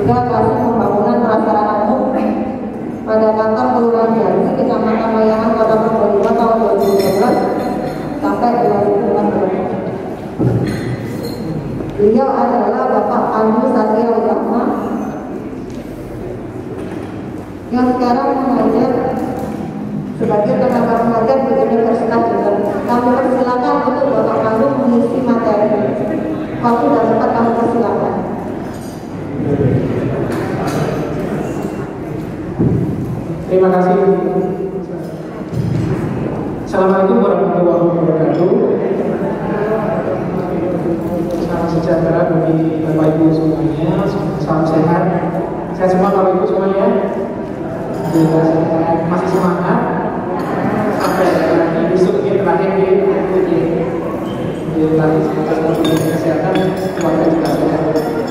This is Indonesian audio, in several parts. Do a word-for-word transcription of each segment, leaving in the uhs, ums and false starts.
tiga Kasih Pembangunan Prasarana Umum pada kantor Kelurahan Jati, Kecamatan Mayangan, Kota Probolinggo tahun dua ribu dua belas sampai dua ribu enam belas. Beliau adalah Bapak Pandu Satria Utama yang sekarang mengajar sebagai tenaga pengajar di Universitas Jember. Kami persilakan untuk Bapak Pandu mengisi materi. Waktu dan tempat kami persilakan. Terima kasih. Assalamualaikum warahmatullahi wabarakatuh. Salam sejahtera bagi Bapak Ibu semuanya. Salam sehat. Sehat semua Bapak Ibu semuanya. Masih semangat sampai lagi besok ini terakhir di di lagi semoga kesehatan keluarga juga sehat.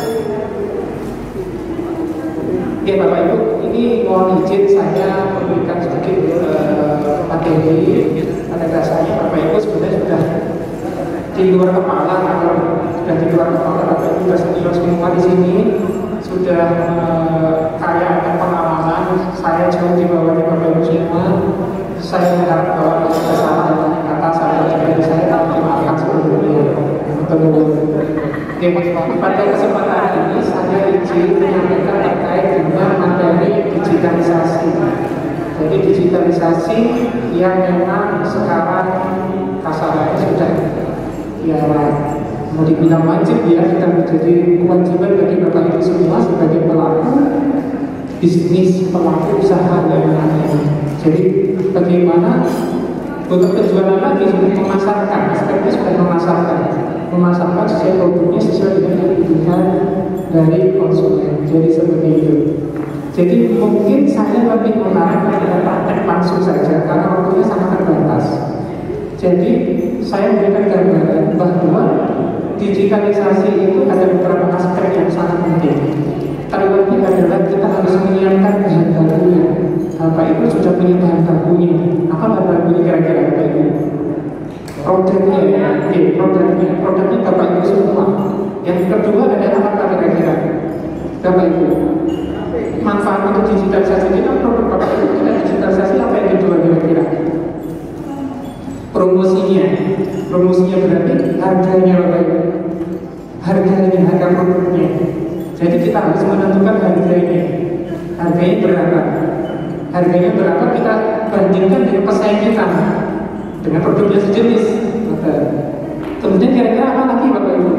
Oke Bapak Ibu, ini mohon izin saya memberikan sedikit uh, materi. Pada dasarnya Bapak Ibu sebenarnya sudah di luar kepala, atau sudah di luar kepala Bapak Ibu sudah senior semua di sini, sudah uh, kaya akan pengalaman. Saya jauh di bawah di Bapak Ibu semua. Saya harap bahwa ada salah kata saya juga saya tak dimaafkan sebelumnya. Oke, pada kesempatan ini saya izin menyampaikan terkait dengan materi digitalisasi. Jadi digitalisasi yang memang sekarang kasarnya sudah ya mau dibilang wajib ya, sudah menjadi kewajiban bagi Bapak Ibu semua sebagai pelaku bisnis, pelaku usaha U M K M. Jadi bagaimana untuk tujuan lagi sudah memasarkan, aspeknya sudah memasarkan, memasarkan sesuai produknya sesuai dengan kebutuhan dari konsumen. Jadi seperti itu. Jadi mungkin saya lebih menarik pada praktek langsung saja karena waktunya sangat terbatas. Jadi saya memberikan gambaran bahwa digitalisasi itu ada beberapa aspek yang sangat penting. Terlebih adalah kita harus menyiapkan bahan bakunya. Bapak Ibu sudah punya bahan bakunya. Apa bahan bakunya kira-kira Bapak Ibu? Produknya, oke, produknya, produknya Bapak Ibu semua. Yang kedua adalah apa kira-kira Bapak Ibu? Manfaat untuk digitalisasi ini kan produk Bapak Ibu kita digitalisasi apa yang kedua kira-kira? Promosinya, promosinya berarti harganya Bapak Ibu. Harganya, harga produknya. Jadi kita harus menentukan harganya. Harganya berapa? Harganya berapa kita bandingkan dengan pesaing kita dengan produknya sejenis. Kemudian kira-kira apa lagi Bapak Ibu?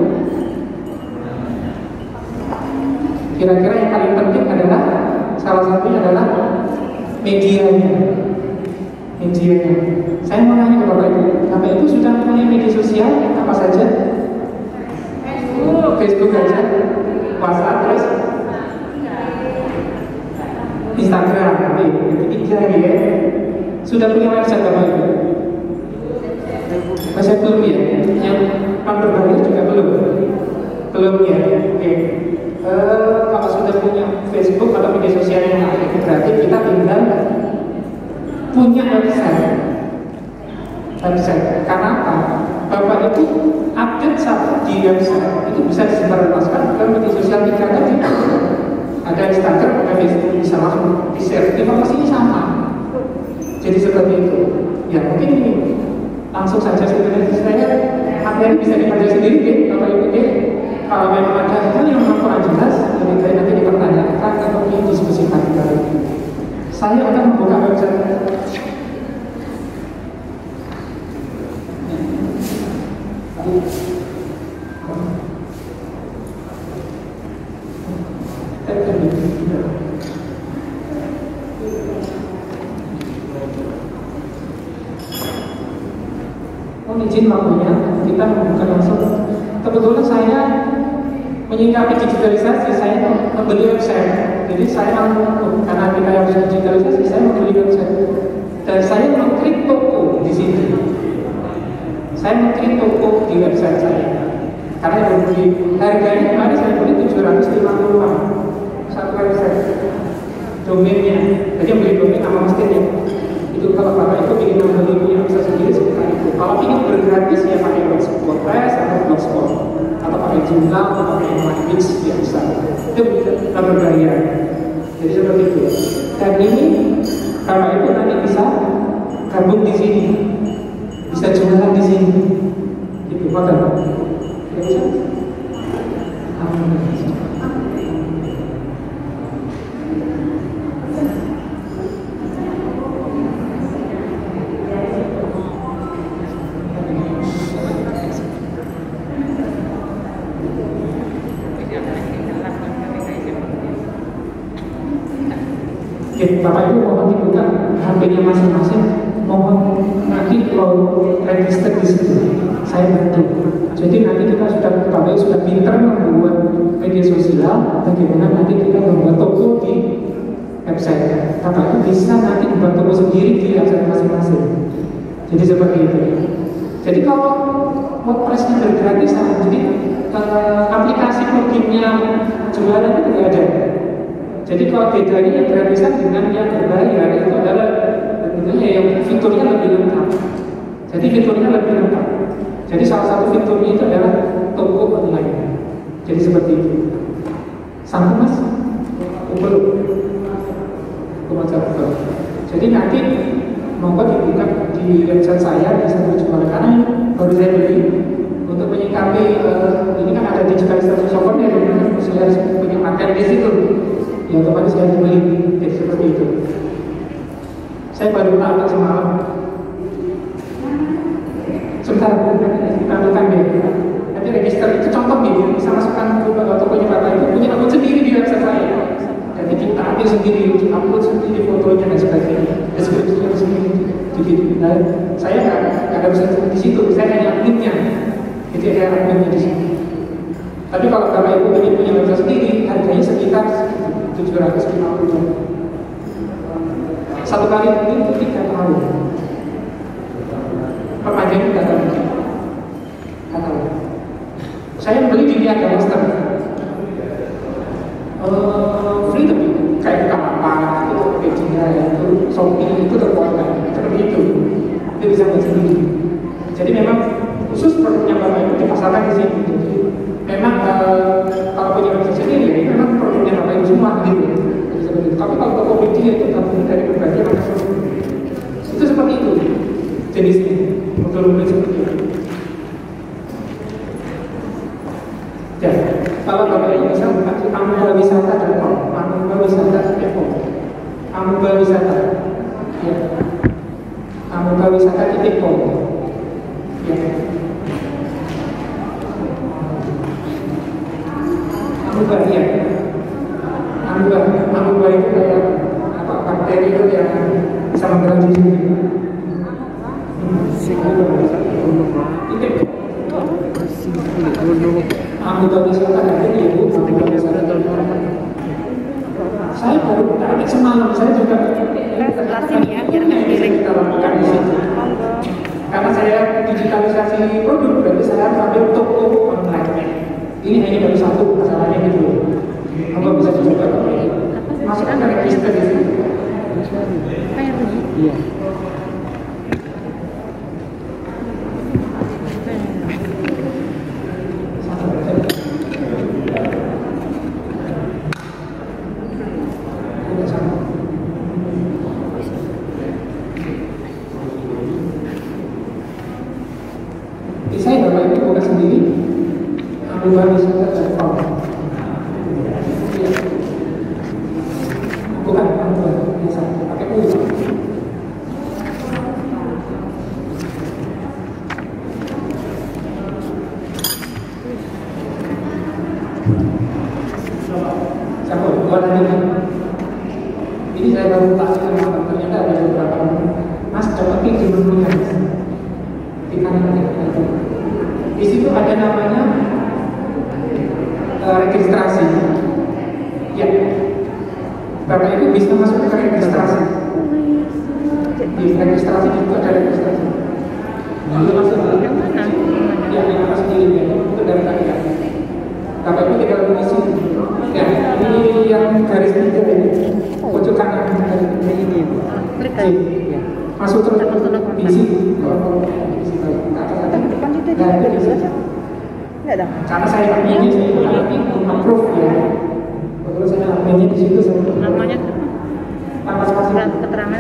Kira-kira yang paling penting adalah salah satunya adalah medianya. Medianya. Saya mau nanya ke Bapak Ibu, Bapak Ibu sudah punya media sosial apa saja? Facebook, Facebook aja. WhatsApp terus Instagram, tapi ketiga lagi ya. Sudah punya website Bapak Ibu? Website belum ya? Yang terbaru juga belum? Belum ya? Oke. Uh, kalau sudah punya Facebook atau media sosial yang lain, berarti kita tinggal punya website. Website. Karena apa? Bapak Ibu update satu di website itu bisa disebarluaskan ke media sosial kita tadi. Ada Instagram, ada Facebook, bisa langsung di-share. Informasinya sama. Jadi seperti itu. Ya mungkin ini langsung saja sebenarnya saya materi bisa dibaca sendiri deh, Bapak Ibu deh. Kalau memang ada hal yang kurang jelas, lebih baik nanti dipertanyakan atau didiskusikan kembali. Saya akan membuka website. Mohon izin waktunya, kita membuka langsung. Kebetulan saya menyikapi digitalisasi, saya membeli website. Jadi saya mau, karena kita harus digitalisasi, saya membeli website. Dan saya mengklik toko di sini. Saya mengklik toko di website saya. Karena yang beli harganya kemarin saya beli tujuh ratus lima puluh an satu website. Domainnya, jadi yang beli domain nama mesinnya. Itu kalau Bapak Ibu ingin membeli punya bisa sendiri sekitar itu. Kalau ingin bergratis ya pakai WordPress atau Blogspot, atau pakai Joomla atau pakai MyBits ya bisa. Itu tanpa berbayar. Jadi seperti itu. Dan ini Bapak Ibu nanti bisa gabung di sini, bisa jualan di sini. Itu betul. Bisa? Oke, Bapak Ibu mohon dibuka H P-nya masing-masing. Mohon nanti kalau register di situ, saya bantu. Jadi nanti kita sudah Bapak Ibu sudah pintar membuat media sosial. Bagaimana nanti kita membuat toko di website. Bapak Ibu bisa nanti membuat toko sendiri di website masing-masing. Jadi seperti itu. Jadi kalau WordPress-nya bergratisan, jadi eh, aplikasi pluginnya jualan itu tidak ada. Jadi kalau bedanya yang gratisan dengan yang berbayar itu adalah tentunya yang fiturnya lebih lengkap. Jadi fiturnya lebih lengkap. Jadi salah satu fiturnya itu adalah toko online. Jadi seperti itu. Sambung Mas? Belum. Belum. Jadi nanti monggo dibuka di website saya bisa berjualan karena baru saya beli untuk menyikapi uh, ini kan ada digitalisasi software yang saya harus punya paket di situ. Ya otomatis saya beli, jadi seperti itu. Saya baru tahu semalam. Sebentar, kita lakukan ya. Nanti register itu contoh nih, bisa masukkan ke tokonya Bapak itu punya akun sendiri di website saya. Jadi kita ambil sendiri, upload sendiri fotonya dan sebagainya, deskripsinya sendiri. Jadi, nah, saya nggak nggak bisa di situ, saya hanya adminnya. Jadi ada adminnya di sini. Tapi kalau Bapak Ibu ingin punya website sendiri, harganya sekitar tujuh ratus lima puluh. Satu kali beli itu tiga tahun. Perpanjang tiga tahun. Atau saya beli di Niaga Master. Uh, free tapi kayak Bukalapak itu Pedia itu Shopee itu terkuatkan seperti itu. Itu bisa buat sendiri. Jadi memang khusus produknya Bapak Ibu dipasarkan di sini. Jadi memang uh, kalau punya website sendiri ini memang produknya Bapak Ibu semua gitu. Jadi seperti itu. Tapi kalau toko media itu gabungan dari berbagai macam itu seperti itu jenisnya. Model-model seperti itu. Ya, kalau Bapak Ibu bisa buka amuba wisata dan com, amuba wisata titik com, amuba wisata, ya, amuba wisata titik com, ya. Amuba ya, amuba, amuba itu kayak apa bakteri itu yang bisa menggerak di sini. Titik. Amuba wisata dan ini ibu, amuba wisata dan saya baru tadi semalam saya juga ternyata kita lakukan di sini. Karena saya digitalisasi produk, berarti saya harus ambil toko online. Ini hanya baru satu masalahnya gitu. Apa bisa dicoba? Masukkan ke register di sini. Iya. Amuba wisata dan com. Bukan amuba biasa pakai u. Siapa buat lagi? Ini saya baru tak kenal, ternyata ada beberapa Mas coba klik di menunya di kanan itu. Di situ ada namanya Uh, registrasi, ya, Bapak Ibu bisa masuk ke registrasi. Di registrasi juga ada registrasi. Lalu masuk ke ya, yang atas sendiri ya, itu dari tadi ya. Bapak Ibu tinggal mengisi. Ya, ini yang garis tiga ini, pojok kanan dari ini. Klik masuk terus isi. Nah, itu isi. Karena saya ini saya itu nanti approve ya, betul saya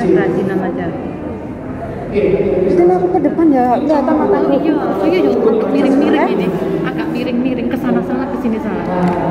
kerajinan aja. Itu aku ke depan ya, enggak sama Oh tahu. iya, oh iya, iya, agak miring-miring ini, agak miring-miring ke sana sana ke sini sana.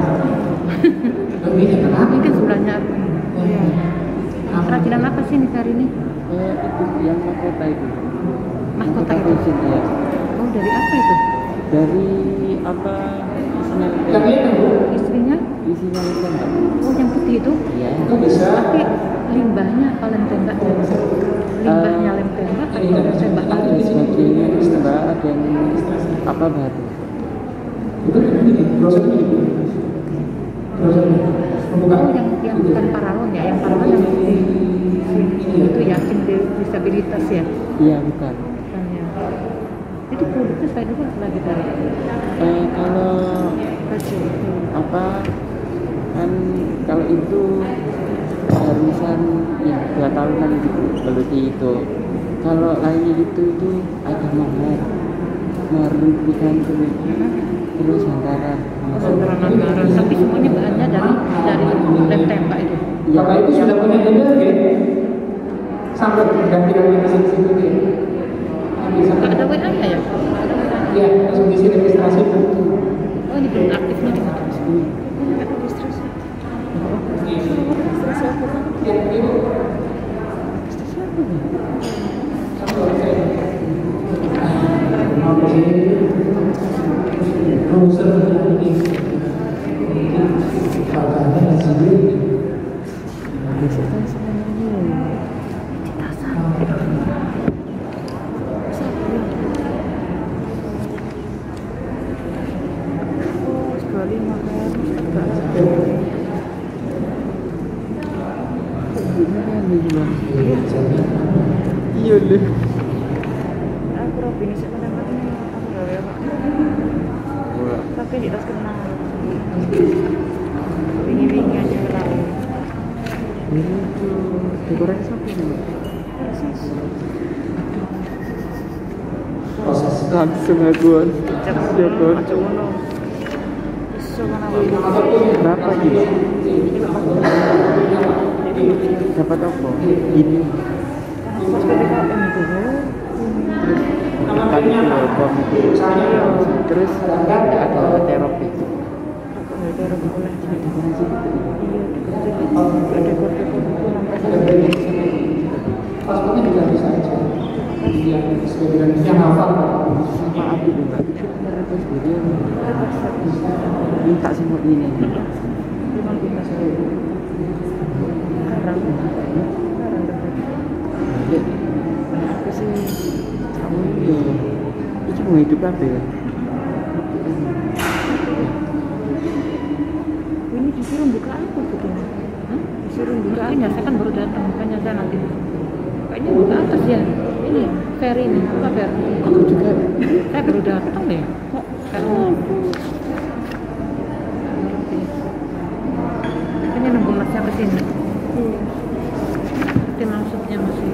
Mungkin sebelahnya aku. Iya. Kerajinan apa sih nih hari ini? Eh, itu yang mahkota itu. Mahkota itu. fashion, ya. Oh, dari apa itu? Dari apa isinya? Istrinya? Isinya itu enggak? Oh, yang putih itu? Iya. Tapi limbahnya apa lem tembak? Limbahnya lem tembak atau lem tembak? Ada sebagainya mbak, ada yang apa batu. Itu ini proses ini. Proses Oh, yang yang bukan paralon ya, yang paralon yang itu ya, disabilitas ya. Iya bukan. Bukan ya. Itu produknya saya dulu lagi dari Eh kalau baju itu. apa kan kalau itu harusan ya dua tahunan gitu kalau di itu. Kalau lainnya itu itu agak mahal, mahal bukan terus terus antara Antara tapi semuanya bahannya dari dari lem tembak itu. ya. Bapak itu sudah punya email ya? Sampai ganti lagi ke situ ya. Bisa Nggak ada W A nya ya? ya langsung isi registrasi. Oh, ini belum aktif nih. Registrasi. Ya, ibu. Browser ini katanya sendiri. Sekali makan. Iya deh. Aku rapi ini sih kadang-kadang aku gawe apa. Tapi di tas kenal. Wingi-wingi aja kenal. Ini tuh dekorasi apa sih mbak? Proses. Langsung akuan. Siapa? Macam mana? Iso mana Berapa gitu? Dapat apa? Ini. pas P P K M itu. Tadi welcome itu. Terus ada terapi. Ada orang boleh. Dekorasi gitu. Ada dekor-dekor itu Paspornya juga bisa aja. Yang sesuai dengan yang hafal. Sama api tuh mbak. Terus dia minta semua ini. memang kita sendiri. Karang. Karang dekat. Ya, aku sih kamu ya. Itu mau hidup apa ya? Ini disuruh buka apa begini? Hah? Disuruh buka Makanya saya kan baru datang, makanya saya nanti kayaknya buka atas ya. Ini ferry ini, buka ferry. Aku juga. Saya baru datang deh. Kok kayaknya kayaknya nunggu masnya kesini. Nanti maksudnya masih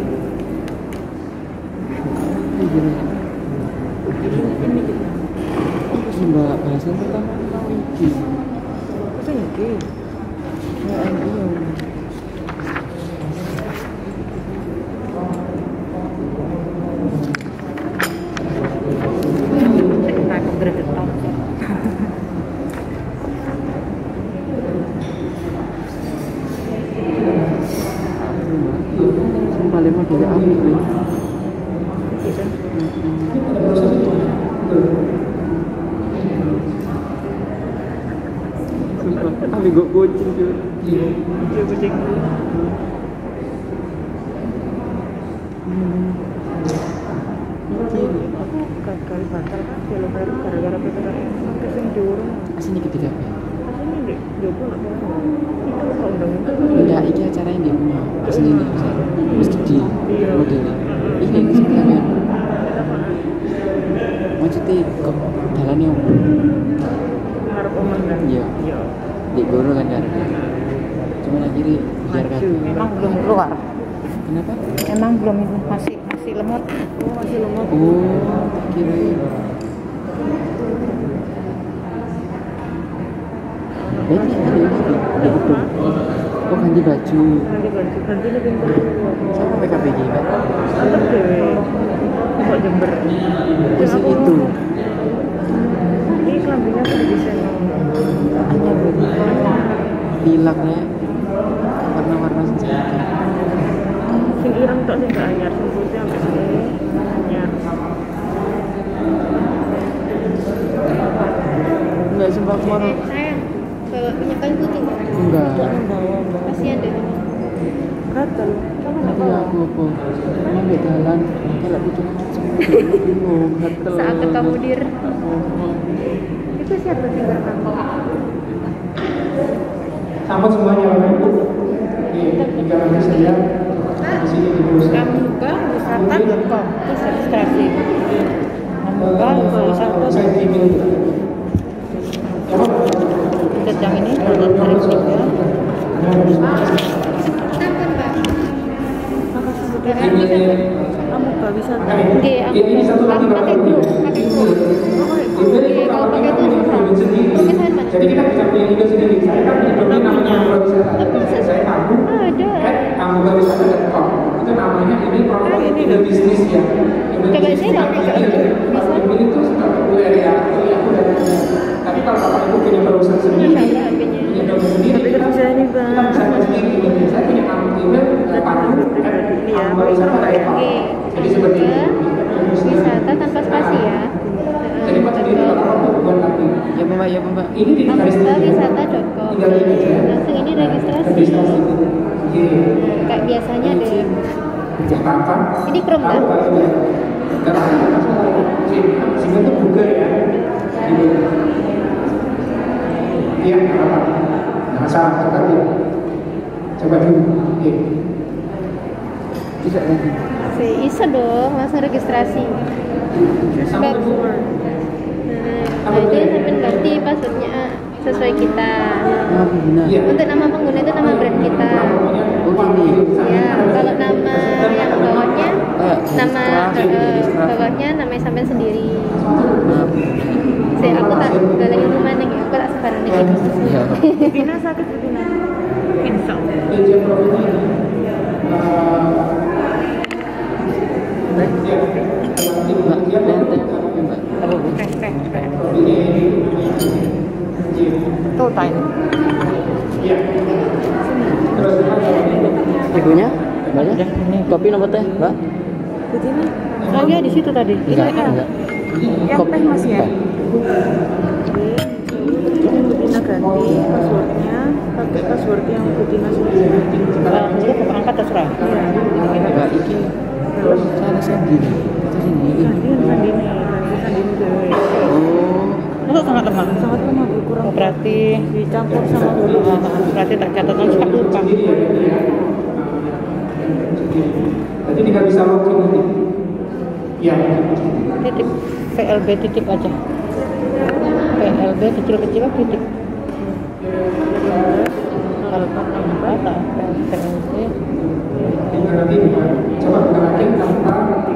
ini kita. Terus mbak bahasan pertama mau iki. Apa ya ki? Ya iya. kita greget tau. Sumpah lemah dari api nih. Sumpah, api gue kucing cuy. Dia kucing. Aku kali batal kan kalau baru gara-gara P P K M sampai sing diurung. Asini ketiga apa? Aslinya di jopo nak itu kok undang-undang. Enggak, ini acaranya di rumah. Asini nih, meski di modelnya. Ini yang sebenarnya. Maksudnya kok jalannya om? Ngarep omen kan? Iya. Iya. Di Goro kan jalan. Cuma akhirnya biar kata. Memang belum keluar. Kenapa? Emang belum masih masih lemot. Oh masih lemot. Oh, kira Berarti ada yang di gedung. Oh ganti baju. Ganti baju, ganti lebih pinter. Siapa P K B G Pak? Antar dewe. Kok Jember. Terus itu. Ini kelambinya aku desain. Hanya pilaknya warna-warna senjata. Sing ireng tok sing gak anyar, sing putih sampai sini anyar. Enggak sumpah aku mau. Sayang, bawa minyak kayu putih nggak? Enggak. Kasihan deh. Gatel. Iya aku apa? Ini nggak jalan. Kalau pucuk bingung. Gatel. Saat ketemu dir. Itu siapa sih kamu? Selamat semuanya Bapak Ibu. Di tiga lagi saya di sini di perusahaan. Pramuka Wisata dot com itu registrasi. Pramuka Wisata dot Saya com. ingin Tiket yang ini untuk tarif tiga. Kamu gak bisa Oke, aku ini satu lagi pakai Bapak dulu, Ibu. pakai dulu. Itu Oke, kalau pakai itu susah. Tulisan mana? Jadi kita bisa punya ide sendiri. Saya kan punya domain namanya Pramuka. Saya tahu. Ada. Kan pramuka wisata dot com. Itu namanya ini program ide bisnis ya. Coba saya nggak pakai itu. Bisa. Ini itu sudah populer ya. Jadi aku udah punya. Tapi kalau Bapak Ibu punya perusahaan sendiri, Bisa nggak H P-nya? punya domain sendiri, Tapi kita kerja ini, Bang. kita bisa buat sendiri. Saya punya akun email, paru, Ini ya, pramuka wisata dot com. Oke. Jadi seperti itu. Wisata tanpa spasi ya. Jadi buat sendiri kalau buat lagi. Ya Mbak, ya Mbak. Ini di garis Pramuka Wisata dot com. tinggal ini aja. Langsung ini registrasi. Registrasi. Oke. Kayak biasanya ada. Jakarta. Ini Chrome kan? Tahu kalau ya. Karena sehingga itu juga ya. Gitu. Iya, nggak apa-apa. Nggak salah, coba dulu. Coba dulu. Oke. Tidak lagi. Bisa dong, langsung registrasi. Sama Bab. dulu. Nah, jadi sampai ganti passwordnya sesuai kita. Nama pengguna. Iya. Untuk nama pengguna itu nama brand kita. Oh gini. Ya, kalau nama yang bawahnya Eh, nama registrasi, eh, registrasi. bawahnya namanya sampai sendiri. Maaf. Saya aku tak galangin rumah neng ya, aku tak sekarang nih. Ya. Betina sakit betina. Insya Allah. Izin profilnya ini. Eh, ya. Mbak, Dia nanti Mbak. Apa bu? Tes tes. profilnya ini. Izin. Tuh time. Iya. Terus Ibunya? Mbaknya? Ini. Kopi nomor teh, Mbak? Betina. Oh iya di situ tadi. Enggak, Iya. enggak. Yang Kopi. teh masih ya? Enggak. Betina ganti passwordnya pakai password yang betina sendiri. Kalau dulu ke angkat terserah. Iya. Mbak iki salah sendiri. Kita sendiri. Ganti yang sandini, ganti sandini dewe. Oh. Untuk sangat lemah. Sangat lemah Bu, kurang Oh, berarti dicampur sama dulu. berarti tak catatan cepat lupa. Jadi tidak bisa login nanti. Ya. Titik P L B titik aja. P L B kecil-kecil titik. Kalau kata P L B Tinggal nanti coba kita login tanpa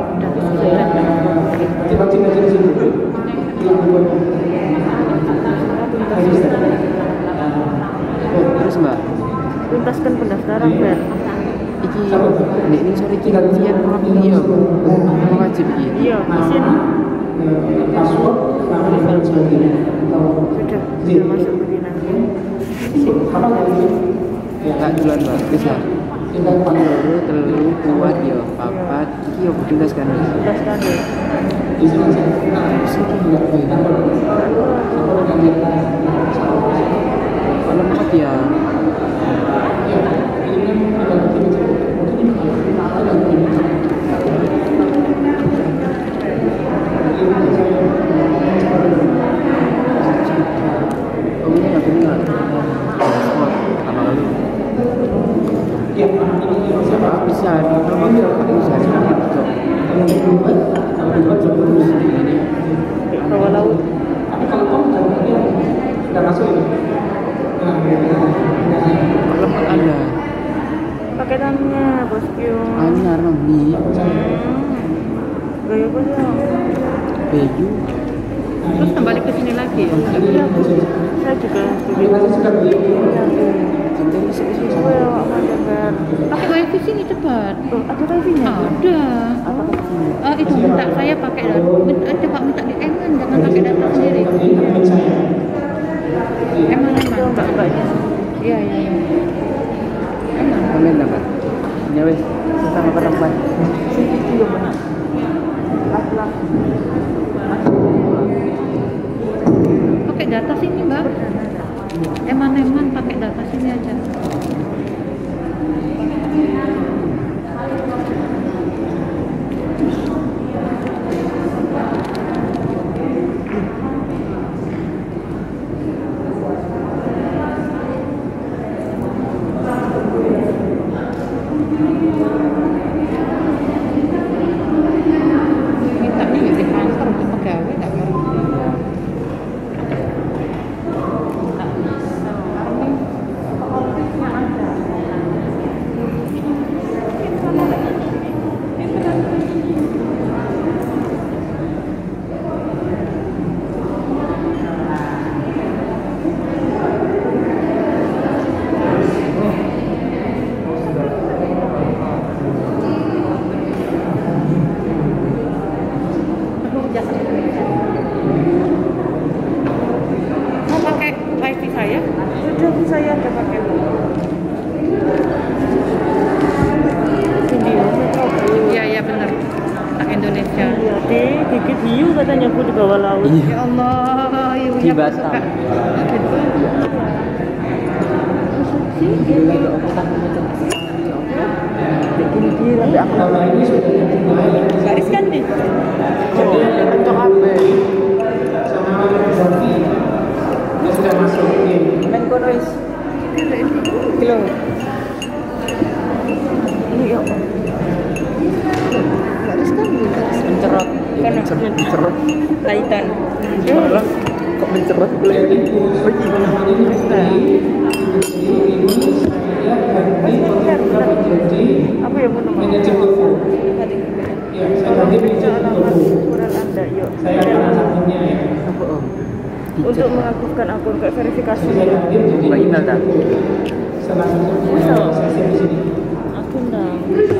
nanti login aja di sini. Hilang buat. Register. Oh, terus Mbak. Tuntaskan pendaftaran Ben. Iki nek ini sore iki latihan rapi ya. Apa wajib iki? Iya, mesin Eh, password, nama dan sebagainya. Atau sudah sudah masuk betina. apa lagi? Ya, Enggak duluan Mbak. Bisa. tinggal panggil. Loro, telu, kuat ya, papat. Iki yo tugas kan. Tuntaskan ya. Di sini aja. Nah, sini juga baik. Apa lagi? Kalau empat ya. Ya, ini kan tinggal begini aja. Mungkin ini tinggal begini aja. Oh ini nggak benar. Sport apa kali? Ya, ini siapa? Apa bisa? Kalau aku bisa sekali itu. Ini Bawah laut. Tapi kalau kamu tahu dia sudah masuk ini. Nah, kalau empat ada. Paketannya bosku. Anyar Romi, Gaya apa ya? Beju. terus kembali ke sini lagi ya. Iya, Bu. Saya juga terima kasih sudah beli. Cinta ini sih. Oh ya, ke sini cepat. Oh, ada wifi-nya? Ada. Apa ke sini? Oh, itu minta saya pakai data. Minta, coba minta di Eman, jangan pakai data sendiri. Eman, Itu Eman. mbak-mbaknya. Iya, iya, iya. Eman. Komen lah Pak. Ya wes, sama perempuan. Sini juga mana? Laki-laki. Pakai data sini, Mbak. Eman-eman pakai data sini aja. Mintanya ya di kantor untuk pegawai nggak mau. Mau pakai wifi saya? Sudah saya ada pakai video. Iya, iya benar. Anak Indonesia. Iya, deh, gigit hiu katanya Bu di bawah laut. Iya. Ya Allah, Di ibunya Batam. suka. Oh, gitu. Gila ya apa kan macam begini dia sampai aku Kalau ini sudah dimulai Garis kan nih. jadi untuk apa sama Zofi dia sudah masuk game. main konois kilo Ini ya. Garis kan garis. mencerot Kan mencerot Titan. malah kok mencerot Jadi pergi ini ini saya ganti kontrak menjadi Apa ya Bu nomor? manajer toko. Ya, saya ganti manajer toko. Ukuran Anda, yuk. Saya salah satunya ya. apa om Untuk mengaktifkan akun kayak verifikasi. Saya ganti menjadi Mbak Ina kan? salah satu sesi di sini. Akun dah.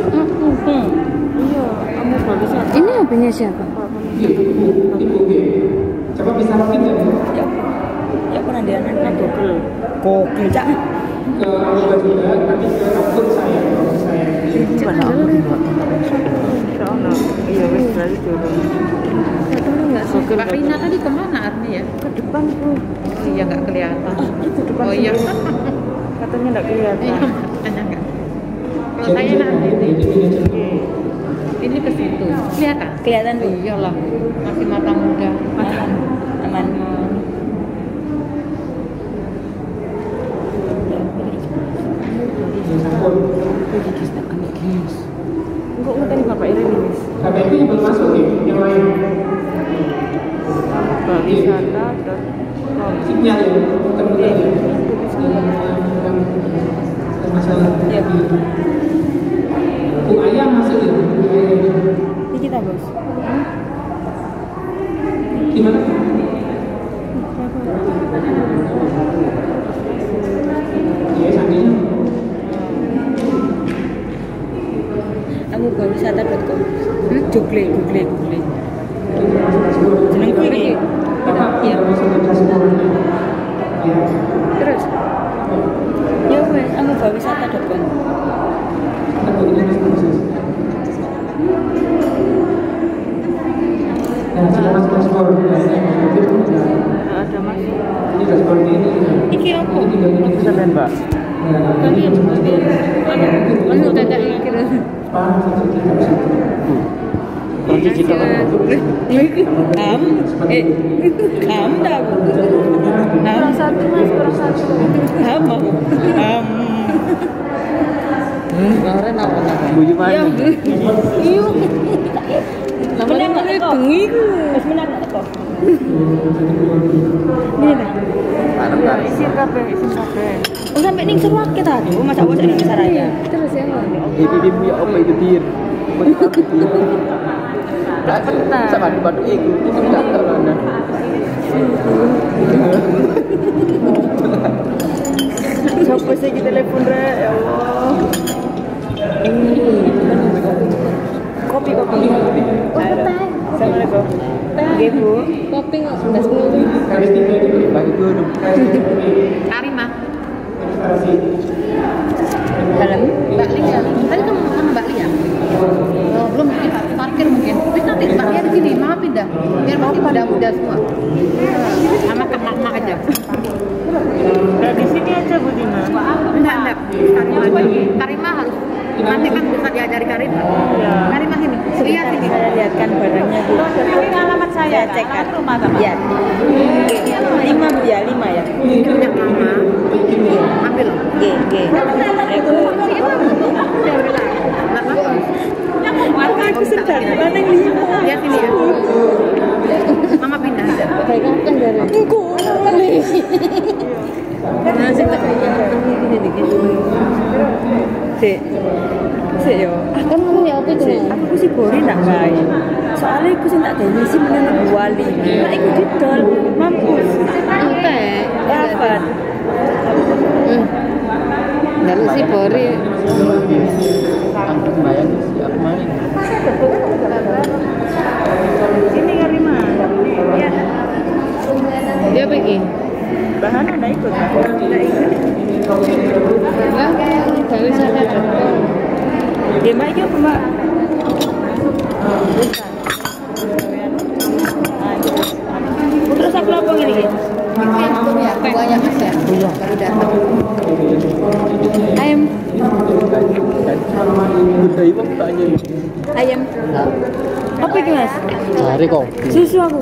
Iya, kamu baru satu. Ini hapenya siapa? Ibu, ibu game. Coba bisa login kan? Ya, ya pernah dia anak Google. Google cak. Ke Alba juga, tapi ke akun saya, akun saya. Mana aku dibuat Insya Allah. Iya, wes berarti jodoh. Dulu nggak sih? Pak Rina tadi kemana Arni ya? Ke depan Bu. Iya nggak kelihatan. Itu depan. Oh iya. sini. Katanya nggak kelihatan. Iya, makanya nggak. Kalau Jadi saya saya nanti ganti menjadi manajer toko. ini ke situ. Kelihatan? Kelihatan Bu. Iyalah, masih mata muda. Aman. Aman. Enggak mau tadi Bapak Iren ini. Tapi itu yang belum masuk nih, yang lain. Wisata dot com. Sinyal ya, teman-teman ya. Yang yang masalah Iya. di Bu Ayah masuk ya? Bu Ayah. Ini kita Bos. Gimana? Iya, sandinya. Aku wisata dot com. Google, Google, Google. Jeneng Jenengku ini. Bapak Iya. tidak masuk ke dashboard-nya. Ya. Terus. Ya wes, aku wisata dot com. Aku ini masuk proses. Nah, sudah masuk dashboard. Nah, ini masuk ke Ada masuk. ini dashboard ini. Iki apa? Ini tinggal ini bisa kan Mbak Nah, Tapi ini masuk dashboard. anu dada ikir. Paham, satu, tiga, satu. kunci kita Ham, eh, ham dah. Ham satu mas, kurang satu. Ham, ham. kemarin apa namanya buju mana Iyo. Namanya nggak bengi ku. Terus menang nggak kok? Ini dah. bareng bareng Isin kafe, isin kafe. Oh sampai ning Seruak kita tuh, masa bos Indonesia Raya. Terus ya. ibu ibu ya apa itu dir sama di batu itu itu tidak terlalu Siapa sih kita telepon re? Ya Allah. Kopi kopi. Assalamualaikum. Oke Bu. Kopi nggak sudah sepuluh. Bagi guru. Karimah. Dalam. Mbak Lia. Tadi kamu sama Mbak Lia? Oh, belum di parkir mungkin. Tapi nanti Mbak Lia di sini, Mama pindah. Biar pasti pada muda semua. Sama kemak-kemak aja. Nah, di sini aja Bu Dina. Enggak, enggak. Karimah, Karimah harus. Nanti kan bisa diajari Karimah. Iya. Karimah sini. Lihat sini. Saya lihatkan barangnya Bu. Ini alamat saya. Cek kan rumah teman. Iya. Lima Bu ya, lima ya. Ini punya Mama. Ambil. G G. Aku sedang paling lima. Lihat sini ya. Mama pindah. Baik kan dari. Nasi tak ini dikit. Sik. Sik yo. Kan kamu ya apa itu? Aku sih bori nak bae. Soalnya aku sih tak ada misi menenun Bu Wali. Nah, iku didol mampus. Ente. Dapat. Hmm. Lalu si Bori. Angkat bayang siap main. Sini Karimah. Iya. Dia pergi. Bahan ada ikut. Ada ikut. Lah, dari sana jempol. Dia mbak iki apa mbak? Terus aku lapor ini. Ya, buahnya Mas ya. Baru datang. Ayam. Udah ibu tanya. Ayam. Apa ini Mas? Cari kok. Susu aku.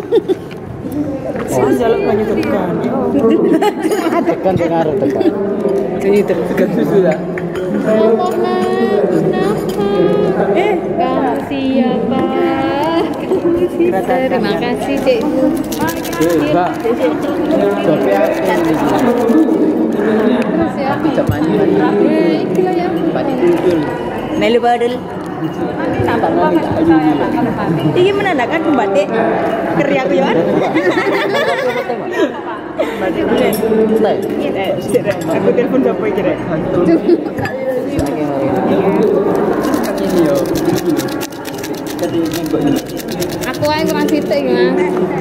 Susu jalan banyak tekan. Tekan pengaruh tekan. Ini tekan susu lah. Eh, Kamu siapa? Terima kasih, Cik. Mbak. Coba aku Terus ya. ini jam mandi-mandi. Eh, iki lah ya. Padi tutul. melu badul. Ini menandakan pembatik kerja aku ya. Batik boleh. Aku telepon siapa kira? Ini yo. Jadi ini Aku aja kurang sitik, Mas.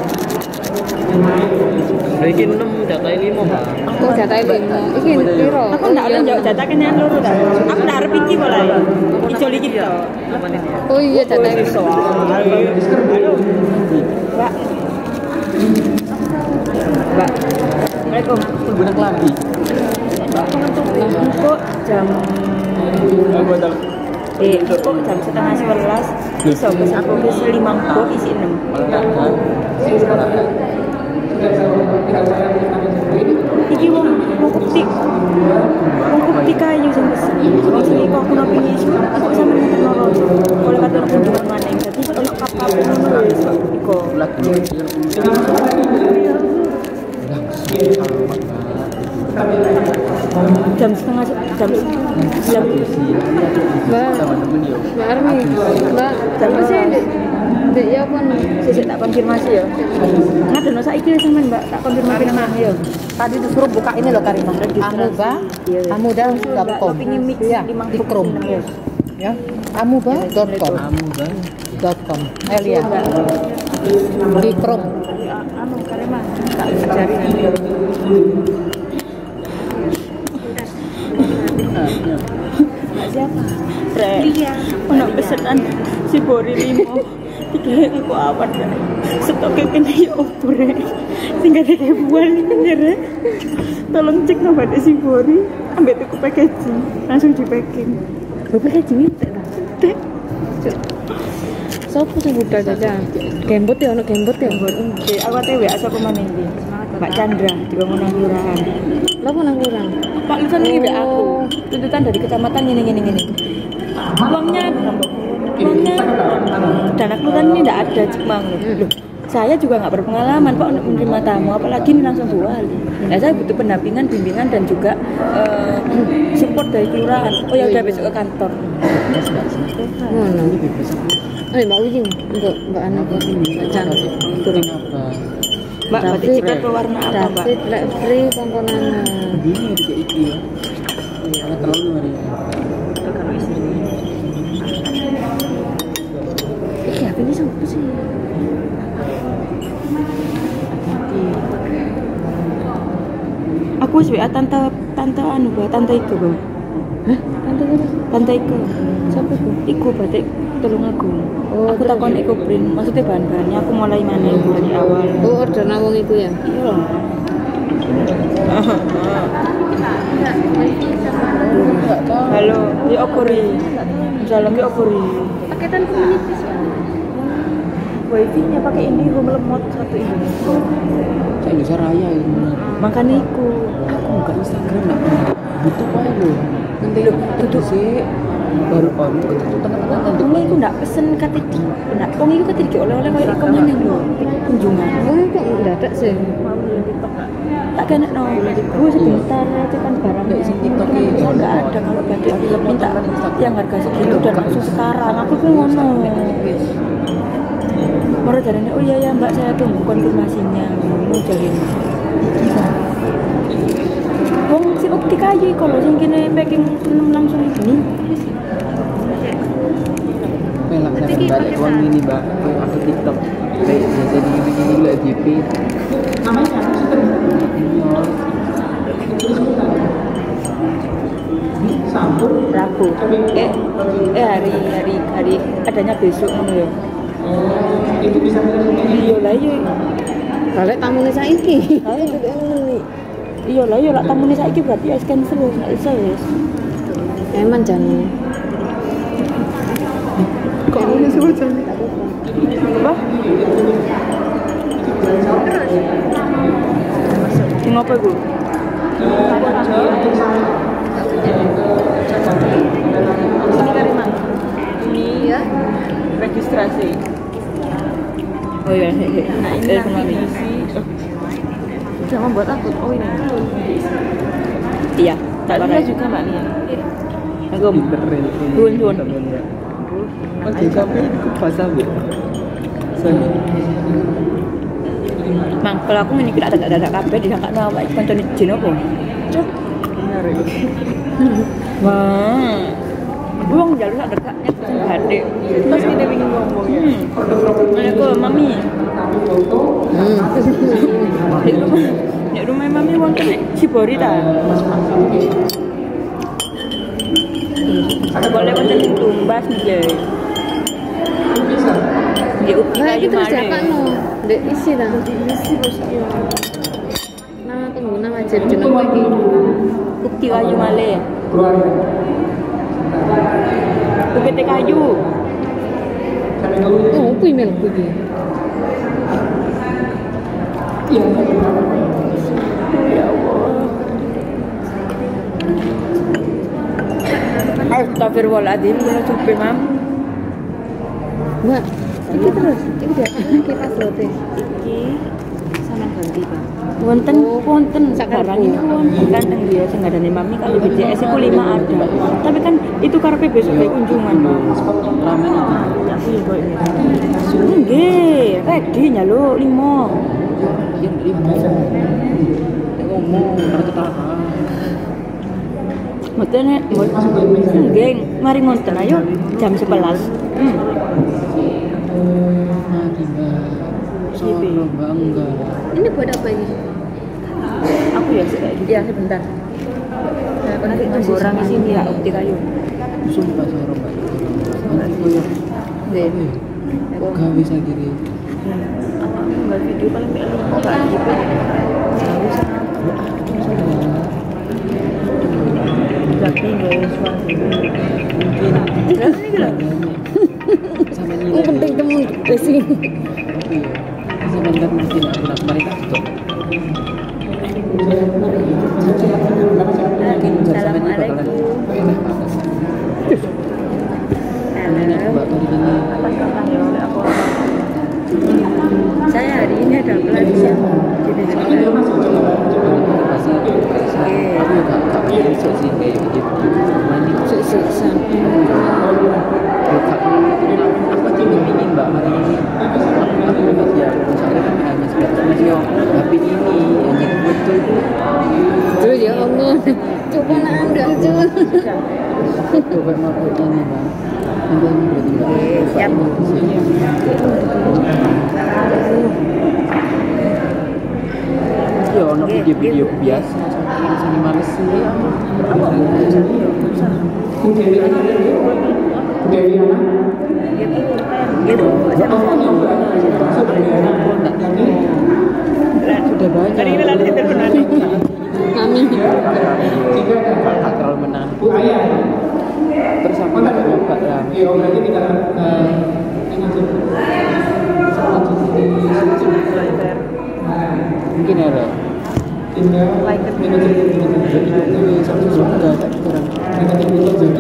Iki enam datai lima, Pak. Aku jatah lima. Iki piro? Aku ndak ada jauh jatah kenyan loro ta. Aku ndak arep iki kok lah. Ijo iki to. Oh iya jatah lima. Mbak. Mbak. Assalamualaikum. Guna kelambi. Kok jam Eh, kok jam setengah sebelas iso wis aku wis lima kok isi enam. Olahraga. Olahraga. Iki wong wong kuptik. Wong kuptik kayu sing wis. Wong sing kok aku nopi isu, kok sampe nonton loro. Oleh kata kunjungan maneh. Dadi ono kapal ngono wis iko. Lagi. Jam setengah jam jam Mbak, Mbak Armi, Mbak, apa sih dek? Dek ya pun sesuk tak konfirmasi ya. Ngadono saiki wis sampean Mbak, tak konfirmasi nang yo. tadi disuruh buka ini loh Karimah. Amuba, amuda dot com. Pingin mix Ya, lima di Chrome. Ya, amuba dot com. Amuba dot com. Eh lihat di Chrome. Anu Karimah, tak cari nanti. Siapa? Re. Iya. Ono pesanan si Bori limo. Iki aku awat. Stoke kene yo opo re. Sing gak ada bual iki. Tolong cek nomor si Bori, ambek tuku packaging, langsung di packing. Lo packaging itu. Sopo sing budal jajan? Gembot ya, ono gembot ya. Oke, aku T W A sapa maneh iki? Mbak Chandra di Bangunan Kelurahan. Lah pun aku kurang. Pak Lusan ini W A aku. Tuntutan dari kecamatan ini ini ini. Uangnya uangnya dana kelurahan ini tidak ada Cikmang loh. Saya juga nggak berpengalaman Pak untuk menerima tamu, apalagi ini langsung Bu Wali. Nah, saya butuh pendampingan, bimbingan dan juga uh, support dari kelurahan. Oh ya udah besok ke kantor. Ngono. Eh, Mbak Wijing, untuk Mbak Ana kok Mbak cantik. turun apa? Mbak, batik ciprat berwarna apa, Mbak? David lek free komponana. Begini juga iki ya. Karena terlalu hari. Kalau istri apa sih? Aku wis W A tante tante anu Mbak, tante Ika, Mbak. Hah? Tante apa? Tante Ika. Siapa itu? Iku batik tolong aku. Oh, aku terus? takon iku print, maksudnya bahan-bahannya aku mulai mana iku dari awal. Oh, order nawang itu ya? Iya. Halo, ya apa ri? Salam ya apa ri? Paketan komunitas ya? Wifi-nya pakai Indigo melemot satu ini. Saya Indonesia Raya itu. Makanya iku. Aku buka Instagram nak butuh apa lo? Nanti lo tutup sih. Baru on ketemu teman-teman nanti. Wong iku ndak pesen K T D. Ndak, wong iku K T D oleh-oleh koyo iku mana lho. Kunjungan. Oh, kok mendadak sih? Tak kena no. Gue sebentar aja kan barang Nggak isi TikTok ini ya. nggak ada kalau batik minta yang harga segitu dan langsung sekarang. Aku pun ngono. Baru jalannya, oh iya ya mbak saya tunggu konfirmasinya. Mau jalin. Wong si optik aja kalau sing kene packing langsung ini. Pelak saya balik uang ini mbak. Aku TikTok. Baik, jadi begini lah J P. Namanya siapa sih tadi? Sampur. Rabu. Eh, eh hari hari hari adanya besok ngono ya. Oh, itu bisa milih sendiri. Iya lah iya. Balik tamune saiki. Iya lah iya lah tamune saiki berarti es cancel wis gak iso wis. Emang jangan. Kok ngene sih wajan? Apa? Sing apa iku? Ini kari mang. Ini ya registrasi. Oh iya, hehe. Nah, ini nanti diisi. Udah membuat akun. Oh ini. Iya, tak pakai juga Mbak Nia. Aku Dun-dun. Oh, juga tapi itu bahasa bu. Saya. Mang, kalau aku ini kira ada ada kabeh disangka nama iki kancane jin apa? Cuk. Wah. Wong jalur sak dekaknya pesen batik. Terus kita pengen ngomong ya. Hmm. Aku mami. Hmm. Nek rumah mami wonten nek Cibori ta. Boleh wonten ing Tumbas nggih. Nggih upi Nah, kayu itu terus male. siapa no? Dek isi dah. Isi bos dia. Nama pengguna wajib jeneng lagi. Ukti kayu male. Keluarga. U P T kayu. Sampai dulu. Oh, apa email aku dia? Iya. Ya Allah. Astagfirullahaladzim, kena cupe mam. Mbak, ini terus, ini dia kita selesai. Iki Sama ganti pak. wonten Oh, wonten sakarepku. sekarang ini wonten kandang dia sing ngadani mami kali B J S iku lima ada. Tapi kan itu karepe besok kayak kunjungan. Ramen itu. Aku ya koyo ini. Nggih, ready nyaluk lima. Yang lima. Ngomong karena ketahan. Mboten nek nggih, mari ngonten ayo jam sebelas. Hmm. Mati mbak. Solo bangga. Ini buat apa ini? Aku ya sih kayak gitu. Ya sebentar. Nah, nanti tunggu orang di sini ya, optik kayu. Sumpah soro mbak. Nanti koyok. Nggih. Kok gak bisa kiri? Apa aku nggak video paling kayak lima kali gitu. Tapi nggak suara Mungkin. Lah ini gila. Sama Oh, nilai. penting temu di sini. Iya. Sebentar mungkin aku nak mereka tutup. Assalamualaikum. Ini aku mbak tadi ini. Apa sekarang ya oleh aku? Saya hari ini ada pelatihan di Desa. Pasar, pasar. Aku juga gak bisa sih kayak begitu. Mandi Suksesan. aku juga ingin mbak hari ini. Aku juga siap. Soalnya kan hanya sebatas masih tapi ini hanya betul. Terus ya Allah. Coba nak ambil cuy. Coba mabuk ini bang. Nanti ini berarti mbak. Siap. Ya, ono video-video biasa. Sini males sih. Bu Dewi anak Bu Dewi anak Gitu. oh nyoba masuk Dewi anak ini Sudah banyak. Tadi ini lalu itu benar. Kami. tiga tiga ada Tak terlalu menang. Bu Ayah Terus aku mana nggak nyoba lah. iya berarti kita eh, ini aja Mungkin ada. tinggal manajer manajer Ini satu surga tak kurang. manajer itu jadi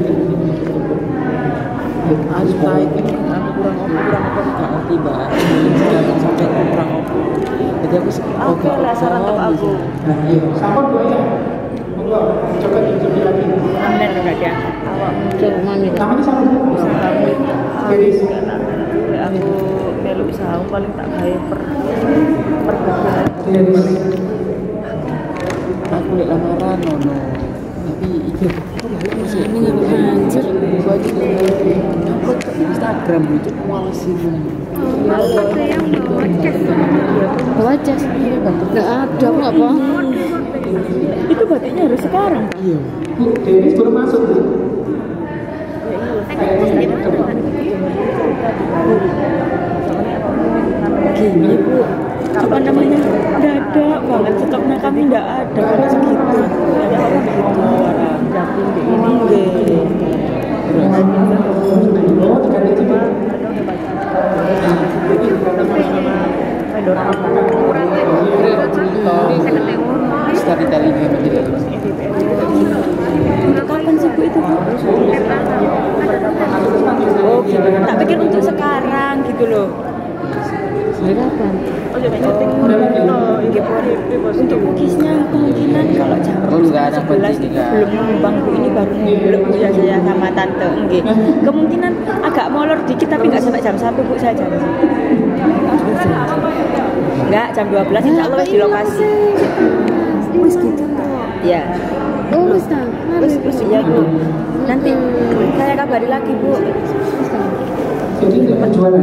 Harus baik ini aku kurang apa kurang apa nggak ngerti mbak. Jangan sampai kurang apa. Jadi aku Oke lah saran untuk aku. nah iya sama Bu Ayah monggo coba dicoba lagi Amin enggak dia. Awak muncul mami. namanya sama Bu Jadi aku melu usaha paling tak gawe per per Deris aku lihat lamaran nono. Tapi itu masih Ini anjir. Gua aja upload ke Instagram itu males sih. Ada yang bawa cas. Bawa cas. Nggak ada, nggak bohong. itu batiknya harus sekarang. Iya. Bu Deris baru masuk Bu Gini bu, apa namanya? Dadak banget stoknya kami nggak ada karena segitu. Ada apa begitu? Dapin di ini nggih. oh diganti coba Storytelling yang tidak Untuk kapan sih bu itu? Oh gitu. Tak pikir untuk sekarang gitu loh. Kapan? Oh jadi syuting untuk cookiesnya kemungkinan kalau jam Perlu nggak ada sebelas penting, itu nggak? belum ngembang bu, ini baru belum ya saya sama tante enggak. Kemungkinan agak molor dikit tapi nggak sampai jam satu bu, saya janji. Enggak, jam dua belas insya Allah wis di lokasi. Wis gitu toh. Ya. Oh, wis ta. Wis wis ya bu. Nanti saya kabari lagi bu. jadi nggak penjualan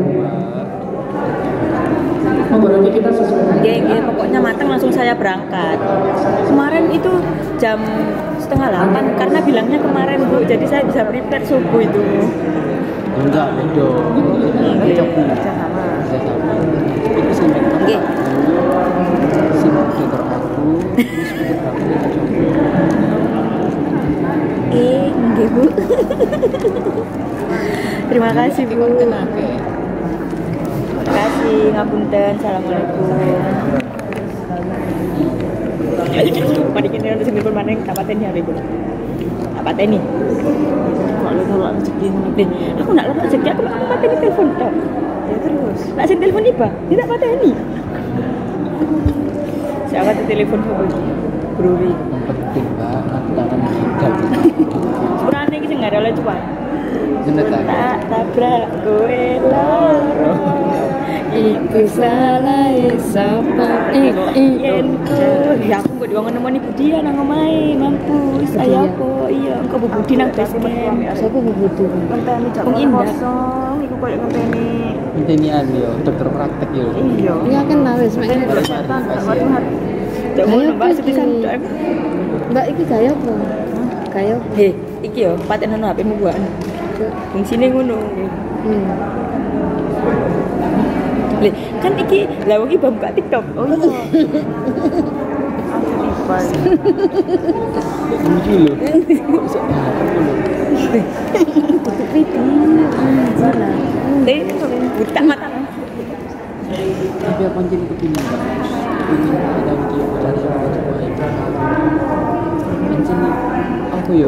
oh berarti kita sesuai Nggih, nggih, pokoknya matang langsung saya berangkat. Kemarin itu jam setengah delapan karena bilangnya kemarin bu, jadi saya bisa prepare subuh itu. enggak beda. Nggih, Cocok Bu. kerja sama. Bisa sama. Itu sampai Nggih. si motor aku terus pikir aku kita coba. Eh, nggih bu. Terima kasih bu. Kenapa? Terima kasih, ngapunten. Assalamualaikum. Mari kita nanti sambil bermain tak pateni hari bu. Tak pateni. Kalau kalau rezeki ini, aku nak lepas rezeki aku nak pateni telepon tak. Ya terus. Nak sing telepon iba, tidak pateni. Siapa tu telefon bu? Bruri. Yang penting mbak, aku tangan tidak. Sepurane iki sing nggak ada oleh cuan. Bener tak? Tak tabrak kowe loro. Iku salah sapa eh Yen ku ya aku kok diwong nemoni Budi nang omahe mampus. Ayo apa iya engko Bu Budi nang basement. sapa begitu. Ngenteni jam kosong iku koyo ngenteni. Ini Alio, dokter praktek ya. Iya. Ya kan wis mek ngene. Cok ngono Mbak sepisan cok. Mbak iki gaya apa? Gaya. He, iki yo patenono H P-mu buan. Fungsine ngono. Hmm. Le, kan iki lah wong iki buka TikTok. Oh iya. Lucu loh. Kok bisa datang loh. Untuk video anjir lah. Eh, buta mata. Tapi apa jadi kepingin mbak? Kepingin ada video cari coba coba itu. Anjir nih, aku yo.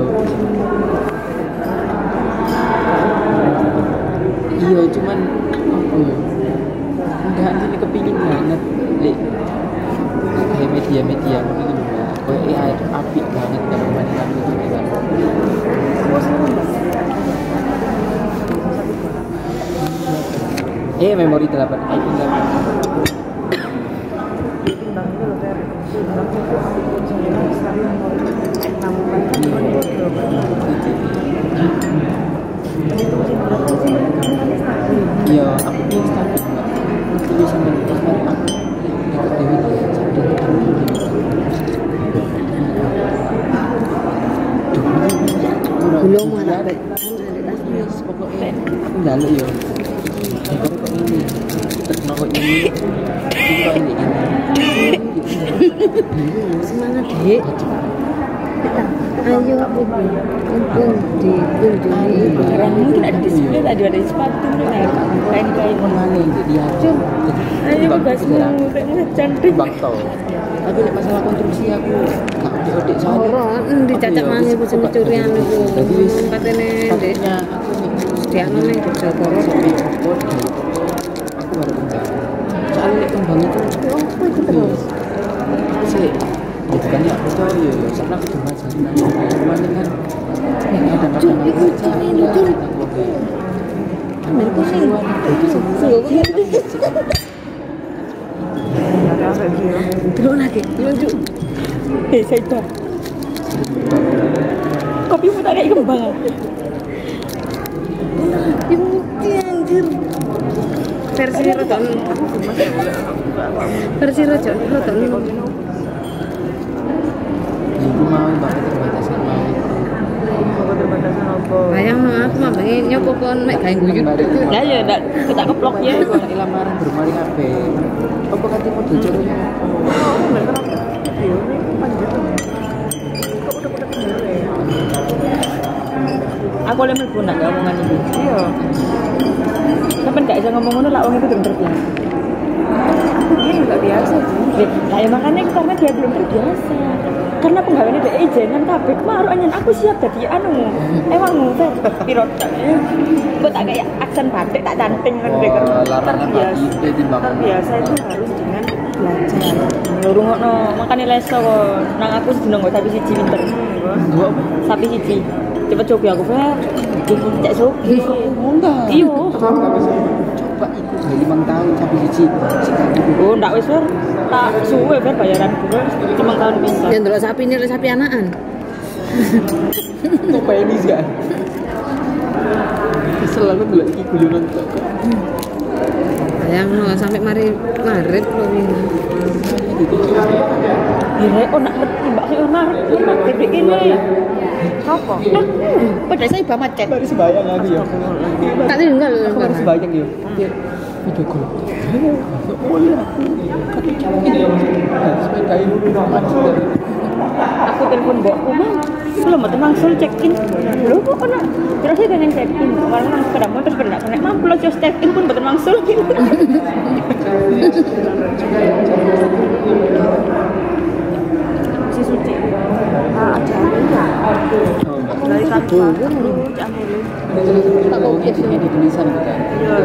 Iya, cuman apa yo? Enggak anjir nih kepingin banget. Lek kayak media-media begini mbak. Kayak air api banget kalau main kamu itu kan. Eh memori delapan iPhone delapan. Timbang itu loh, Fer. Timbang itu Belum mana baik. Pokoknya aku njaluk yo. Kok kok ini. Terkenal kok ini. Iki kok ini. Semangat Dek. Ayo kumpul di kunjungi barangmu tidak ada display, tadi ada sepatu nih kain-kain Mana dia? ayo tugasmu cantik Bakto. Tapi nek masalah konstruksi aku gak odik soalnya. Ora, dicacak maneh ku jenenge curian iku. Dadi wis Tempatene Dek. takutnya aku Sediakno ning Jogoro. aku baru kembang. Soalnya nek kembang itu Apa itu terus? sih ya bukan ya betul ya soalnya aku cuma jalan kemarin kan ya kadang-kadang aku baca Ambil pusing. Belum lagi, lanjut. eh saya kopi mu tak kayak kembang Dimukti anjir. Versi rodok. Versi rodok rodok minum. ibu mau banget terbatasan mau Bayang no aku mah pengen nyoba pon mek gawe guyu. lah ya ndak kita keplok ya kalau lagi lamaran bermari kafe apa kata mau dicoba aku oleh mlebu nak omongan iki iya sampean gak bisa ngomong ngono lah wong itu belum terbiasa aku dia juga biasa sih lah ya makanya komen dia belum terbiasa karena penggaweannya dia ijenan kabeh kemaru anyen aku siap dadi anu emang ngono piro kok tak kayak aksen batik tak canting kan dek larangan pagi itu timbang terbiasa itu harus dengan belajar nurungokno makane leso kok nang aku sedino nggo sapi siji pinter dua sapi siji cepet coba aku Fer iki cek sogi enggak iya coba ikut dari lima tahun sampai siji oh ndak wis Fer tak suwe Fer bayaran gue lima tahun bisa Ya ndelok sapi ini sapi anakan. kok pengen sih kan selalu bilang iki guyonan kok Bayang no sampai mari marit lho ini. ya oh nak ngerti mbak sih maret gede ini apa pada saya bawa macet baru sebayang aku ya Tak tinggal lho. aku baru sebayang ya video call boleh aku sepeda ini aku telepon mbokku mah belum mau mangsul check in lho kok kena terus saya dengan check in karena nang sepeda motor sepeda kena mampu lo just check in pun betul mangsul si suci ah acaranya dari kantor tak mau biasa di tulisan kan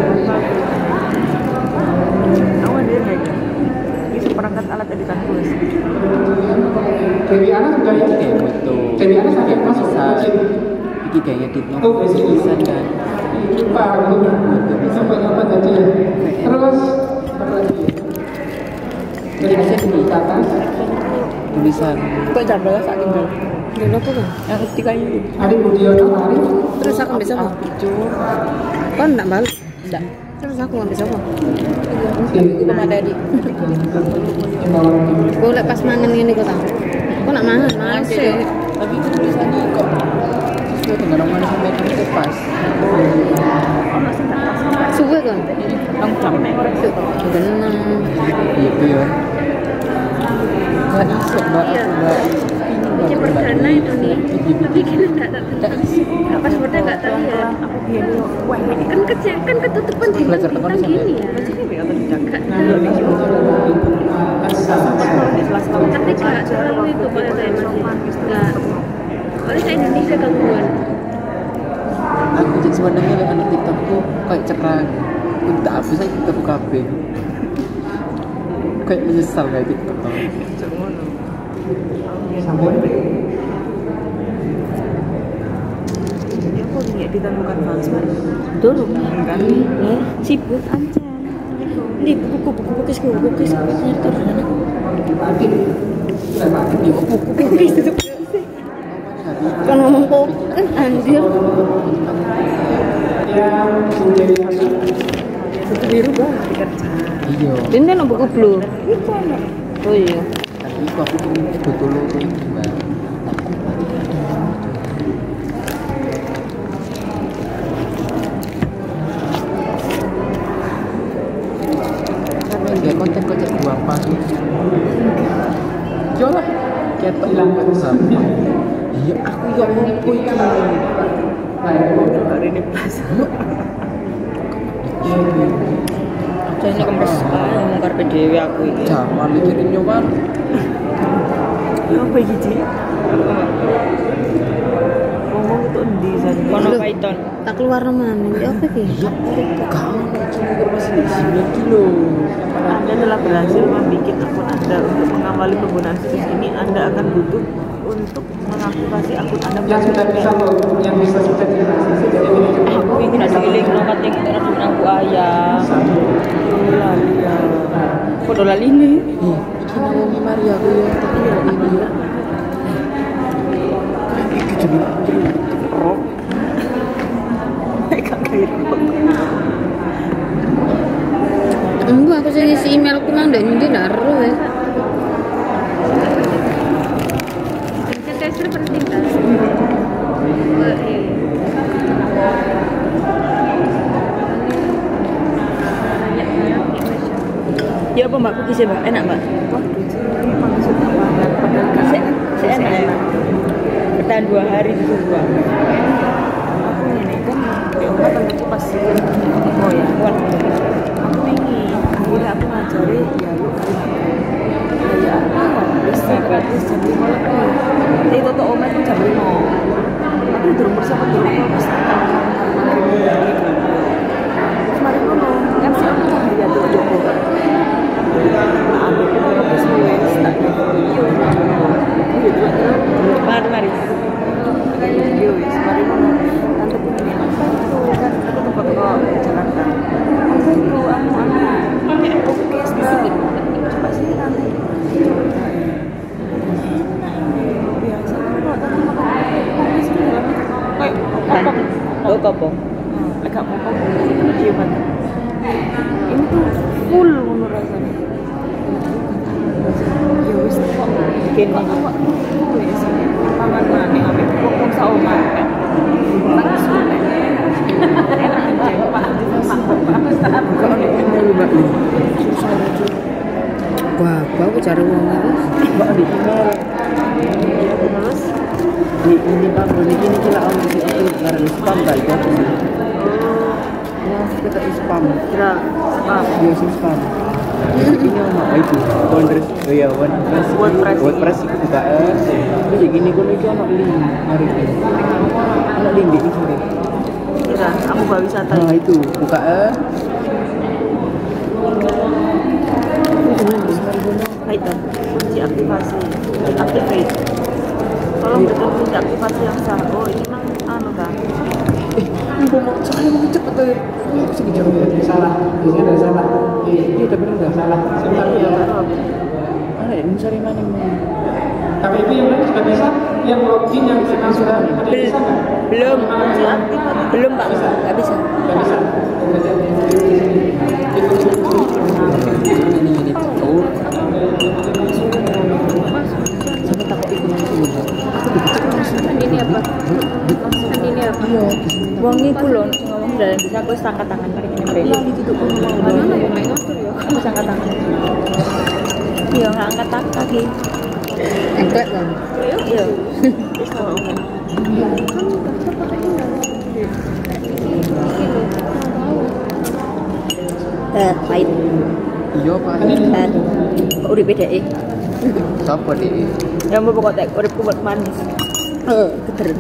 awan dia kayak ini seperangkat alat editan tulis Dewi Ana sudah ya? kayak foto Dewi Ana sampai masuk bisa iki kayak ngedit no tulisan kan Pak, sampai apa tadi ya? Terus apa lagi? Tulisan di atas. tulisan kok jambal sak tinggal Ngono apa kan? yang tiga ini Ari Budiono Ari. Terus aku bisa apa? Kon ndak balik. Ndak. Terus aku ngambil apa? Belum ada di. Golek pas mangan ngene kok ta. Kok nak mangan masih. tapi itu tulisannya kok sesuai dengan roman sampai itu pas Suwe kan? nang jam nek ora iso Geneng. gitu ya nggak iso mbak aku mbak Ini perdana itu nih, tapi kan nggak apa sebenarnya nggak terlihat. aku biar wah ini Kan kecil, kan ketutupan di belajar tekan bintang gini ya. Tapi nggak terlalu itu pada saya masih nggak. Oleh saya Indonesia gangguan. aku jadi sebenarnya lihat anak TikTok tuh kayak cerang untuk apa sih kita buka H P kayak menyesal kayak TikTok Sampai dia kok nggak ditentukan transfer Dulu kan sibuk aja di buku-buku bukis bukis nyetor buku bukis itu kan ngomong kok kan anjir. yang menjadi buku biru bah dikerja iya Ini kan buku blue. itu anak Oh iya. tapi aku pengen betul tuh mbak Hari ini plus. Saya kempes ae ngomong karpe dhewe aku iki. Jaman iki nyoban. Yo apa iki, Ci? Ngomong itu endi jane? Kono Python. Tak keluar mana? Ya apa ki? Kamu kilo masih di sembilan kilo. Anda telah berhasil membuat akun Anda. Untuk mengawali penggunaan situs ini, Anda akan butuh untuk mengaktifasi akun Anda. Yang sudah bisa yang bisa sudah diakses jadi ini cuma Aku iki nak diiling nomor yang kita nak nang aku ayah. Lali ya. Foto lali ini. Iki nawangi Maria aku ya tapi ya ini ya. Iki jadi rock. Enggak, aku sih ngisi emailku nang ndek ndi ndak ero wis. Tes penting kan? Ya apa Mbak cookies ya Mbak? Enak Mbak? Saya saya enak. Bertahan dua hari itu dua. Aku ini kan di obat aku pas oh ya Buat aku ingin akhirnya aku ngajari ya lu ya apa terus terus jam lima lebih itu tuh obat tuh jam lima aku turun bersama dulu pas kemarin dulu kan si aku kan dia tuh Joko nah aku itu terus wes tak video video mari mari. video wes kemarin dulu tante pun ini aku kan aku tuh foto Jakarta itu anu anu oke sedikit coba sini nanti biasa kalau tadi makan kopi sini dalam kayak kopong Oh kopong. agak kopong dia banget ini tuh full menurut rasanya ya wis kok Gini. awak wis pangan maneh ambek kopong saoma kan langsung enak aja Pak Kau nih email Mbak nih. Susah aja. Wah, aku cari uang wis. Mbak di email. terus Di ini Pak, ini ini kira aku di itu karena spam tak itu. Ya, kita spam. kira spam Dia sih spam. Ini mau itu. WordPress, oh ya WordPress. WordPress. WordPress itu buka. Terus gini kono iki ono link mari. Ono link di sini. kira aku gak wisata Nah, itu buka eh. Python kunci aktivasi activate tolong berikan kunci aktivasi yang sah oh ini memang anu kan Ibu mau saya mau cepet aja. Aku sih jauh ya. salah di sini ada salah iya Iya, udah bener enggak? salah sebentar iya ya baru aku Mana ya? Mencari mana mau? tapi itu yang lain sudah bisa yang login yang memang sudah ada bisa nggak Belum. kunci aktivasi Belum Pak. Enggak bisa. nggak bisa Ini ini oh. Sama takut ikut langsung. Ini apa? Ini apa? Iya. Wong iku lho ngomong dalam bisa aku wis angkat tangan mari ngene mrene. Itu tuh ngomong. Mana ya main ngatur ya? Aku wis angkat tangan. Iya, enggak angkat tangan kaki. Engklek kan. Iya. Eh, pahit. Iya, Pak. Eh, kok uripe dhek. Siapa deh? Ya mau pokok tek uripku buat manis. Eh, keter.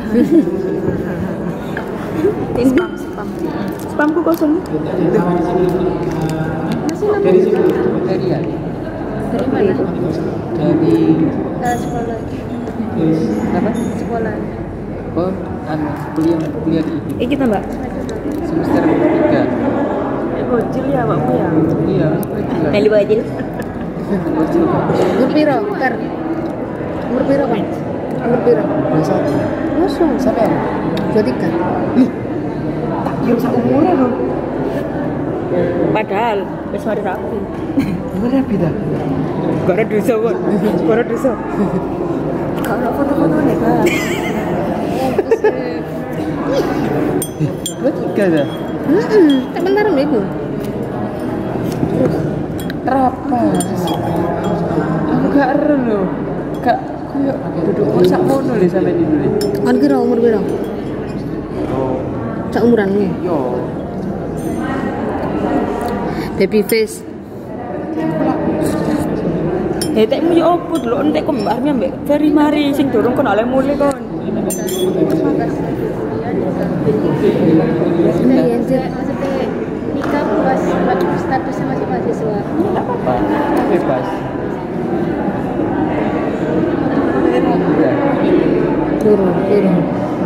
Ini spam spam spamku kosong. dari sini Dari ya? Dari mana? Dari Eh, sekolah. apa? Sekolah. Oh, anu kuliah kuliah di ini Eh, kita Mbak. semester tiga. eh bocil ya Mbakmu ya Iya, semester tiga. Meli Bajil. Umur piro? Kar. Umur piro kan? Umur piro? Biasa. Langsung. Sampai dua tiga. ya seumuran loh. Padahal wis mari rapi. Umurnya beda. Gak ada dosa, Bon. Gak ada dosa. kalau foto-foto nih kan Dua tiga dah. Heeh, tak bentar iku. Rapas. Aku gak ero loh. Gak Duduk masak mono lho sampe dulu. Kan kira umur piro? Sak umuran nih. Yo. Baby face. Eh, tekmu yo opo lho, entek kok mbaknya mbek Ferry mari sing durung kon oleh mulih kon. Nah, ya sih. Maksudnya nikah pas statusnya masih mahasiswa. Enggak apa-apa. Bebas. Turun, turun.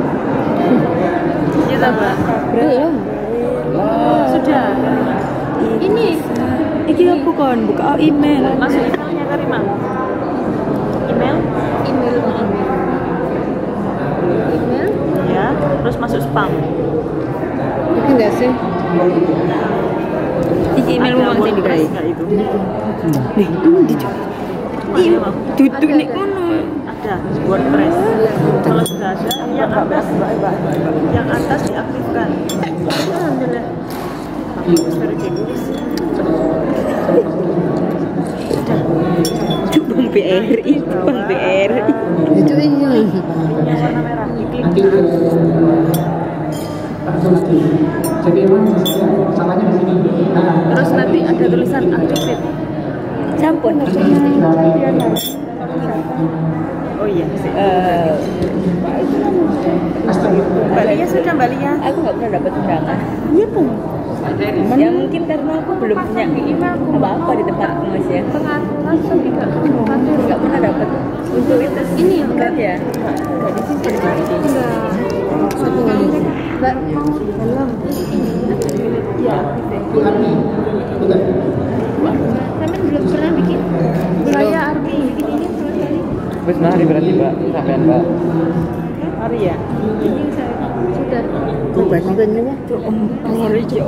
Iya, Mbak. Belum. Sudah. Ini Iki apa kon? Buka email. masuk emailnya Karima. Email? Email, email. Email? Ya, terus masuk spam. Mungkin enggak sih? Iki email Ada rumah sing digawe. WordPress nggak itu? Nih, kamu dijuk. Iya, duduk nih kono. Ada WordPress. Kalau sudah ada, yang atas, yang atas diaktifkan. Alhamdulillah. Very good. Cuk Bang B R I, Bang B R I. Itu ini. Yang warna merah, diklik. Nanti ke itu nanti. Jadi emang salahnya di sini. Nah, Terus nanti ada tulisan activate. Sampun. Oh iya, sih. Eh, Mbak Lia sudah Mbak Lia. aku nggak pernah dapat undangan. Iya pun. Ya mungkin karena aku belum punya apa-apa di tempatku mas ya. Pengaturan juga Nggak pernah dapat untuk itu Ini ya, enggak ya. Nggak di sini. Satu lagi. Mbak mau dalam. Iya. bukan nih. Bukan. Kalian belum pernah bikin Budaya Army bikin ini sama sekali. Wis mari berarti Mbak, sampean Mbak. Mari ya. Ini saya sudah. Coba sebenarnya ya. Om ngeri ya.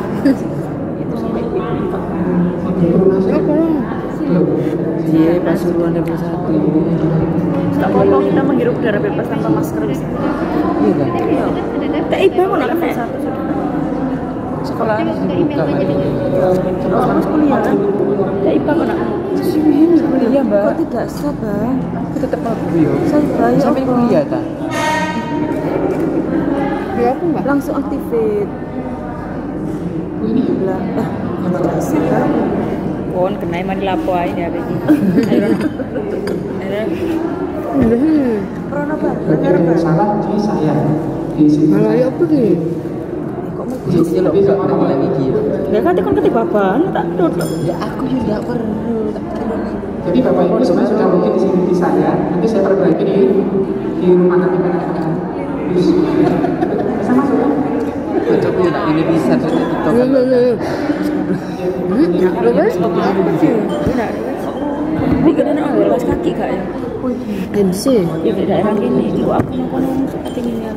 Iya, Pasuruan level satu. Tak apa kita menghirup udara bebas tanpa masker bisa. Iya kan? Iya. Tak iba kok nak Level satu sudah. Sekolah buka kan? Terus kuliah kan? tak iba kok nak. Kuliah Mbak. Kok tidak sah bang? Aku tetap mau yo. Saya bayar. Sampai kuliah ta? Ya apa enggak? Langsung activate. Lah, ah, tidak sah bang. Kon kenai mari lapo ae ya iki. Ayo. Hmm. Corona Pak. Berarti yang salah di saya. Di sini. Malah ya apa sih? Jadi lo bisa mulai iki. Ya kan kon ketiba ban tak duduk. Ya aku juga enggak perlu. Jadi Bapak Ibu sebenarnya sudah mungkin di sini di saya. Nanti saya perbaiki di di rumah nanti kan. Bisa masuk kan? Cocok ya ini bisa terus TikTok. Iya iya iya. Hmm, terus apa sih? Benar. Ini kan ana alas kaki gak ya? M C. Di daerah ini, ibu aku nang kono suka tingginya.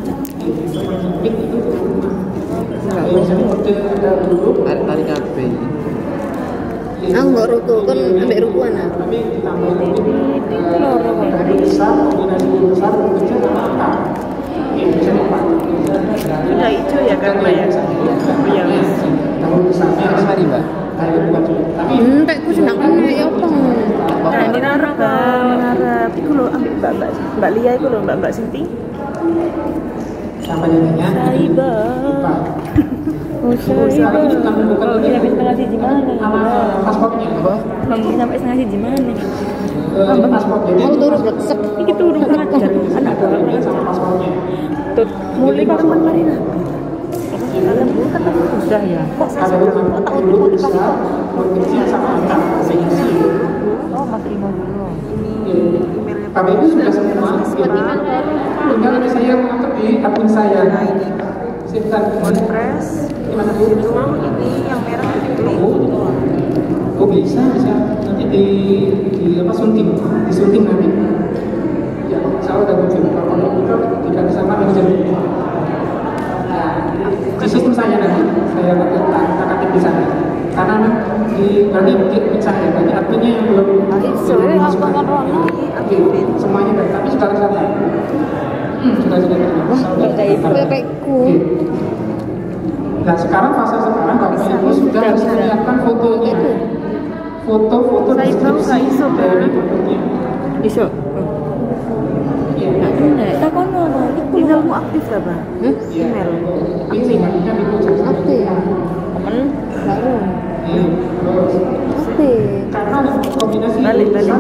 Tarik tarik kabeh. Aku nggak ruku kan ambek rukuan ah. Tapi ditambah lagi besar, kombinasi besar, kecil sama angka. Oke, bisa dipakai. Sudah hijau ya kan Mbak ya? Iya Mas. Kalau besarnya Mari Mbak. kayak bukan juga. Tapi Hmm, tak ku senang ana ya apa? Nah ini ngarep Bang, ngarep. Iku lho ambil Mbak Mbak Mbak Lia iku lho Mbak Mbak Sinti. sama jadinya. Saiba. Pak. Oh, Sekarang ini kita membuka Kalau ini sampai setengah siji mana? nama paspornya apa? Mami sampai setengah siji mana? Eh, paspor jadi Aku turun bleksek. Iki turun ajar anak ini sama paspornya. Tut mulai karo mari lah. Kalian bu ketemu sudah ya. Ada huruf huruf besar, huruf kecil sama angka. Seisi. Oh, Mas Rimo dulu. Tapi itu sudah semua. Tinggal ini saya mengangkat di akun saya. Simpan WordPress. gimana bu? Ini yang merah diklik. Oh, oh bisa bisa nanti di di apa sunting, disunting nanti. Ya, saya udah bikin kalau komputer tidak sama manajer. Nah, di sistem saya nanti saya tak tak ketik di sana. Karena di berarti di saya berarti adminnya yang belum belum masuk. Oke, semuanya baik, tapi sudah tercatat. Hmm, sudah sudah tercatat. Kayak kaykku. Nah sekarang fase sekarang Bapak Ibu sudah harus menyiapkan fotonya, foto-foto Saya tahu nggak iso, dari Bang. fotonya. Iso. Nggak kena. Takono apa? Iku Emailmu aktif gak, Bang? Hmm? Email. Ini makanya itu jasa. Aktif. temen Baru. Terus Aktif. karena kombinasi Balik, balik.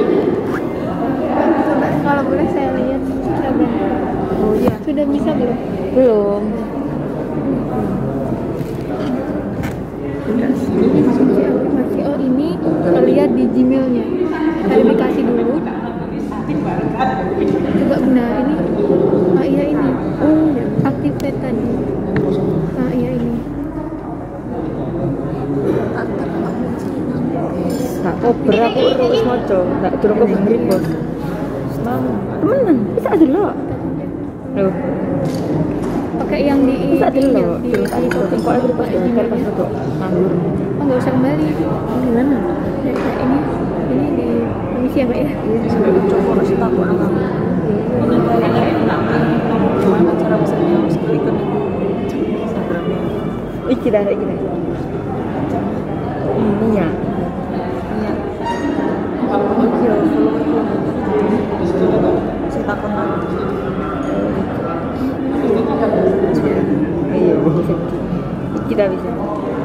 Coba kalau boleh saya lihat sudah belum? Oh iya. Sudah bisa belum? Belum. Masih oh ini terlihat di Gmailnya. Verifikasi dulu. Coba benar ini. Ah iya ini. Oh activate tadi. Ah iya ini. tak kober aku terus moco tak durung kober bos temenan bisa aja lo loh Pakai yang di bisa aja lo di terus di aku kok aku pas kan pas itu nganggur Oh nggak usah kembali. gimana Ya, ini ini di permisi ya Mbak ya. Coba kasih tahu anak kamu. Ini kayaknya enak. Gimana cara pesannya? Harus klikkan Instagramnya. iki dah iki dah ini ya Iya. iki yo Saya takut banget. iya iki dah bisa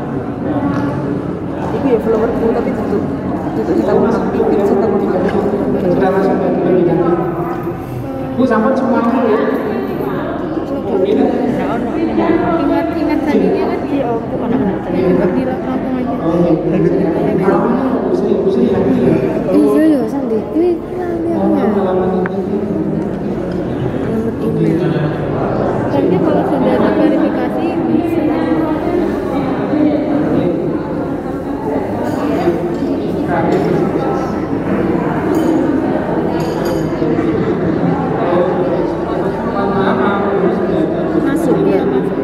Itu ya followerku tapi tutup. Tutup saya takut banget. Saya takut banget. sudah langsung bagi ganti. Bu sampai semuanya ya. Ini Ingat ingat tadinya kan iya aku kan anak di langsung aja. kalau usai usai lagi ya. Iya ya Sandi. Ini Alamat alamat alamat email. Tapi kalau sudah diverifikasi bisa. Masuk ya.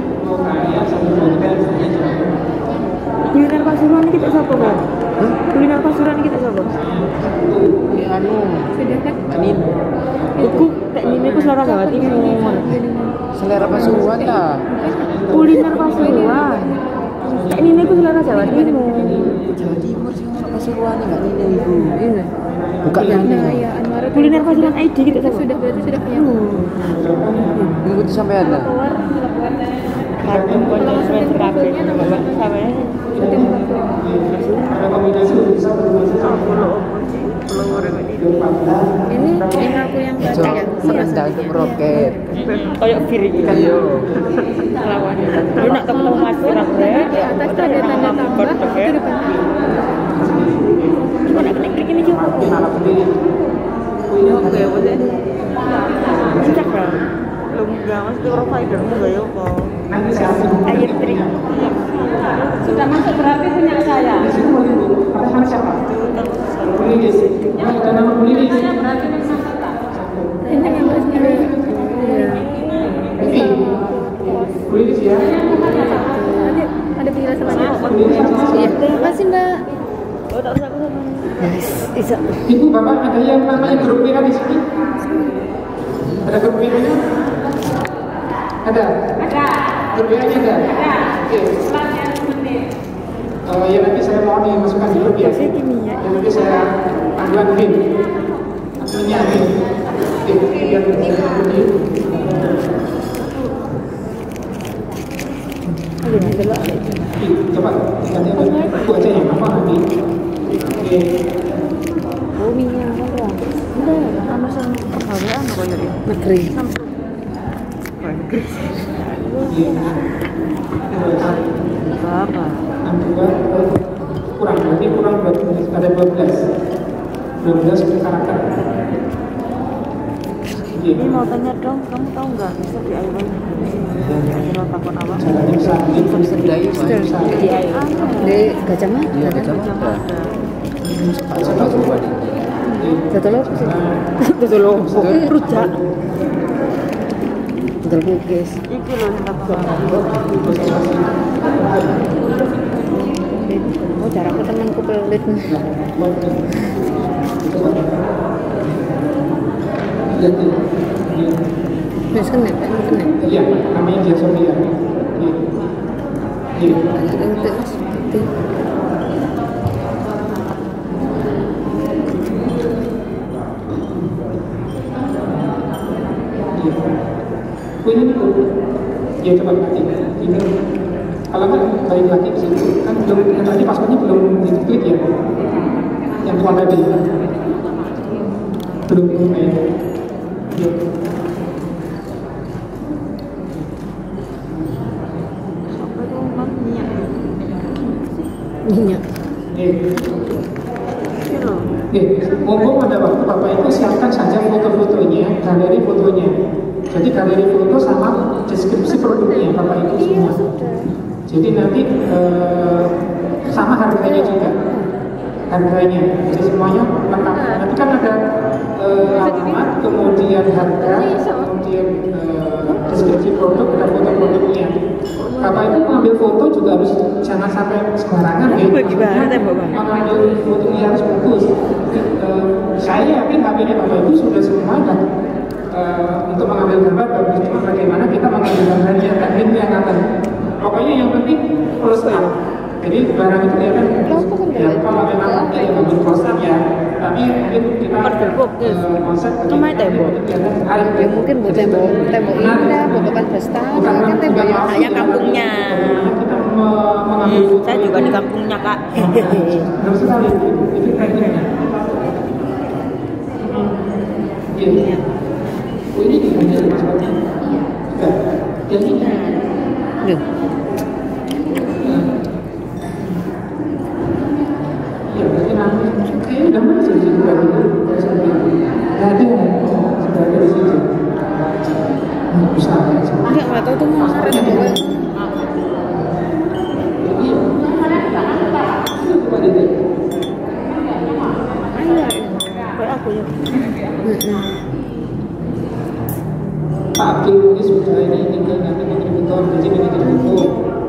kuliner Pasuruan kita siapa kan kuliner Pasuruan kita siapa anu Sudah kan? anin iku tek ini aku selera Jawa Timur selera Pasuruan ta kuliner Pasuruan tek ini aku selera Jawa Timur Jawa Timur sih orang Pasuruan enggak ini ibu Ini. buka Nah ini ya Anwar kuliner Pasuruan I D kita siapa sudah berarti sudah punya. mengikuti sampai ada Keluar Aku konten influencer kabeh bapak sampe ada kombinasi bisa berubah Ini emailku yang baca ya. merendah itu meroket koyo bir iki kan yo lawan lu nak ketemu Mas Firang rek di atas tuh ada tanda tambah itu depan. cuma nak klik ini juga Punya apa ya, Bos? Instagram Belum enggak, Mas. Itu provider enggak ya kok. nanti saya air trik Sudah masuk berarti punya saya. di sini boleh bu ada nama siapa Bulilis ada nama Bulilis Berarti memang kita. Ini yang bahas ini. ini Bulilis ya Ada ada penjelasan lagi. Iya. Terima kasih Mbak. oh tak usah aku sama Yes, bisa. ibu bapak ada yang namanya grup W A di sini ada grup W A nya ada Ada. grup W A nya ada Ada. oke Selanjutnya menit. Eh, ya nanti saya mau dimasukkan di grup ya. Pasti kimia. Ya, nanti saya panggil admin. Adminnya admin. Oke, biar bisa admin. ayo nak delok Oke, coba ganti aku aku aja yang apa nanti. Oke, oh minyak apa udah Amazon pergawean apa ya? Negeri. Apa? enam dua kurang berarti kurang dua belas ada dua belas dua belas karakter. Oke, Ini mau tanya dong, kamu tahu nggak bisa D I Y? Kalau takut apa? caranya bisa bisa bisa dai bisa Di di Gajah Mada. iya kacamata coba coba. Betul loh. betul loh rujak Betul kukis. Iki loh yang takut. Oh, cara aku temanku pelit. Ganti. Wis kena, kena. Iya, namanya dia Sofia. Oke. Oke. Banyak yang terus. Punya nih Bu. Ya coba nanti ini. Kalau nggak balik lagi ke situ kan belum yang tadi passwordnya belum diklik ya. Yang tua tadi belum mulai. Ya. Minyak. Oke, ngomong pada waktu Bapak Ibu siapkan saja foto-fotonya, galeri fotonya. Jadi galeri foto sama deskripsi produknya Bapak Ibu semua. Jadi nanti eh, sama harganya juga, harganya. Jadi semuanya lengkap. Nanti kan ada eh, alamat, kemudian harga, kemudian eh, deskripsi produk dan foto produknya. Bapak Ibu mengambil foto juga harus jangan sampai sembarangan ya. Mengambil foto yang harus bagus. Uh, saya yakin H P-nya Bapak Ibu sudah semua dan uh, untuk mengambil gambar bagus. Cuma bagaimana kita mengambil gambarnya dan ini yang akan. Pokoknya yang penting close up. Jadi barang itu kelihatan. Ya kalau memang nanti ya bagus close up ya. Tapi mungkin kita uh, konsep Kemana tembok? Ya mungkin buat tembok, tembok indah, buat depan bestari, kan tembok yang Saya kampungnya. Kita mengambil Hmm, saya juga di kampungnya kak. Harus sekali itu kayaknya. Iya. Oh ini gimana maksudnya? Iya. Jadi. Duh. Ya berarti nanti kayaknya udah masuk sih bukan itu. Gak ada, sudah ada di situ. Nggak usah. Enggak, nggak tahu tuh mau ada coba. Iya. Itu coba deh. Kayak aku ya. Pak Abdul ini sudah ini tinggal nanti kontributor jadi ini kontributor.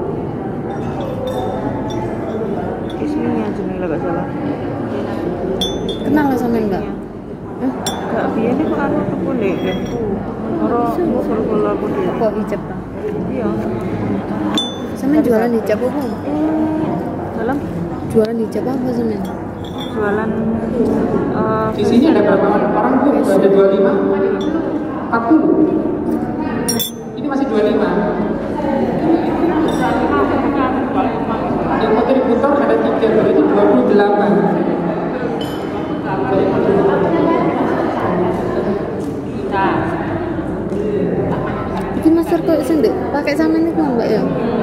Isminya jeneng lah gak salah. Kenal lah sama enggak? Gak biyen kok aku tuku nek aku. Ora musul kula aku dia. Kok hijab lah? Iya. Sama jualan hijab apa? Dalam Jualan hijab apa sama? jualan eh Di sini ada berapa orang Bu? Ada dua puluh lima? empat puluh? Ini masih dua puluh lima? Yang kontributor ada tiga, berarti dua puluh delapan. Ini masker kok sendiri pakai sama ini kok mbak ya?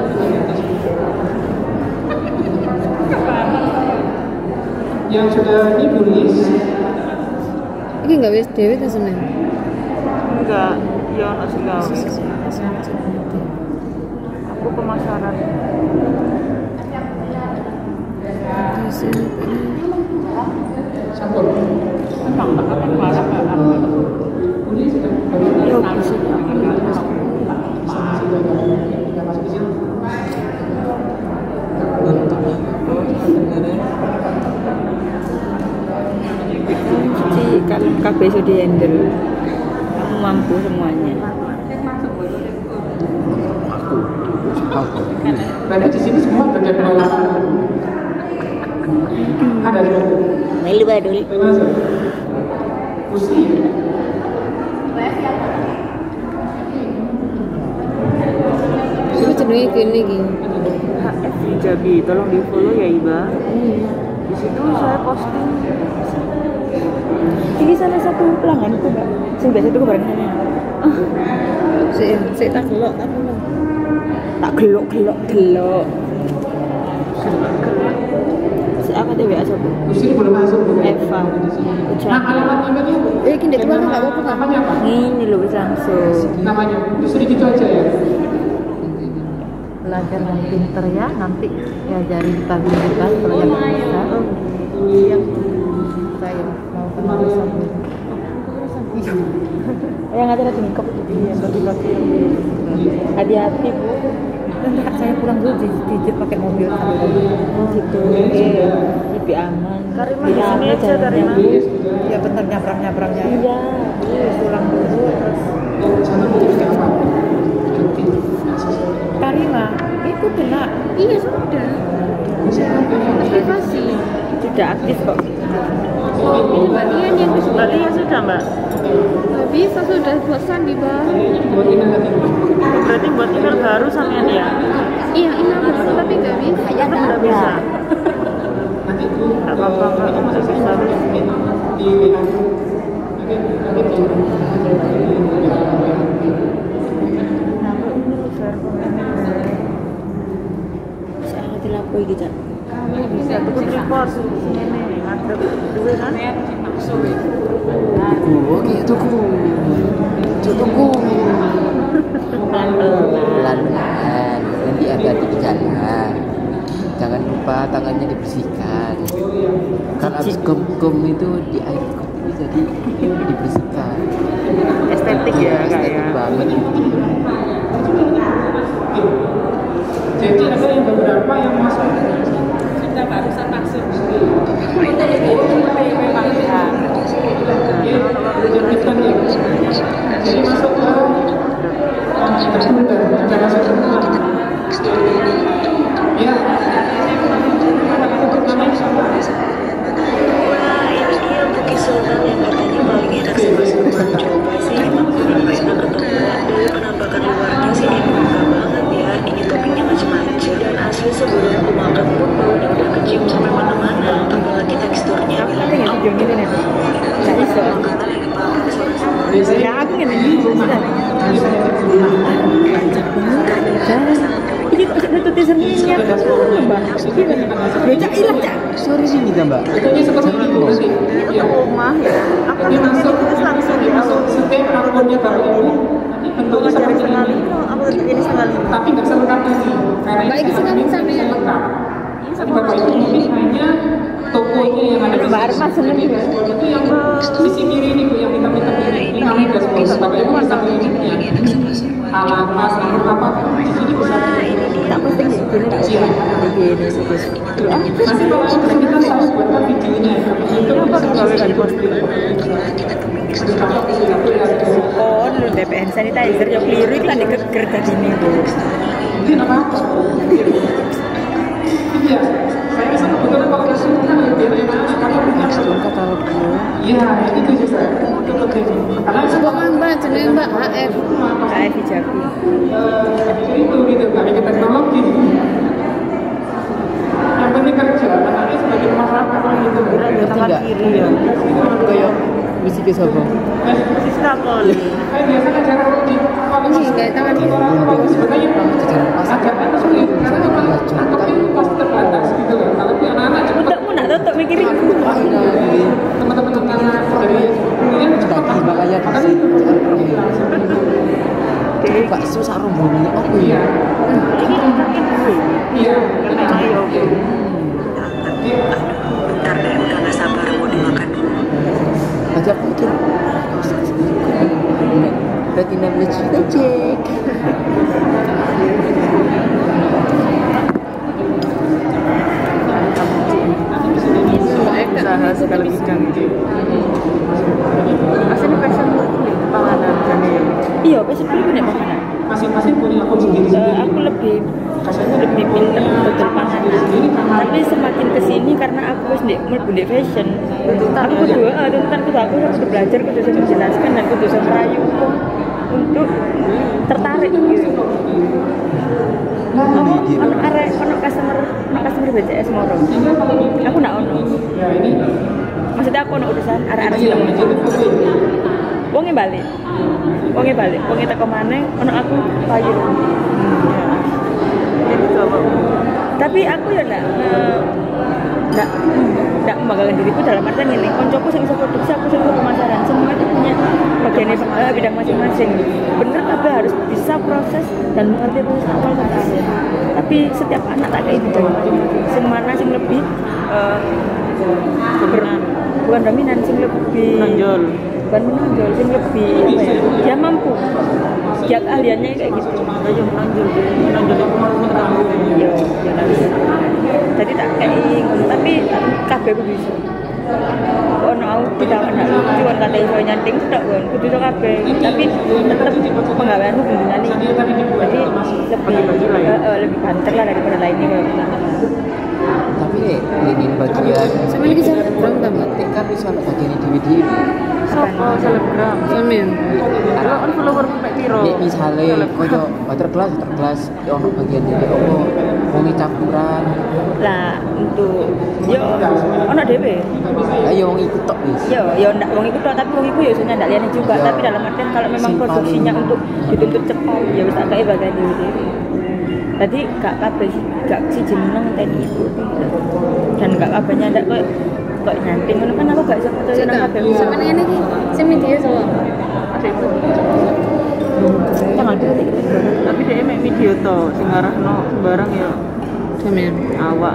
Yang sudah ini tulis Ini nggak wis dewi kan semen? enggak, ya anak sing gawe. Aku pemasaran. sampul. Ini sudah Yo bisa. kita masuk di sini. Jadi kalau K B sudah di handle, kamu mampu semuanya. Berarti di sini semua bagian pengelolaan. Ada di mana? Melu badul. Masuk. Kursi. Itu jenenge kene iki. H F Hijabi, tolong di follow ya Iba. Di situ saya posting. Ini salah satu pelangganku mbak. Sing biasa tuh bareng saya. Si, si tak gelok, tak gelok. Tak gelok gelok gelok. Si apa deh biasa bu? Kursi ini belum masuk. Bu. Eva. Nah, alamat emailnya Bu. Eh, kini dua nggak apa-apa kan? Namanya apa? Ini loh bisa langsung. Namanya. Justru gitu aja ya. Belajar yang pinter ya, nanti ya dari dibagi-bagi kalau yang bisa yang saya mau penulisan Yang ada lagi ngikop itu dia bagi-bagi. Hati-hati bu. enggak, saya pulang dulu di, di, pakai mobil Oh gitu. Oke. Lebih aman. Karimah di sini aja Karimah. ya bentar nyabrang-nyabrangnya Iya. pulang dulu terus Sana butuhnya apa? Cuti. Karima ikut nak Iya sudah. Aktivasi. Sudah aktif kok. Ini Mbak Ian yang Berarti ya sudah Mbak. Mbak bisa, sudah bosan di bawah. Buat ini lagi. Berarti buat email baru sampean ya? Iya, email baru tapi nggak bisa. Saya Tetap nggak nggak ada. bisa. Nanti itu Nggak apa-apa, nggak itu masih bisa. bisa di W A. Nanti nanti di Saya ngerti lapo iki, Cak. Bisa tuku tripod ini ngadep duwe kan? Tuku, oke tuku. Tuku. Pelan-pelan, nanti hati-hati di jalan. Jangan lupa tangannya dibersihkan. Kalau habis gom-gom itu di air kopi itu jadi dibersihkan. Estetik ya kak Estetik ya. banget. jadi ada yang beberapa yang masuk. Kita barusan masuk. Ya, lanjutkan ya. Jadi masuk ke terbuka, ada masuk semua. Ya. Itu pertama sama. Ini dia untuk Sultan yang katanya paling enak sama semua coba sih emang beberapa enak atau enggak dari penampakan luarnya sih emang enggak banget ya, ini toppingnya macam-macam dan asli sebelum aku makan pun baunya udah kecium sampai mana-mana, apalagi teksturnya Aku ngerti nggak video ini nih? Nggak bisa. makanan yang dipakai sama-sama. Ya aku ngerti. Ini kok satu teasernya nyata mbak? Baca ilang Cak. Sorry sini dah mbak. Itu seperti itu nanti. Ya. Rumah ya. Aku Ini masuk tulis langsung ini ya. masuk setiap akunnya baru itu nanti bentuknya Cari seperti setengah ini. lima, aku tetap ini setengah lima. Tapi nggak selengkap ini. Karena Mbak, ini selengkap ini sampai ya? lengkap. Jadi bapak itu mungkin hanya tokonya yang ada di Mbak Arma seneng juga. itu yang sisi kiri ini bu, yang hitam-hitam ini. Ini namanya dashboard. Bapak ibu bisa melihatnya. Alamat apa di sini bisa. Tak posting di sini tak Iya. Begini bagus. Ya. Nanti kalau kita saya buatkan videonya itu Apa kalau nggak diposting? Oh, lu D P N sanitizer yang keliru itu kan dikeker tadi nih. Mungkin apa-apa. Iya, saya rasa kebetulan kalau kasih kan lebih enak karena punya Katalog dulu. iya itu juga itu penting karena Mbak Mbak jenenge Mbak H F. Kayak Hijabi. eh itu gitu nggak pakai teknologi yang penting kerja anaknya sebagai masyarakat gitu Di tangan Tidak. kiri ya. Kayak misi ke sobo. Bisa kok. kayak biasa kan cara di kalau Ini kayak tangan kiri. kalau sebenarnya agak itu sulit karena memang anaknya itu pasti terbatas gitu loh kalau di anak-anak cepat Untukmu nak tutup mikirin. teman-teman anak dari kuliah cepat Daging makanya makanya itu Oke. Bakso sak rombongan apa ya? Ini makin dulu. iya Karena ayo. Bentar deh, udah gak sabar mau dimakan dulu. Ajak mikir. Berarti namanya cerita cek. Usaha segala bidang gitu. Asli passion kulit panganan kan ya. Iya, besok dulu punya makanan. masing-masing punya akun sendiri Eh, aku lebih aku lebih pinter betul panganan. Tapi semakin kesini karena aku wis ndek mlebu ndek fashion, aku kudu eh tuntutan kudu aku harus belajar, kudu bisa menjelaskan dan kudu bisa merayu wong untuk tertarik gitu. Aku ono arek ono customer ono customer B C S moro. Aku ndak ono. ya ini Maksudnya aku ono urusan arek-arek yang sing menjadi foto wonge balik. Wonge balik, wonge teko maneh ono aku payu. Jadi coba. Tapi aku ya ndak eh, ndak ndak membanggakan diriku dalam artian ini koncoku sing iso produksi, aku sing iso pemasaran, semua itu punya bagian eh, bidang masing-masing. Bener tapi harus bisa proses dan mengerti proses awal sampai akhir. Tapi setiap anak tak kayak bidang masing-masing. Sing mana sing lebih eh, ber- bukan dominan, sing lebih Menonjol. bukan menonjol, sing lebih apa ya? Dia mampu. Dia keahliannya kayak gitu. Ayo menonjol. Menonjol itu mau menonjol. Iya, ya kan. Jadi tak kayak ngono, tapi kabeh ku bisa. Ono aku tidak kenal lucu kan kata iso nyanting tok kon, kudu iso kabeh. Tapi tetep penggaweanku bendungan iki. Jadi lebih heeh, lebih banter lah daripada lainnya kalau kita. Tapi ini bagian Sama ini selebgram ta, Mbak? kan bisa bagian di video. Sopo selebgram. Amin. misalnya koyo water kelas water kelas yo ono bagian iki opo wong campuran Lah untuk yo ono dhewe. lah yo wong iku tok wis Yo, yo ndak wong iku tok, tapi wong iku yo sebenarnya ndak liyane juga, Yo. tapi dalam artian kalau memang Sing produksinya paling- untuk dituntut cepat ya wis tak kae bagian dhewe. Jadi gak kabeh gak siji meneng teni itu. Dan gak kabehnya ndak kok kok nyanting ngono kan aku gak iso percaya nang kabeh. Sampe ngene iki sing media soal. Jangan dulu. Tapi dia main video to, sing ngarahno sembarang ya Jamin. awak.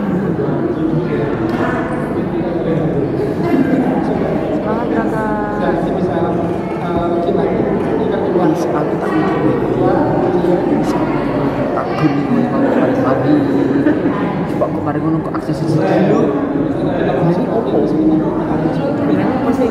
Semangat kakak. Nanti bisa eh, kita ini kan dua wis aku tak bisa tak guni kowe mau pagi-pagi coba kemarin ngono kok akses itu ini opo Dengan apa sih?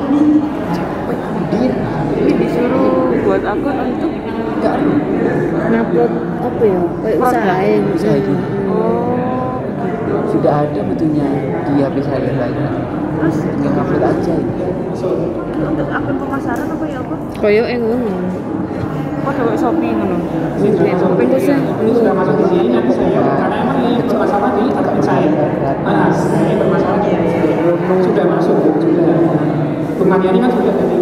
din Ini disuruh buat akun untuk enggak Ngupload apa ya? Kayak usahain. usaha itu oh sudah ada betulnya di H P saya lain terus tinggal upload aja ini untuk akun pemasaran apa ya apa? Koyo yang ngono. Kok ada Shopee ngono? Tapi Bisa. ini sudah masuk di sini nanti saya karena emang ini bermasalah di admin saya. Nah, ini bermasalah di sudah masuk sudah. Bunganya ini kan sudah tadi.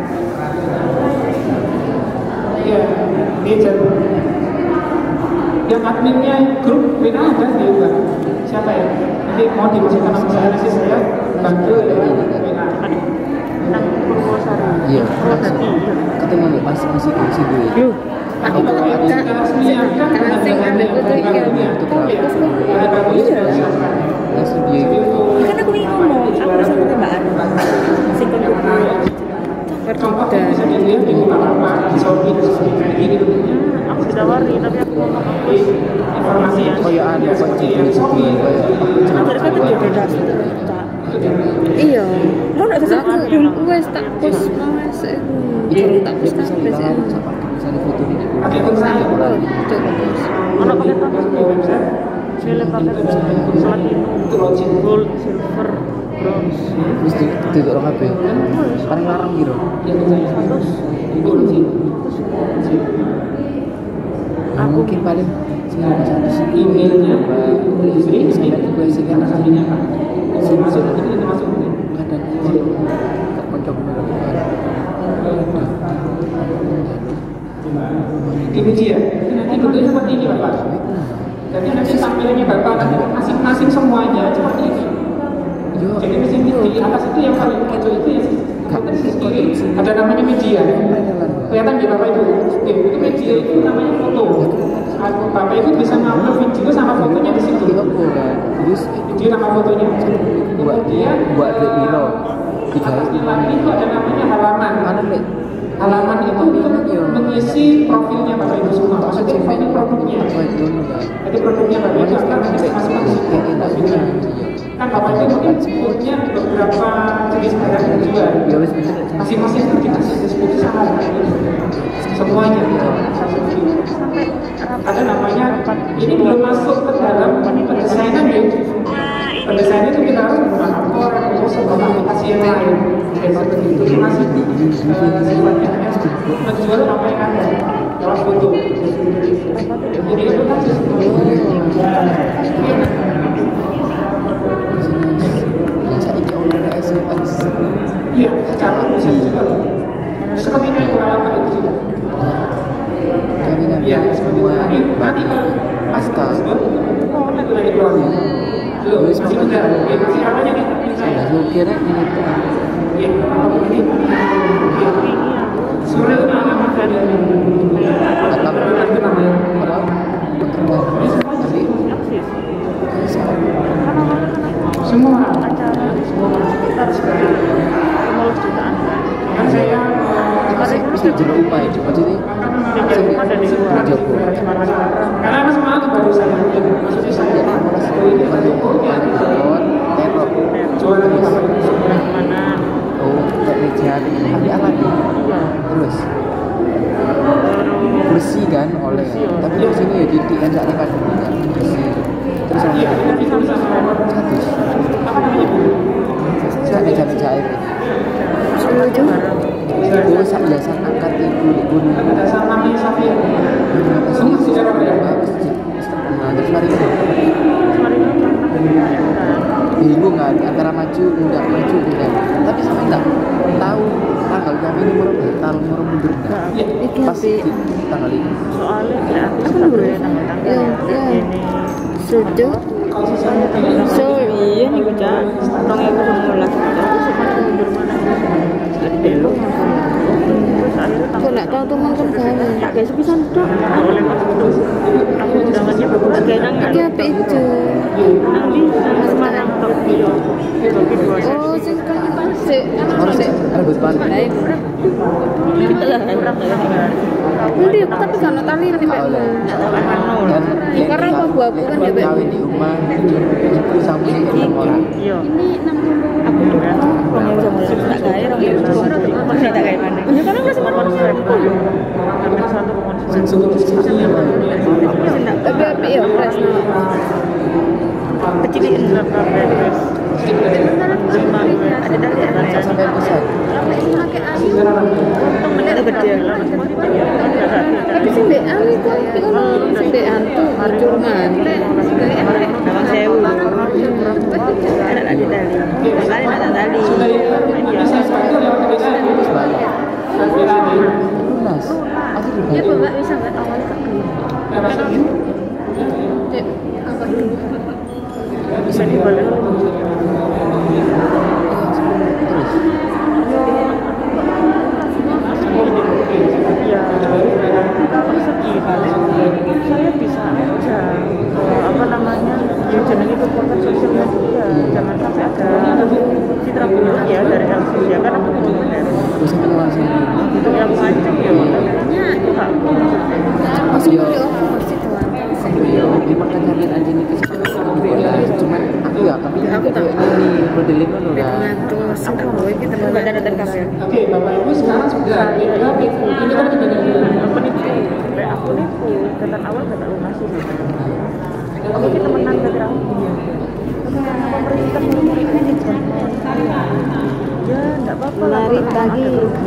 Iya, ini jadi yang adminnya grup W A ada di Mbak. Siapa ya? Nanti mau dimasukkan nama saya nanti saya bantu dari W A. Nang Purwosari. iya ketemu mbak mas masih kursi gue Lu, aku kok enggak karena sing ambek foto iki ya. Terus kok iya. yang studio itu Kan aku ingin ngomong, aku bisa ketembakan. Sing kon Contoh bisa dilihat di Bukalapak, di Shopee, di Shopee kayak gini bentuknya. Aku ditawari tapi aku ngomong apa Jadi informasi yang koyo ada kok seperti yang jadi Shopee. Dari kata dia beda. Iya. Mau ndak bisa Aku wes tak post mau sik. itu Tak dia post bisa kabeh sik. dibangun sama bisa di foto ini Pakai akun saya. Coba post. Ono paket apa? Di website. Pilih paket platinum, Itu login. gold, silver, bronze. terus di itu orang H P paling larang gitu Yang saya status itu login. nah, mungkin paling sehingga satu sih Emailnya mbak istri istri sampai gue sih kan sampingnya kan. Masuk masuk ini ini masuk. kadang tak kocok Ini dia. Nanti bentuknya seperti ini Bapak. Jadi nanti tampilannya Bapak nanti masing-masing semuanya seperti ini. yo Jadi mesin di atas itu yang paling pojok itu ya sisi kiri ada namanya media. Kelihatan di Bapak itu. Oke, itu media itu namanya foto. Bapak itu bisa ngupload video sama fotonya di situ. iya apa kan terus Video sama fotonya. buat Kemudian buat dek piro tiga di lagi itu ada namanya halaman. mana dek Halaman itu untuk mengisi profilnya Bapak itu semua. Maksudnya ini produknya. oh itu enggak Jadi produknya Bapak itu akan masuk-masuk di situ. profilnya. Kan Bapak itu mungkin punya beberapa jenis barang yang dijual. ya wes bener Masing-masing itu dikasih deskripsi sama semuanya. Ada namanya, ini belum masuk ke dalam pendesainan ya. Pendesainan itu kita harus menggunakan Corel atau sebuah aplikasi yang lain. Kayak seperti itu ini masih eh, sifatnya hanya menjual apa yang ada dalam foto. Jadi itu kan yang saya ingin oleh S M S iya, secara bisa juga. Seperti ini pengalaman itu juga. kami Iya, ngambil seperti semua itu. Nanti pasta oh, nanti lagi keluarnya. Belum, masih muda. Ya, masih awalnya kita saya kira ini tuh ya, apa ini? Sore itu alamat dari atap itu namanya. orang bekerja tapi Semua Acara sekitar lima belas jutaan. kan saya masih bisa jeruk upaya maksudnya Yang ada di luar. Joko karena mas malu baru saya maksudnya saya ini pokoknya teror jual lagi Sebelah mana? oh kayak meja tapi alat terus bersih kan oleh tapi di sini ya titik kan saat kan bersih terus yang iya kita bisa bisa satu apa namanya bu saya meja meja air Setuju. gue sak biasa angkat ibu ibu ada sama namanya Safia. Kamu masih cara ya? Nah, terus mari kita bingung kan antara maju enggak maju enggak, tapi saya enggak tahu tanggal kami ini mau taruh mau mundur enggak. Pasti tanggal ini. Soalnya aku Aku dulu. Ya, ya. Sudah. so iya nih bocah nong aku semula aku sempat mundur mana gede lu terus akhirnya Kok nak tahu teman kan gawe. tak kayak sepisan dok aku undangannya bagus kayak nang Iki apa itu? nang di Semarang tok bagi dua Oh, sing kan sik. Orang sih rambut pantai. kita lah orang Nanti tapi kan tali kan Pak. Dan Karena abu-abu kan ya, Pak. kawin di rumah itu sampai enam orang. iya aku dua orang yang bisa mulai tak kaya orang yang bisa masih tak kaya mana ya karena masih mana hampir satu Tapi api ya, Pres. kecilin ada dari Saya sampai besar. itu gede Tapi sing ndek anu iku apik ngono, sing ndek hantu curman. Nawang sewu ada tadi tadi kali ada tadi Lunas. Aku juga. Bapak bisa nggak awal bisa dibalik ya kalau segini saya bisa aja eh, apa namanya ya jangan itu kekuatan sosial media jangan sampai ada citra buruk ya dari L C D ya karena betul benar Bisa kenal sendiri. untuk yang macam ya makanya itu hak Masuk Yo. di off masih doang. Iya, memang kan kalian aja nih kesempatan di bola. Cuman aku ya, tapi aku tahu ini modelin dulu lah. Ngantung masuk ke bawah kita baca data kafe Oke, Bapak Ibu sekarang sudah ini kan kita dari penipu kayak aku nipu kata awal kata lunasi oke kita menang kata aku karena pemerintah murid-muridnya dijanjikan ya enggak apa-apa lah Lari pagi.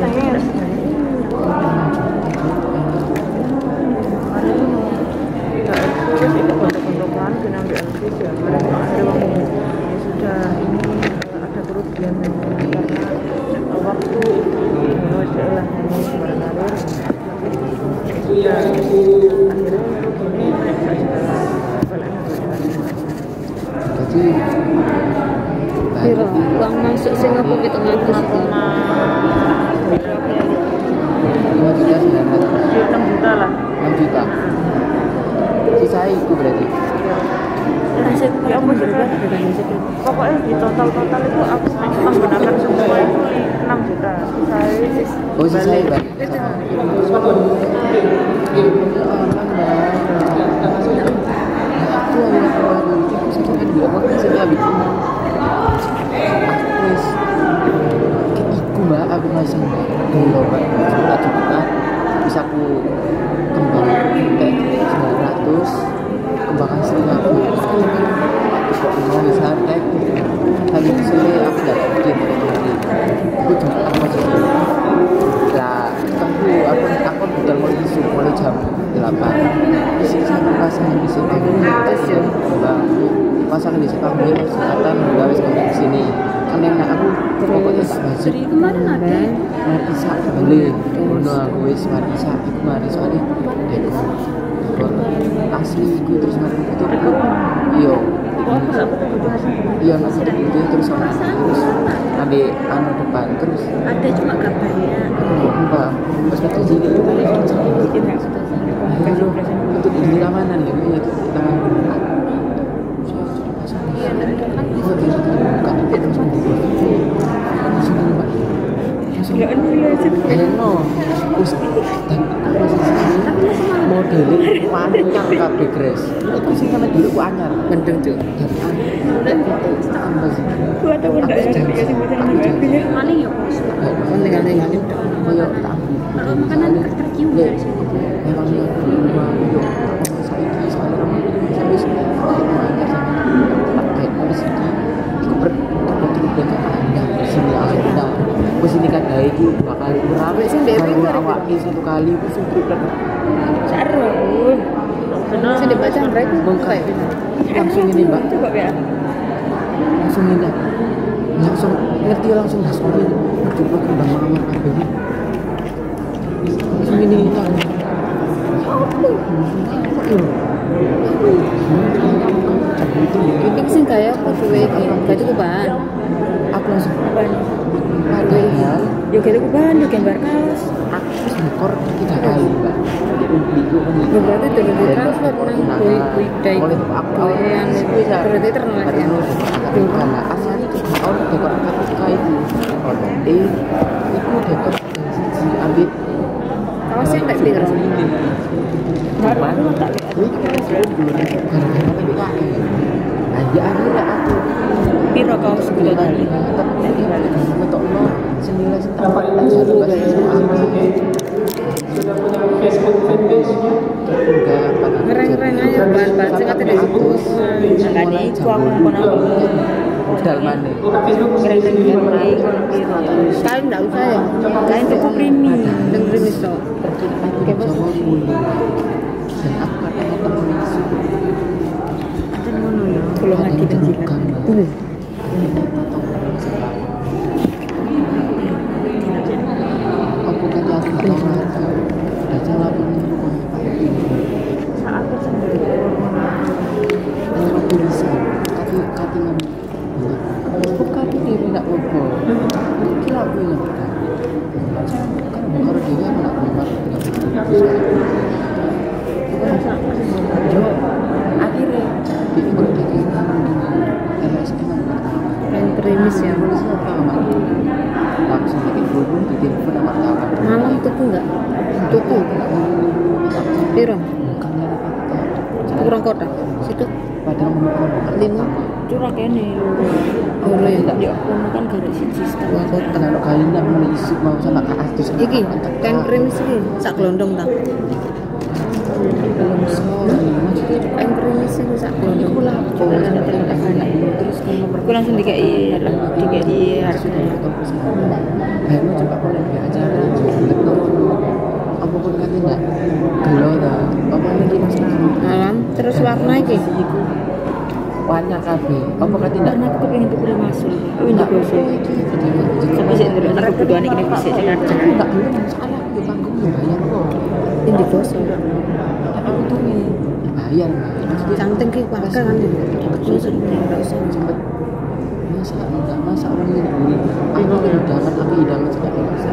terus itu bentuk-bentukan dengan di Indonesia mereka ada waktu ya sudah ini eh, ada kerugian karena eh, waktu itu menurut saya ini sebenarnya ya akhirnya ini mereka sudah balik Jadi Piro, uang masuk sing apa kita ngatus lima koma lima juta sembilan ratus enam juta lah enam juta. Sisa itu berarti. nasib ya aku juga pokoknya di total-total itu aku menggunakan semua itu enam juta saya Oh, sisa itu. Aku masih belum tak cukup bisa aku kembang kayak sembilan ratus kembangan seribu aku kok mau bisa kayak tadi itu sih aku nggak bikin aku cuma aku masih lah aku aku aku udah mulai isu mulai jam delapan di sini saya pasang di sini terus ya pasang di sini aku kesempatan udah wis di sini kan enak aku pokoknya tak budget kemarin ada mari bisa boleh ngono aku wis mari bisa iku mari soalnya dekor dekor asli iku terus mari foto iya iya nak foto itu terus sama terus ambil anu depan terus ada cuma gambarnya enggak terus kata sini untuk di keamanan ya itu keamanan ya influencer Eno, us dan modelin panjang kabeh gres. Iku sing sampe dulu ku anyar, gendeng cuk. Dan tambah sih. gua tahu enggak ya dikasih bocah mobilnya maling ya bos Tinggal-tinggalin koyo tak kalau makanan tercium dari sini memang ya rumah yo saiki soalnya rumah wis pakai wis iki iku ber betul-betul anda sini ada wis ini kan iki bakal kurang kayak gitu. Langsung ini mbak, Coba ya. langsung ini, langsung ngerti langsung langsung ini. Coba kembang mengamar kabel. Langsung ini kita. Itu sih kayak apa duwe iki? Berarti kuban. Aku langsung Apa nih? padahal Yo gitu kuban, yo gambar kaos. aku terus ngekor tiga kali mbak. Ya berarti dari di transfer nang bui bui dai. Oleh aku Yang itu berarti terkenal ya. karena aslinya juga orang dekor K P K itu eh itu dekor yang siji ambil Kaosnya enggak piro. Baru aku tak lihat. gara-gara K P K nah ya akhirnya aku Piro kaos kudu tadi. ngetokno senilai Bapak Ibu sudah punya Facebook fanpage-nya? Ngereng-ngereng aja bahan-bahan sing ate disebut. Makanya itu aku ngomong Dal mana? Buka Facebook sendiri. Sekali enggak usah ya. Kain tuku primi. Dengerin iso. Oke bos. Dan aku katanya temen isu. Ada ngono ya. Belum lagi penjilan. Dulu. Aku kata aku marah. Udah salah pun. Saat aku sendiri. Kalau aku bisa, kaki kaki ngomong. Aku kaki diri nak ngobrol. Kira aku yang kan. Kan kalau dia nak ngomong dengan akhirnya di berdekat L S M Main premis ya. langsung bikin hubung di telepon sama kawan Malam tuku enggak? Tuku. Piro? Kurang kota. Situ padahal ngomong lima. Curah kene. Oh, ya. Di aku kan garis siji setengah kota. kalau kalian mau isi mau sama Kak Astus Iki ten premis iki sak glondong ta. belum sekolah maksudnya Ten premis iki sak glondong. aku lapo terus kan Aku langsung dikai dikai harusnya. baru coba kalau di acara apa pun kan tidak gelo ta apa lagi maksudnya Malam terus warna iki. warna kabeh apa kan tidak Karena aku kepengen tuku masuk. Oh ini bos. Sampai sih terus aku kebutuhan ini bisa sing ada. aku nggak belum soalnya aku di panggung ya bayar kok Ini bos. aku tuh nih bayar maksudnya Canting ki warga kan. aku enggak usah cepet masa udah masa orang ini aku hidangan aku hidangan sudah biasa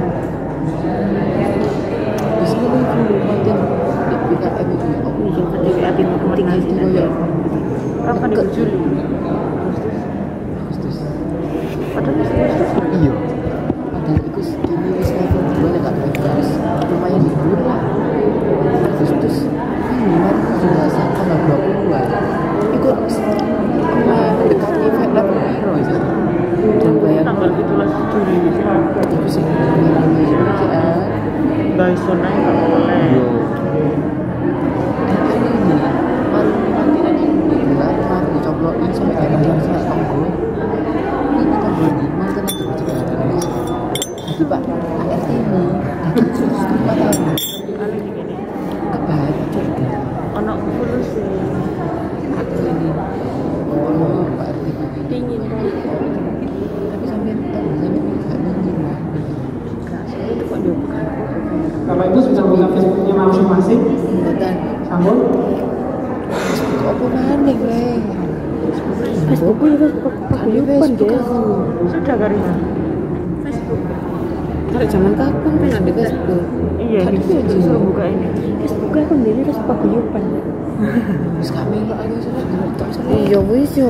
di sini pun aku konten di P K M itu ya aku Iya kan jadi atin penting itu ya Kapan di Juli? Agustus Padahal masih Agustus. iya padahal itu ini wis level dua ya kak terus lumayan libur lah Agustus ini kemarin sudah tanggal dua puluh an itu lumayan mendekati level hero ya dan bayar Tanggal itulah Juli. itu sih ya Guys, so naik kalau boleh. yo dan ini nih baru nanti nanti digelar baru dicoblokin sampai kayak bilang sama tonggo ini tonggo di mantan nanti juga ada jadi pak A R T ini apa tahu kebaik juga Ono fulus aku ini oh Pak R T ini dingin kan. tapi sampai tahu sampai nggak dingin lah Itu kok juga. Bapak Ibu sudah punya Facebooknya masing-masing? Mboten. Sampun? apa mana gue Facebook ya Facebook paguyuban guys. Sudah Karina. Facebook. Kalau zaman kapan kan ada Facebook? Iya, Tadi bisa aja. suruh buka ini. Facebook aku sendiri terus paguyuban. terus kami lo aja sudah ngerti Iya wis yo.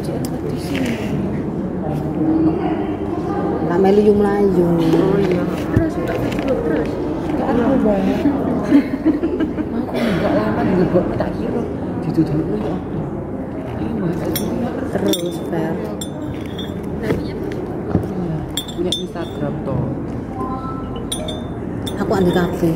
Tak melu yo mlayu. Oh iya. Terus buka Facebook terus. aku banget aku enggak lama ngebok tak kira ditutup dulu ya ini Terus fair. punya Instagram toh Aku anti kafe.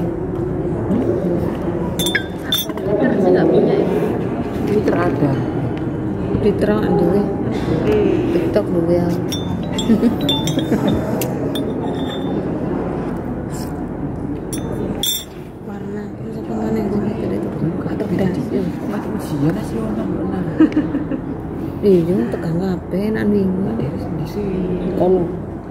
Twitter ada Twitter duwe. TikTok duwe ya. Warna terus apa mana yang gue mikir itu? Atau udah Iya. Ujian nasional pernah. Iya, tegang kabeh nak minggu. Kono.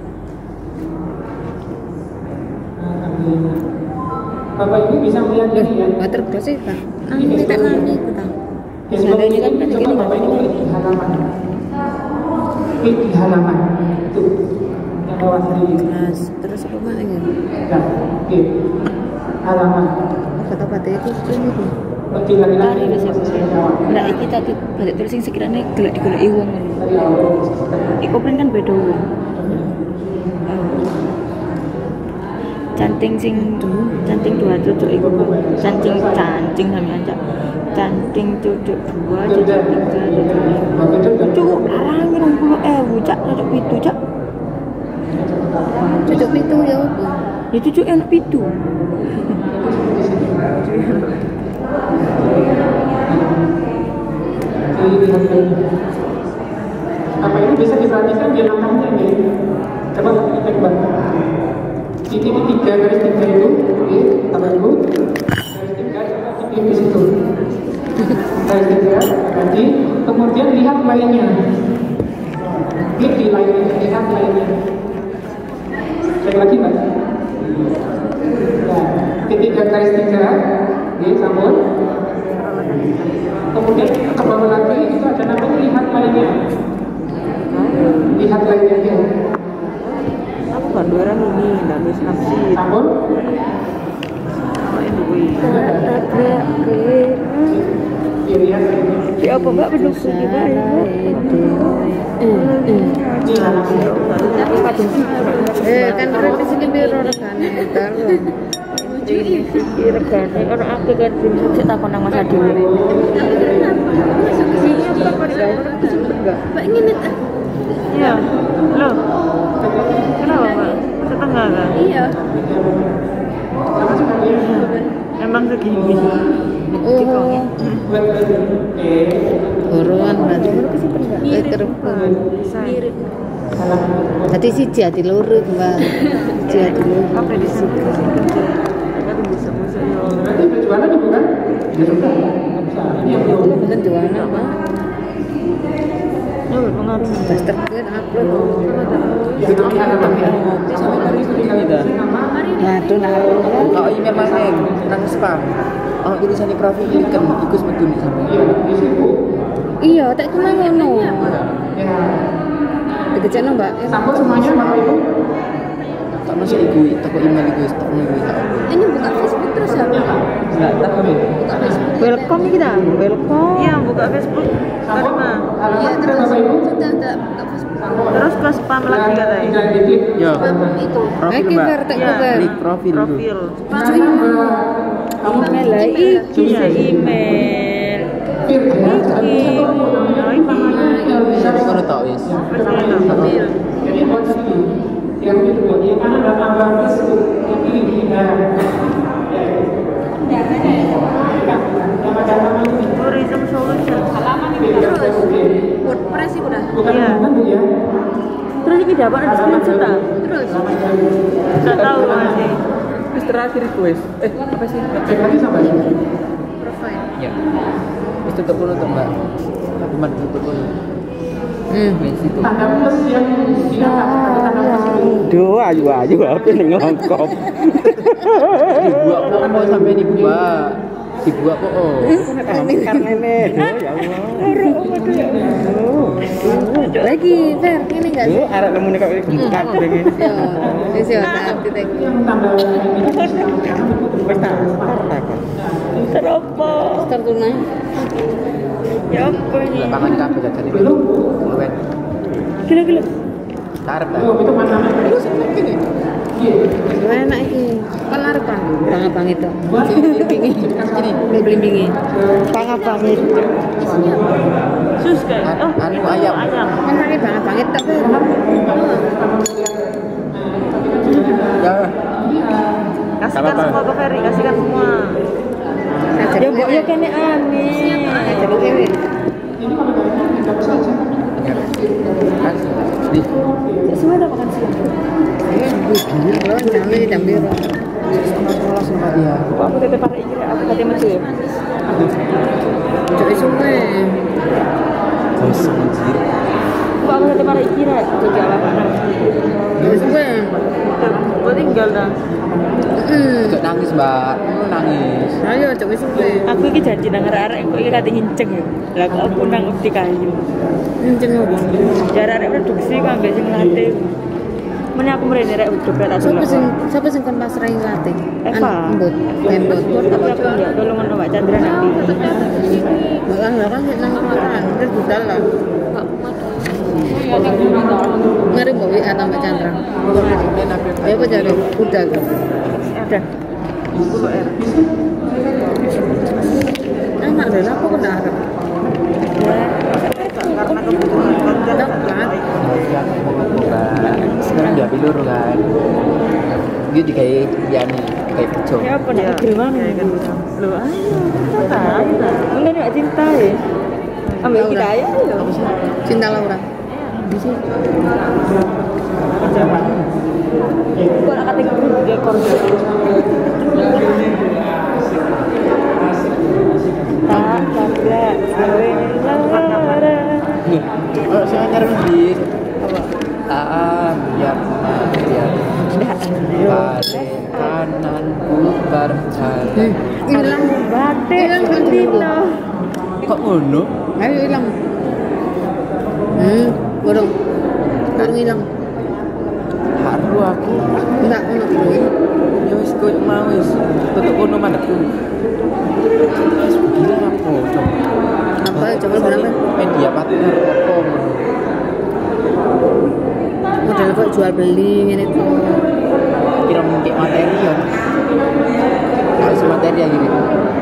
Bapak Ibu bisa melihat ini ya. Water cross sih, Kak. Ah, kita nanya itu, Kak. Ya, sebelum ini kan coba Bapak Ibu klik di halaman. Klik di halaman. Itu yang bawah sendiri. Mas, terus apa mana ya? Nah, oke. Halaman. Kata-kata itu ini tuh. Kecil lagi-lagi. Nah, iki tadi balik terus sing sekiranya golek-digoleki wong ngono. Dari awal. Iku kan beda wong. Canting sing canting dua cucuk iku cancing cancing sampe ancak canting cucuk dua cucuk tiga cucuk cucuk larang rong puluh ewu cak cucuk pitu cak Cucuk itu ya apa? ya cucuk enak pitu Apa ini bisa diperhatikan di langkahnya nih? Coba kita coba. Ini tiga garis tiga itu, oke, Bapak Ibu. Garis tiga, coba klik di situ. Garis tiga, nanti kemudian lihat lainnya. Klik di lainnya, lihat lainnya. Cek lagi, Pak. Nah, ketiga garis tiga, oke, sambung. Kemudian ke bawah lagi itu ada namanya lihat lainnya. Lihat lainnya ya. Aku banduran ini, nggak bisa nafsi. Sambung. Apa itu gue? Ya, lihat lainnya. ya apa mbak pendukung kita ya Eh, kan orang di sini biar orang kan taruh. iki regane ora akeh kan sik takon nang Mas Adi Mbak ingin itu? Iya. Loh. Kenapa, Pak? Setengah kan? Iya. Emang segini. Oh, borongan berarti. Eh, kerupuk. Mirip. Tadi si jati lurus, Mbak. Jati lurus. Apa di sini? Kita tunggu sama-sama ya. Berarti berjualan itu kan? Ya sudah. Ini yang belum. Itu bukan jualan apa? Ya, pengaruh. Pas terkait upload. Ya, nanti ada tapi ya. Sampai hari ini kita. Waduh, naruh. Kalau email mana nang spam. Oh, tulisannya profil kan ikut betul nih sampai. Iya, di situ. Iya, tak itu nang ngono. Ya. Dikecekno, Mbak. Sambung semuanya Bapak Ibu. Tak masuk iku toko email iku stok nih. Ini buka Facebook terus ya? Enggak tak kami. Buka Facebook. Welcome nih kita. Welcome. Iya, buka Facebook. Terima. Halaman Iya, sudah terus Bapak Ibu. sudah sudah buka Facebook. Terus ke spam lagi katanya. Tinggal diklik. Yo. Itu. Profil, Oke, Mbak. Fer, tak Iya. Fer. Klik profil dulu. Profil. Kamu Email lah iki. Iya, email. Tapi kalau tak wis. Jadi buat sini. Yang kedua, yang mana ada tambahan Facebook yang ini tidak. Yang ada nama ini. Tourism Solution. Terus WordPress sih udah. Bukan Iya. bukan Bu ya. Terus ini dapat ada screenshot tak? Terus Nggak tahu masih. Wis terakhir itu wis. Eh, apa sih? Cek lagi sampai sini. profile. Ya. Wis tutup dulu tuh, Mbak. Aku mah tutup dulu. Hmm. Wis itu. Tanda plus yang tidak ada tanda plus itu. Duh, ayu ayu apa ning ngongkop. Dibuat kok mau sampai dibuat. Dibuat kok. Oh. Karena ini, ya Allah. Lagi, Fer, ini enggak sih? Duh, arek nemu nek kok gempak iki. Yo, wis yo tak titik. Yang tanda ini. Wis tak tak. Teropo. Start tunai. Ya apa ini? Lapangan kabeh jadi. Belum. Luwen. Gila-gila. Karep. Belum itu mana? Itu sing ini. Iya. Enak iki. Kan arep kan? Bang abang itu. Blimbingi. Sini. Blimbingi. Bang abang itu. Sus kayak. An- anu ayam. Ayam. Kan pakai bang abang itu tapi Ya. Kasihkan semua ke Ferry, kasihkan semua. ngajak Ya mbok ya kene aneh. ngajak cewek. Ini kalau tidak bisa saja. Di Sesuai tak makan siang. Jangan jam biru. iya. Kok aku tetep pakai iki aku kate metu ya. Jadi sungai. Terus anjir. Kok aku tetep pakai iki rek. Jadi apa nang. Jadi sungai. Gue tinggal dah. Hmm. Cok nangis, Mbak. Lu nangis. Ayo coba sungai. Aku iki janji nang arek-arek kok iki kate nginceng ya. Lah kok aku nang optik kayu. Kenceng apa? Jarak produksi kok ambek sing latih. Mene aku mrene rek udah berat Siapa sing siapa sing kon pasrai latih? Eva. Embut. Embut. Tapi aku enggak tolong ngono Mbak Chandra nanti. Malah malah nang koran, terus budal lah. Ngeri mbak W A tambah Chandra. Ayo apa jadi budal. Ada. Enak deh, apa kena harap? Karena kebutuhan kerja Dapat. Sekarang dia pilur kan. Dia dikai ya nih, kayak kecil. Ya apa nih pegel mana? lu ayo kita tahu lah. Enggak nih cinta ya. Ambil kita aja ayo. Cinta Laura. Bisa. Kok nak kata dia korban. Tak kabla awe lara. Nih, oh saya nyari di ah biar biar balik kananku berjalan. Hilang Batik Bendino. Kok ngono? Ayo hilang. Hmm, burung. Burung hilang. Haru aku. Enggak, enggak. Ya wis koyo mau wis. Tutuk kono mandekku. Wis gila apa coba. Apa coba berapa? Media partner apa ngono. Model kok jual beli ngene itu. Kira mungkin materi ya. Harus materi ya gini.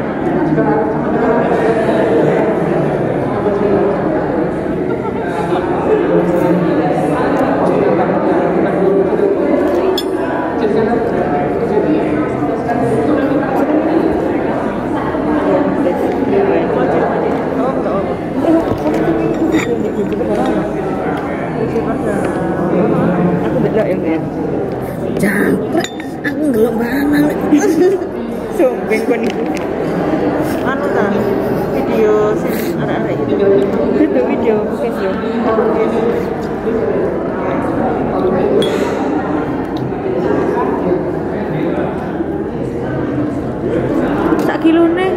Aku belok ya Mbak. Jangkrik. Aku ngelok banget. Sombeng kon iku. anu kan video sing arek-arek gitu. Itu video bukan yo. Sak kilone.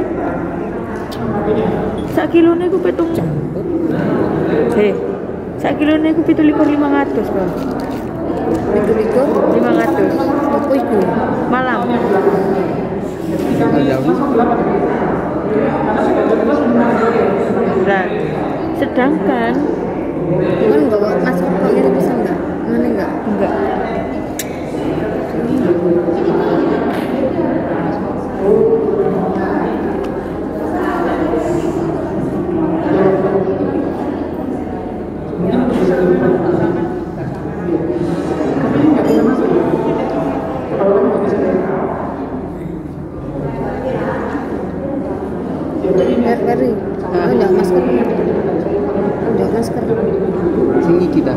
Sak kilone ku petung. Heh. Sak kilone ku pitu likur lima ratus, Bang. Itu itu lima ratus. apa itu? Malam. Nah, sedangkan Kan enggak masuk kok ini bisa enggak? Mana enggak? enggak. Ferry, oh enggak masker. Enggak masker. Sini kita.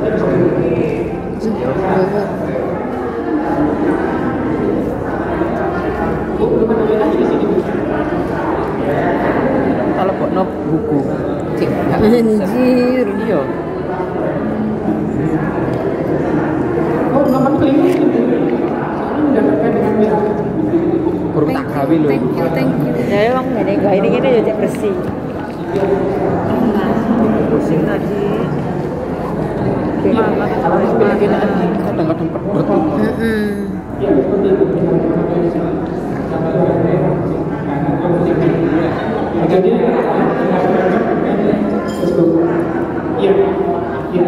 Kalau kok nok buku. Cek. Anjir. Iya. Oh, nama klinik itu. Udah terkait dengan dia. Kurang tak gawe lho. Thank you, thank you. Ya emang ngene gak ini ngene ya bersih. Pusing tadi. Kadang-kadang berat. Heeh. Jadi, iya, iya,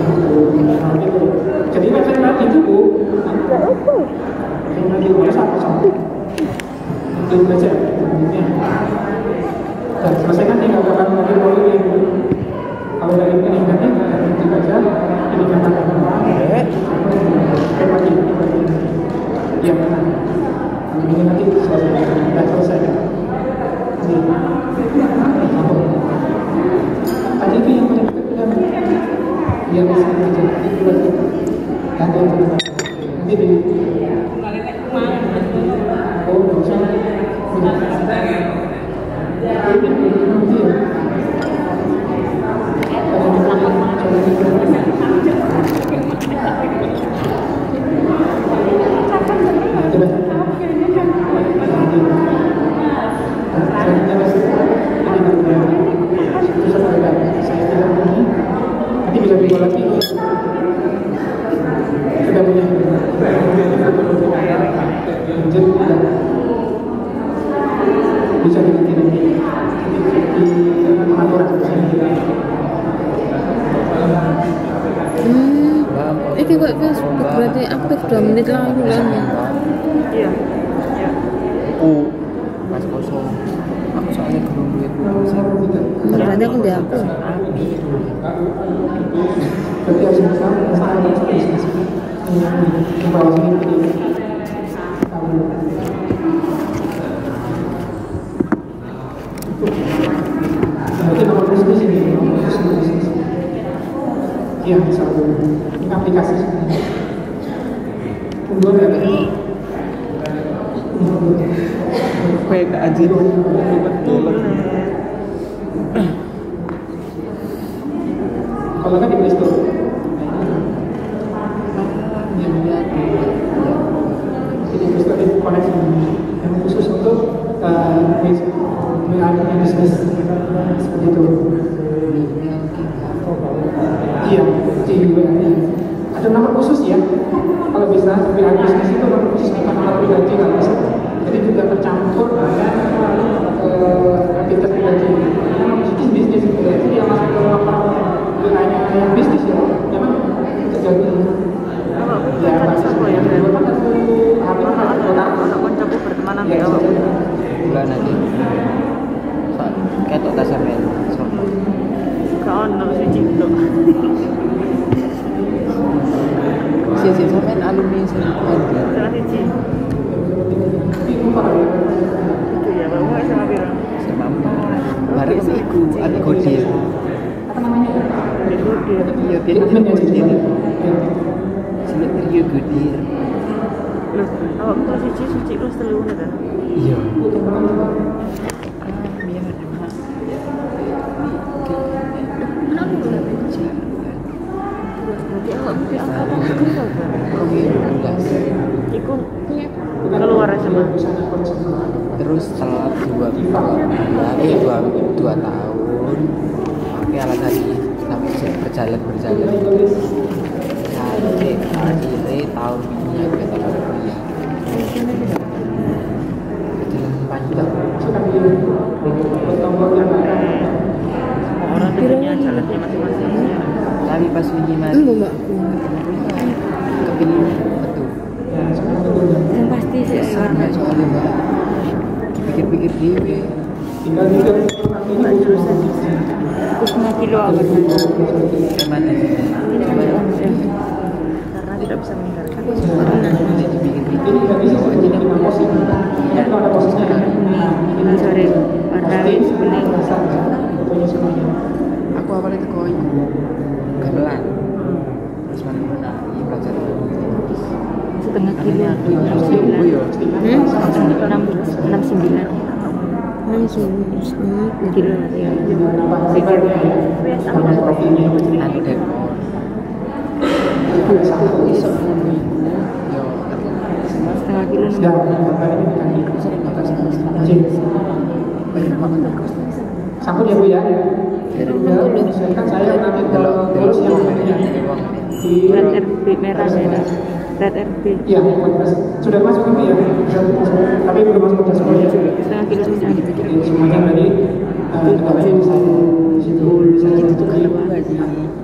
jadi macam nanti itu bu, nanti biasa satu, itu baca, dan selesaikan tinggal akan lagi poli kalau dari peningkatnya nanti baca, ini katakan apa? Pagi, ya, ini nanti selesai, selesai. Tadi itu yang paling dekat berarti aktif dua menit lalu kan? Iya. Iya. Oh, pas kosong. Aku soalnya belum duit pulsa. Berarti aku dihapus. Berarti harus bisa sama berarti nomor bisnis ini, nomor bisnis. Iya, satu. Ini aplikasi sebenarnya. Kedua dari Baik aja betul. kalau kan di Play Store. Jadi Play Store itu koneksi yang khusus untuk mengalami bisnis seperti itu. Iya, di W A ini ada nomor khusus ya. Kalau bisa W A bisnis itu nomor khusus bukan nomor pribadi kalau bisa. Jadi juga tercampur aktivitas pribadi. Nomor khusus bisnis itu yang masuk ke nomor W A-nya yang bisnis ya. Memang terjadi. Ya, pasti semua yang kedua kan aku hampir kan anak koncoku berteman ambil awak bulan aja. Kayak tak sampai sopo. Kau ono siji tok. Si-si sampean alumni Senapan. Salah siji. Itu ya, bawa sama piro? Senapan. Bareng iku anu Godir. apa namanya? Godir. Iya, dia Admin ya, Godir. jadi. Sini Rio Godir. Loh, awak tuh siji siji kelas telu ngono ta? Iya. Berarti awak wis iku keluar sama Terus setelah dua bulan, eh dua dua tahun, pakai alasan ini sampai berjalan berjalan sampai akhirnya tahun ini aku kata kuliah. Berjalan panjang. orang punya jalannya masing-masing. Tapi pas ini mati, kepilih betul. Yang pasti sih Sama soalnya mbak, pikir-pikir dewe. Tinggal juga Mbak jurusan lima kilo awal Gimana sih? karena tidak bisa meninggalkan Dipikir-pikir, bahwa ini kan posisi. kalau ada posisinya mencari warna sebening Aku awalnya ke koi gamelan, terus mana-mana iya pelajaran setengah kilo enam Oh sembilan iya, enam enam sembilan enam sembilan kilo ya pikir anu Depok. Iso ngono iku. Yo, setengah kilo sudah sering bakal setengah sangkut ya Bu ya. Misalkan saya nanti kalau terus yang di red R B merah ya red R B iya sudah masuk Bu ya, tapi belum masuk ke semuanya. setengah kilo saja Jadi semuanya tadi kita bisa di situ bisa itu itu kan dua sih.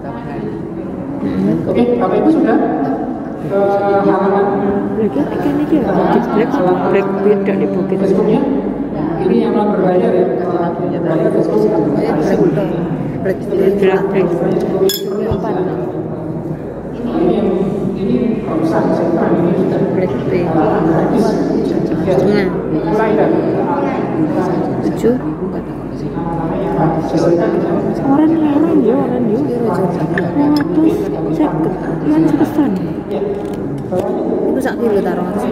Oke, Bapak Ibu sudah ke halaman lagi ikan ini ya black black beda di bukit Facebooknya. Ini yang non berbayar ya. Bayar Facebook. black black black apa Ini yang ini perusahaan sentra ini sudah black pay Ya, mulai dah. tujuh orang larang ya orang ya ratus seket kan pesan itu sak kilo taruh atas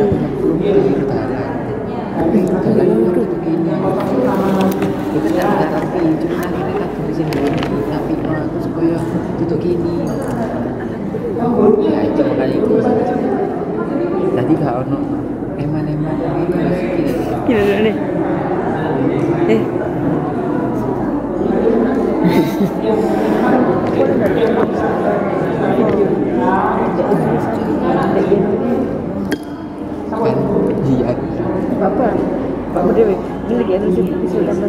Itu tak ada tapi cuma akhirnya kan di sini tapi aku supaya tutup gini. Ya itu makanya itu. Tadi gak ono eman-eman ini masih gila nih eh iya. Bapak Bapak Dewi milik ya sih bisa tambah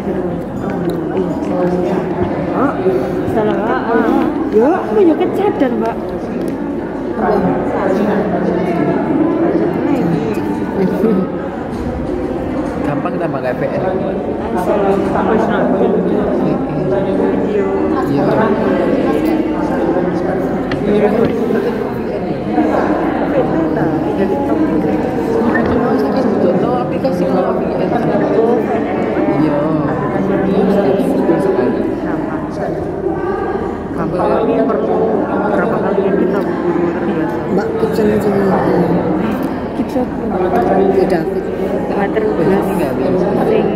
oh salah ah yo aku juga cadar Mbak Gampang tambah K P R. Aplikasi iya, betul sekali. Berapa kali yang kita berburu terbiasa? Mbak Kitchen juga. Kitchen David. Water glass sing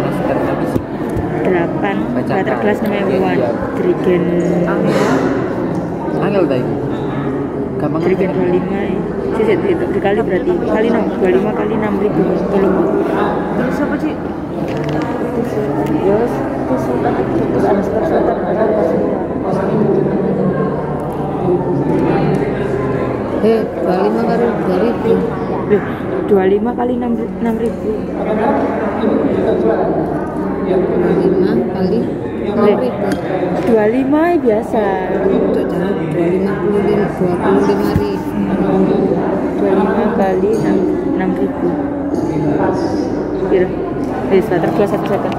delapan water glass namanya Wan Drigen Angel tadi. Gampang Drigen dua puluh lima sih itu dikali berarti kali enam dua puluh lima kali enam ribu belum terus apa sih ya terus terus ada sekitar Eh, dua puluh lima kali dua ribu. dua puluh lima kali enam ribu dua puluh lima kali enam ribu. dua puluh lima biasa. Untuk jalan dua lima puluh lima dua puluh lima ribu. dua puluh lima kali enam ribu. Kira. Eh, water glass satu second.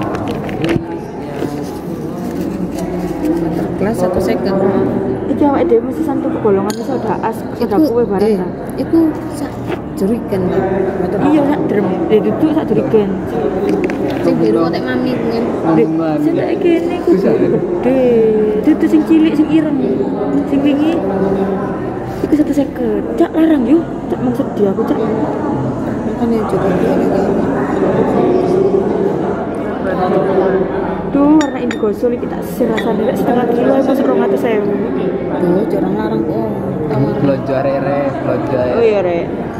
Water glass satu second. Iki awake dhewe mesti santu golongan soda as, soda kue bareng ta. Iku sak jerigen ta. Iya sak drem. Eh duduk sak jerigen. Sing biru kotek mami kan. Sing tak kene ku gede. Dudu sing cilik sing ireng. Sing wingi iku satu second. Cak larang yo. Cak mau sedih aku cak. Makanya juga ini kan. Duh, warna indigo sulit kita serasa derek setengah kilo itu serong atau sewu. Duh, jarang larang kok. Belanja rere, belanja. Oh iya re.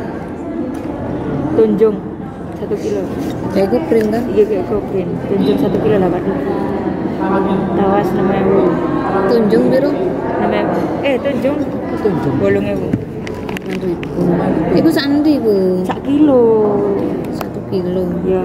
Tunjung satu kilo. Kayak gue print kan? Iya kayak gue print. Tunjung satu kilo delapan ribu. Tawas namanya bu. Tunjung biru. Namanya eh tunjung. Tunjung. Bolongnya bu. delapan ribu. Iku sandi bu. Sak kilo. Satu kilo. Ya.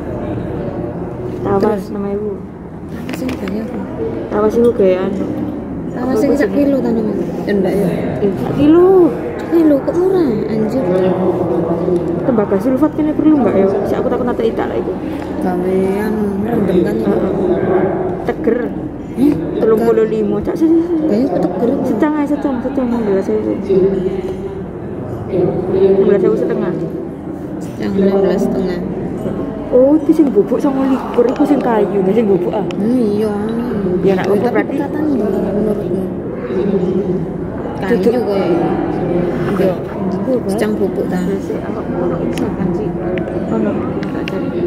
Tawas namanya bu. Apa sih banyak bu? Tawas itu kayak anu. Tawas sih sak kilo tanaman. Enggak ya? Eh, sak kilo. Kilo kok murah anjir. Tembaga sulfat kini perlu nggak ya? Si aku takut nata itak lah itu. Gawean rendem kan ya. Teger. Telung puluh lima. Cak sih. Kayaknya aku teger. Setengah setengah setengah enam belas ribu. Enam belas ribu setengah. Yang enam belas setengah. Oh, itu sing bubuk sama likur, itu sing kayu, nggak sing bubuk ah? Hmm, iya. Ya nak bubuk berarti. Katanya menurutmu. Kayu kok. Iya. Secang bubuk ta. Aku mau insakan sih. Oh no, tak jadi.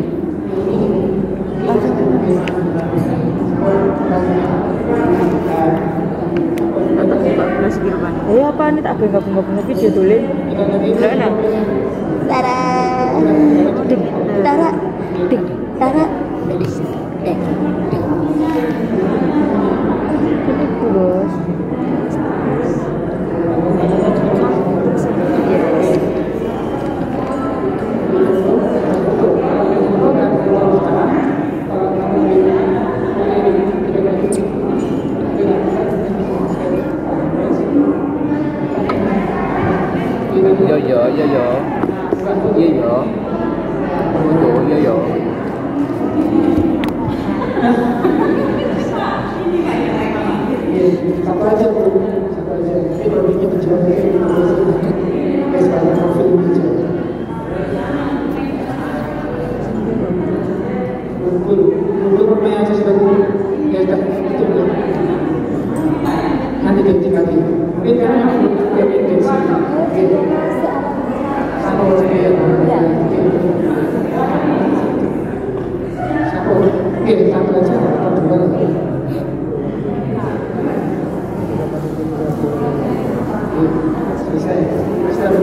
empat belas girman. Eh apa nih tak gabung-gabung video tulen? Lah enak. Tara. Dik, tara. Dik, tara. Dik. Dik. Itu bos. Yo yo yo yo. Yo yo. Yo yo yo. Satu aja bro, satu aja. Ini produknya kecil. Guys, banyak profil kecil. Dulu, dulu pemain aja sudah dulu. Ya sudah, itu belum. Nanti ganti lagi. Mungkin karena aku yang intensi. Satu lagi ya. Satu, oke, satu aja. Dua lagi. Selesai. Selesai.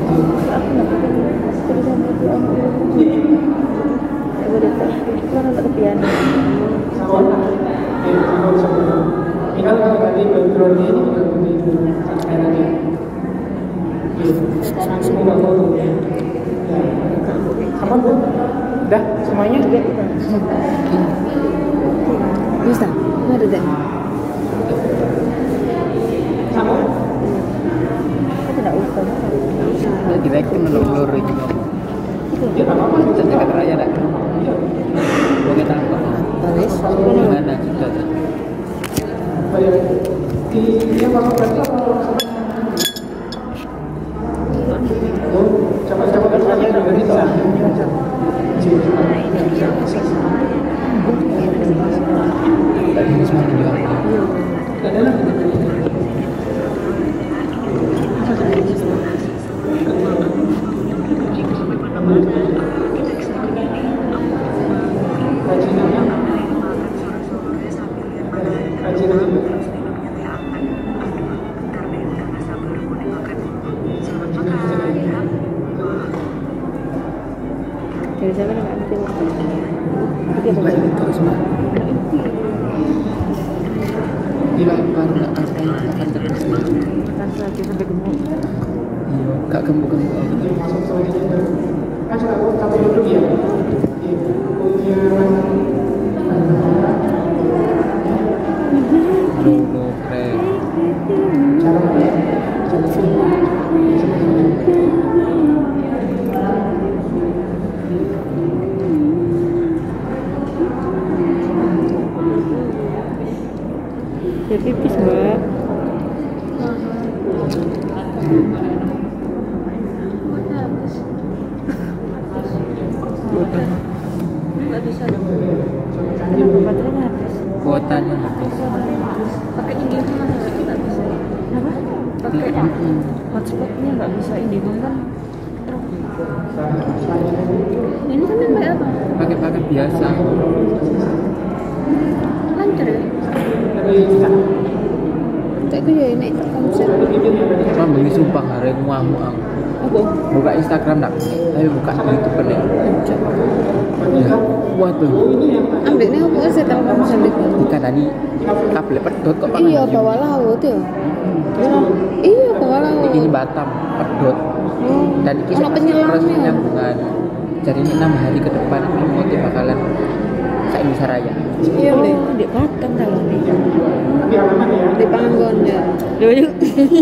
Tinggal kalau ganti backgroundnya ini tinggal ganti sampai lagi. Semua foto. Apa bu? Dah semuanya? Bisa. Ada deh. Sama. Nak direkam nang loro iki. Ya tak apa, jadi kata raya dak. Boleh tak apa. Terus Gimana juga. Dia masuk kerja coba-coba saya juga bisa. Tadi semua juga. Dari sana nggak ngerti. Terus mah. Gila baru nak apa yang akan terus. Rasa lagi sampai gemuk. Iya, kak gemuk-gemuk. Kan sudah kamu duduk ya. Lolo keren. Ya pipis mbak. Nggak bisa. Kenapa baterainya habis? Kuotanya habis. Pakai ini nggak bisa. Apa? Pakai Hotspotnya nggak bisa ini kan? ini kan yang kayak apa? Pakai paket biasa. Lancar ya? tak ya ini konsep. Cuma beli sumpah hari ngamuk aku. Apa? Buka Instagram tak, tapi buka YouTube pening. Ya, waduh. Ambeknya apa sih tahu kamu sambil Ikan tadi kabel pedot kok panas. iya bawah laut ya. Iya bawah laut. Ini Batam pedot. Dan ini Ono penyelamnya. terus penyambungan. Jadi ini enam hari ke depan ini motif bakalan ke Indonesia Raya. Iya nih. Oh, di Batam kalau nih. Di Panggon ya. Loh, yuk.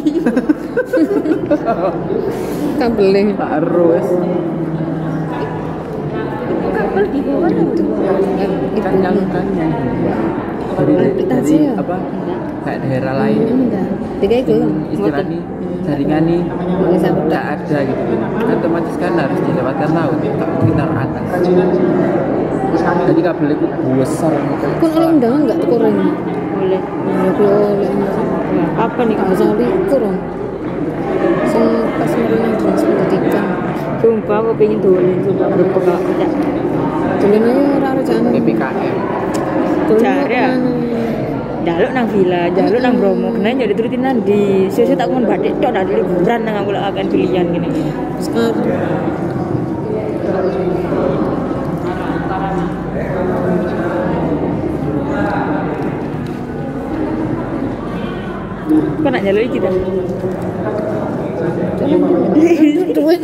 Kabeling. Harus. Kabel di bawah laut. Kan yang kan yang dari dari, dari ya? apa kayak daerah lain Tiga itu. istilahnya jaringan nih tidak ada gitu kan otomatis kan harus dilewatkan laut tak mungkin taruh atas jadi kabel itu besar Kun oleh undangan nggak kurang? Boleh. Ya boleh. Apa nih Kalau soal kurang. Sing pas merenang jenis pendidikan. Sumpah aku pengen dolen, sumpah belum buka. Tidak. Dolen aja orang-orang jangan. P P K M Cari ya. Jaluk nang villa, jaluk nang Bromo, kena jadi turutin nanti. Sesi tak mau batik, tok dah liburan nang aku akan pilihan gini. Sekarang. Kau nak jaluk kita? Duit.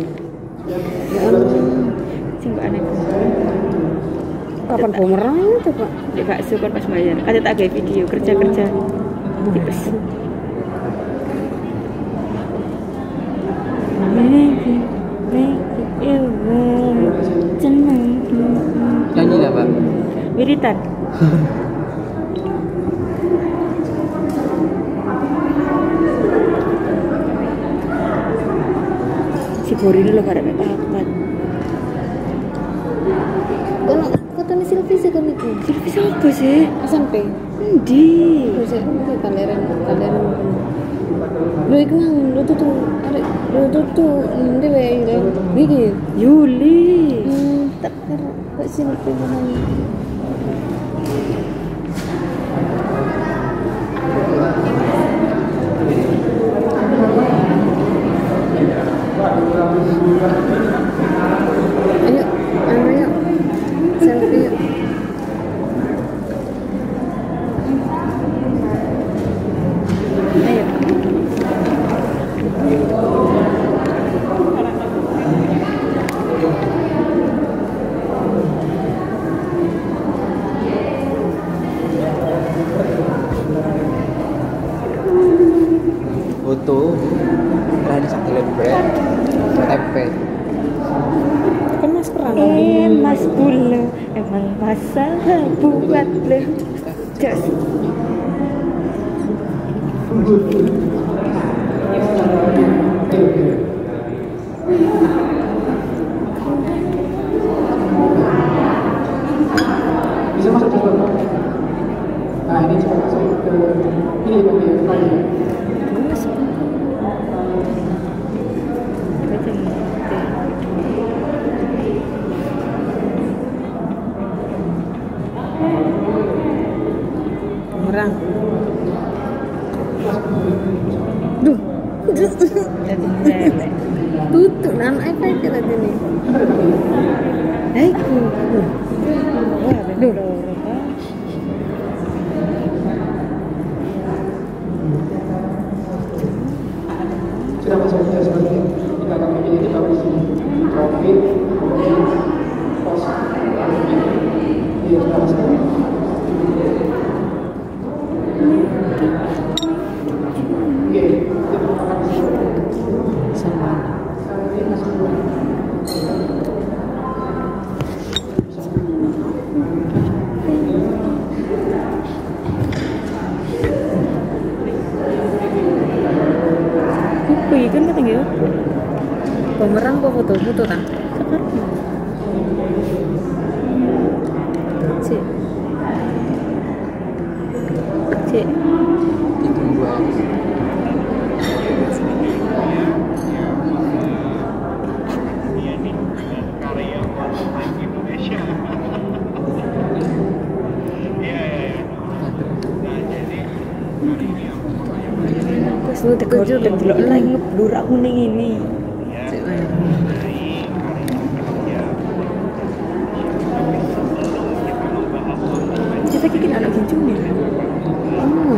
Singkat aneh. Kapan bumerang itu pak? Dia gak suka pas bayar. Ada tak kayak video kerja kerja. Tipes. nyanyi lah pak Wiritan. Si Bori ini lo gak ada apa-apa. Kalau katanya Silvi sih kan itu. Silvi siapa sih? S M P. Endi? Terus itu kalian kalian. Lu itu kan lu tuh tuh ada lu tuh tuh ini wae gitu. Gigi. Yuli. Hmm, tak kira kok Silvi kan. Ayo, ayo, ayo. Selfie yuk. Ayo. foto kan sakit brand Jangan masalah buat lecos. Bisa masuk coba. Nah ini coba masuk ke ini bagian depannya. Orang. Duh. Tutup nan iPad kita ini. Hei. Duh. Sudah masuk ke seperti kita akan memilih kita di sini. Profit, pos, iya sudah masuk. Oke, kita akan Sama. Kupi kan kata gitu. Pemerang kok foto-foto kan? Cik. Cik. Ditunggu aja. Lu terkejut dan delok lagi ngeblur aku ning ini. Kita kiki anak kincung nih. Hmm.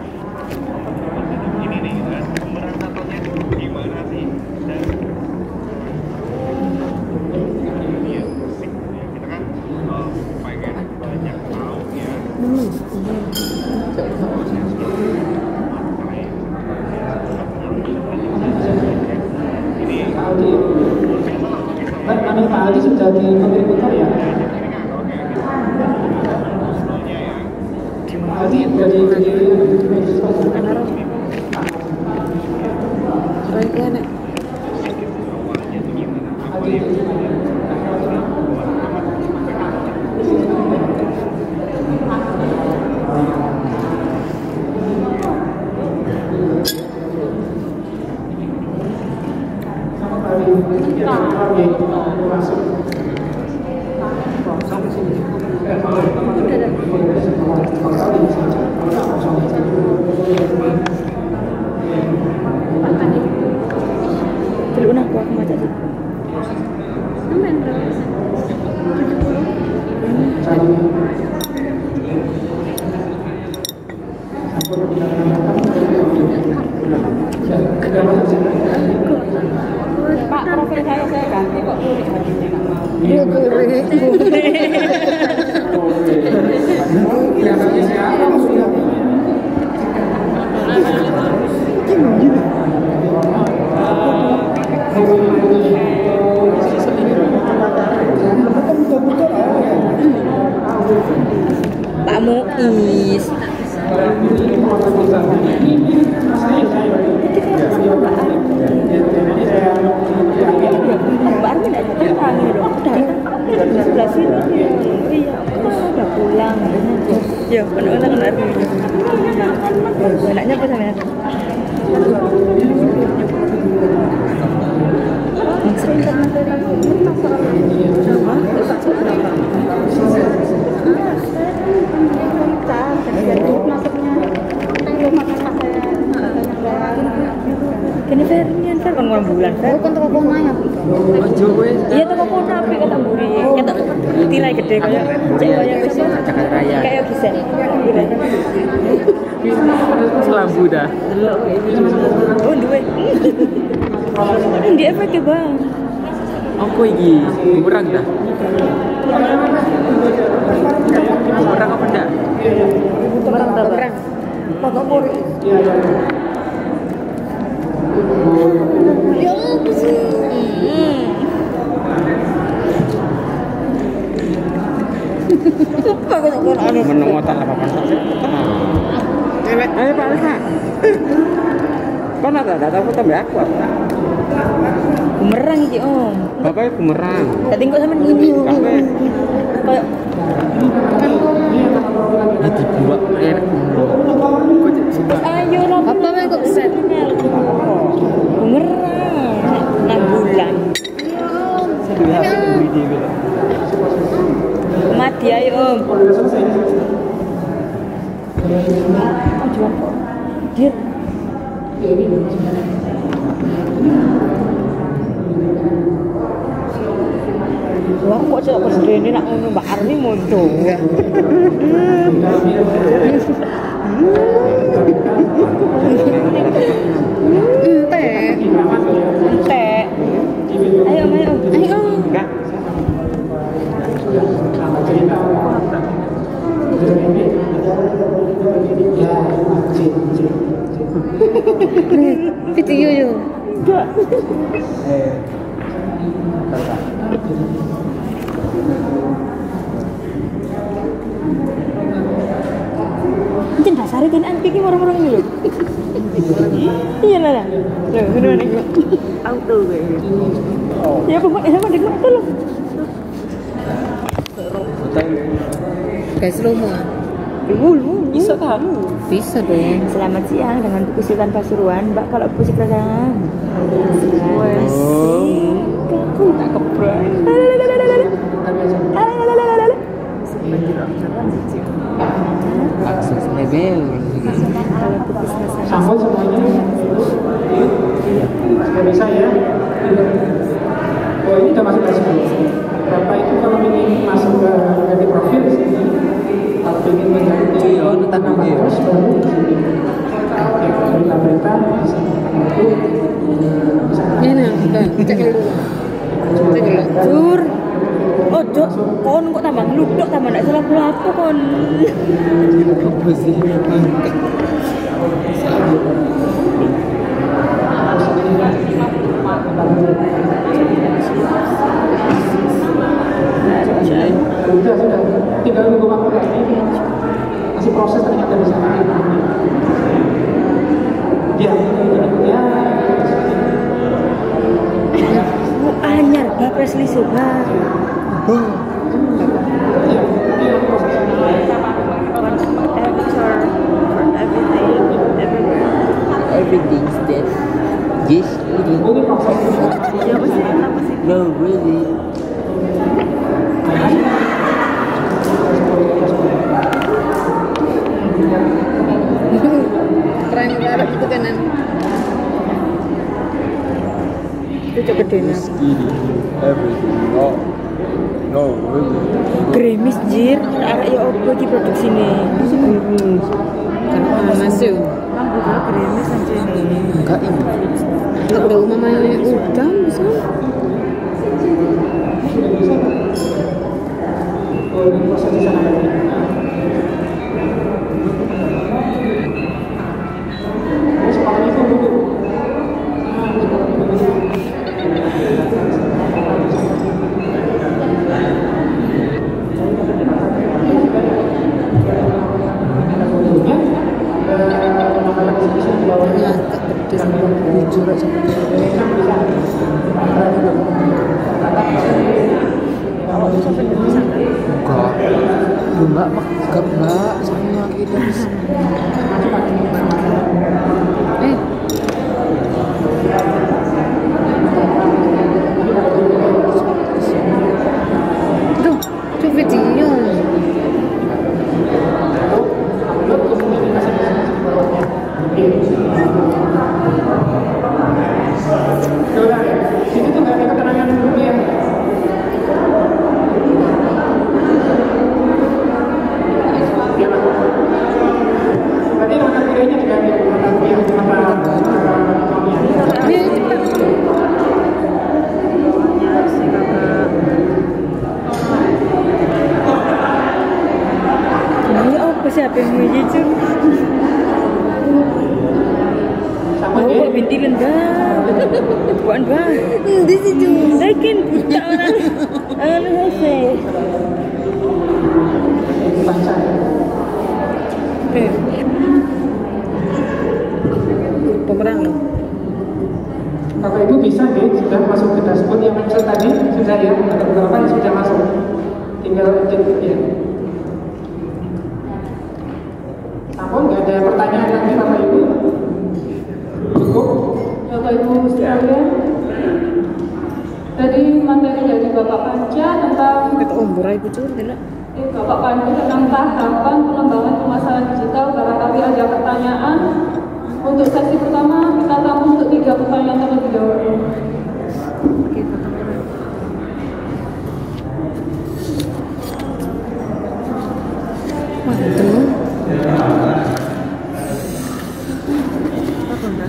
Kan Amin Pak Aldi sudah di kontributor ya? Pak Aldi sudah di Baiknya nek. Dulu nah aku aku macam tu. Aman berapa? tujuh puluh. Pak, profil saya saya ganti kok kulit bajunya nggak mau. Iya kulit. kelihatannya siapa maksudnya? Pak Muiz. Mbak Armin ada datang ya dong. Datang di sebelah sini dia. Iya, udah pulang. Ya, benar-benar kan Armin. Enaknya apa sama ya? Kini fair ni fair kan orang bulan fair. Bukan toko kona ya. Ojo wes. Iya toko kona tapi kata buri. Kata tilai gede kayak kayak wis Jakarta Raya. kayak bisa. Selambu dah. Oh duwe. Dia efeknya bang. Apa iki? Bumerang dah. Bumerang apa enggak? Bumerang tak bang? Foto buri. Ya apa sih? Ayo Pak, ayo Pak. Kau nak tak tahu foto mbak aku apa? Bumerang iki Om. Bapaknya bumerang. Tadi kok sampe ngene. Kayak Nanti buat enak. ayo lah. Apa yang kok set? Bumerang. enam bulan. Mati ayo Om. Oh, jual kok. Dia Wah, kok cek berdene nak ngono Mbak Arni mondo. Ente. Ente. Ayo, ayo. Ayo. Enggak. Video yo. Enggak. Mungkin dasarnya kan anti ki orang-orang ini loh. Iya lah. Loh, ngono nek Auto kayak ya pokoknya sama dengan itu loh. Guys, rumah. Dulu bisa kan? Bisa dong. Selamat siang dengan Buku Sultan Pasuruan, Mbak. Kalau musik rasangan. Wes. Aku tak kebrang. Akses level. Sambal semuanya. Sudah bisa ya. Oh ini udah masuk ke sini. Bapak itu kalau ingin masuk ke ganti profil di sini, kalau ingin mengganti nama terus baru di sini. Oke, berita-berita bisa itu bisa. Ini nah, cek dulu. Cek dulu. Jur. Oh, Dok, kon kok tambah ngluduk tambah ndak salah lapo kon. Apa sih? Sudah, sudah. Tinggal nunggu waktu lagi. Masih proses ternyata di sana. Ya, ya. Mau anyar Pak Presli Sobar. Ya, ya proses. Everything's dead. Yes, really. Ini proses. No, really. Keren banget itu kanan. Itu cok gedenya. Everything. No. No, really. Gremis jir, arek yo opo iki produksine. Karena panas yo. Rambutnya gremis aja nih. Enggak ini. Enggak tahu mamanya udah bisa. Oh, ini proses di sana. Terus kepalanya itu dulu. Enggak. Lu mbak, enggak mbak. Saya kita bisa. Eh. Tuh, tuh video. Itu tuh nggak ada keterangan dunia. Berarti nama kirinya diganti nama kuliah nama Ayo cepat. Ini apa siapa yang mau jujur? Mau kok bintilan banget. Bukan banget. Di situ. Lakin buta orang. Anu hese. baca. Eh. bisa deh, sudah masuk ke dashboard yang muncul tadi, sudah ya, ada beberapa yang sudah masuk. Tinggal cek ya. Namun nggak ada pertanyaan lagi Bapak Ibu. Cukup. Bapak Ibu sekalian, tadi materi dari Bapak Panca tentang Kita umur ibu cur, tidak? eh, Bapak Panca tentang tahapan pengembangan pemasaran digital. Barangkali ada pertanyaan. Untuk sesi pertama kita tamu untuk tiga pertanyaan terlebih dahulu. Oke, foto. Wah, itu. Apa enggak?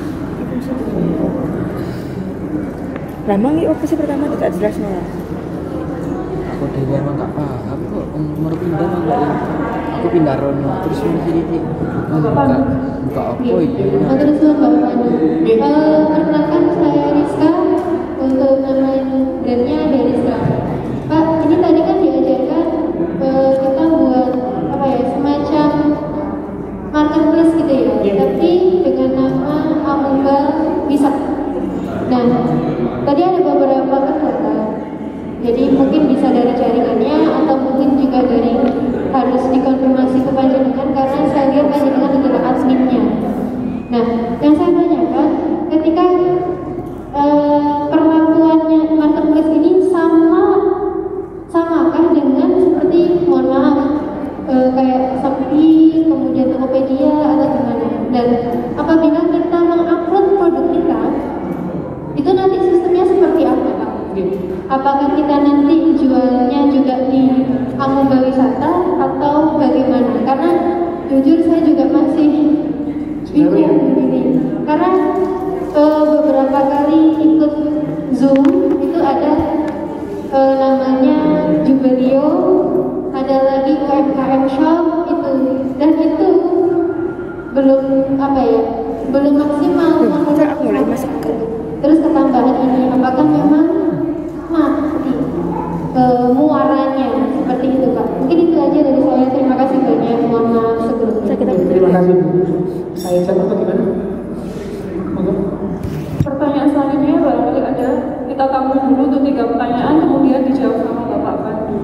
Ramang ini opsi pertama tidak jelas nih. Aku dari emang gak paham kok umur pindah malah ya. Aku pindah rono terus ini sini sih buka buka apa ya. Terus Bapak Pandu. Perkenalkan saya Rizka, untuk nama brandnya ada Rizka. Pak, ini tadi kan diajarkan eh, kita buat apa ya, semacam marketplace gitu ya, tapi dengan nama Amuba Bisa. Nah, tadi ada beberapa kata, jadi mungkin bisa dari jaringannya atau mungkin juga dari harus dikonfirmasi ke panjenengan karena saya lihat panjenengan adalah adminnya. Nah, yang saya tanyakan ketika eh, perlakuannya marketplace ini sama samakah dengan seperti mohon maaf eh, kayak Shopee, kemudian Tokopedia atau gimana? Dan apabila kita mengupload produk kita, itu nanti sistemnya seperti apa, Pak? Apakah kita nanti jualnya juga di Amuba Wisata atau bagaimana? Karena jujur saya juga masih bingung ini. Karena e, beberapa kali ikut Zoom itu ada e, namanya Jubelio, ada lagi U M K M Shop itu, dan itu belum apa ya, belum maksimal. Terus ketambahan ini, apakah memang mati e, muaranya seperti itu, Pak? Mungkin itu aja dari saya. Terima kasih banyak. Mohon maaf sebelumnya. Terima kasih Bu. Saya cek atau gimana? Monggo. Pertanyaan selanjutnya barangkali ada, kita tampil dulu untuk tiga pertanyaan, kemudian dijawab sama Bapak Pandu.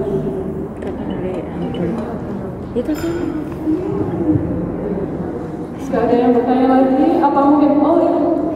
Itu sih. Jika ada yang bertanya lagi, apa mungkin oh ya?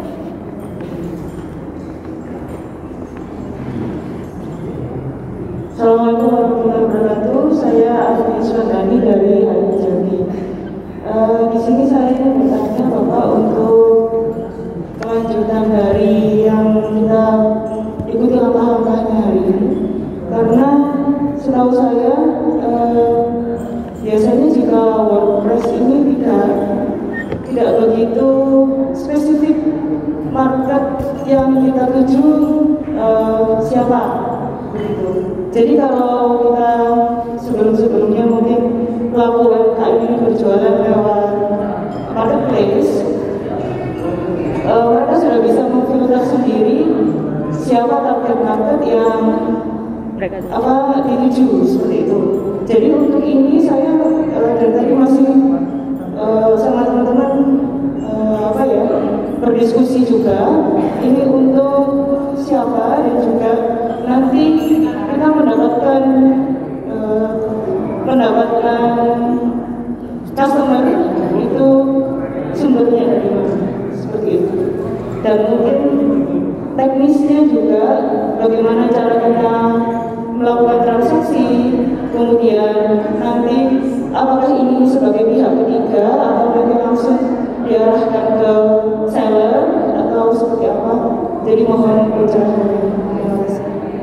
Assalamualaikum warahmatullahi wabarakatuh. Saya Asmi Swandani dari Halim Jati. Uh, di sini saya ingin bertanya Bapak untuk kelanjutan dari yang kita ikuti langkah-langkahnya hari ini. Karena setahu saya uh, biasanya jika WordPress ini tidak tidak begitu spesifik market yang kita tuju uh, siapa begitu. Jadi kalau kita sebelum-sebelumnya mungkin pelaku U M K M ini berjualan lewat marketplace, uh, mereka sudah bisa memfilter sendiri siapa target market yang apa dituju seperti itu. Jadi untuk ini saya uh, dari tadi masih uh, sama teman-teman uh, apa ya berdiskusi juga ini untuk siapa dan juga nanti kita mendapatkan uh, mendapatkan customer itu sumbernya dari mana seperti itu, dan mungkin teknisnya juga bagaimana cara kita melakukan transaksi, kemudian nanti apakah ini sebagai pihak ketiga atau nanti langsung diarahkan ke seller atau seperti apa. Jadi mohon pencerahannya. Terima kasih.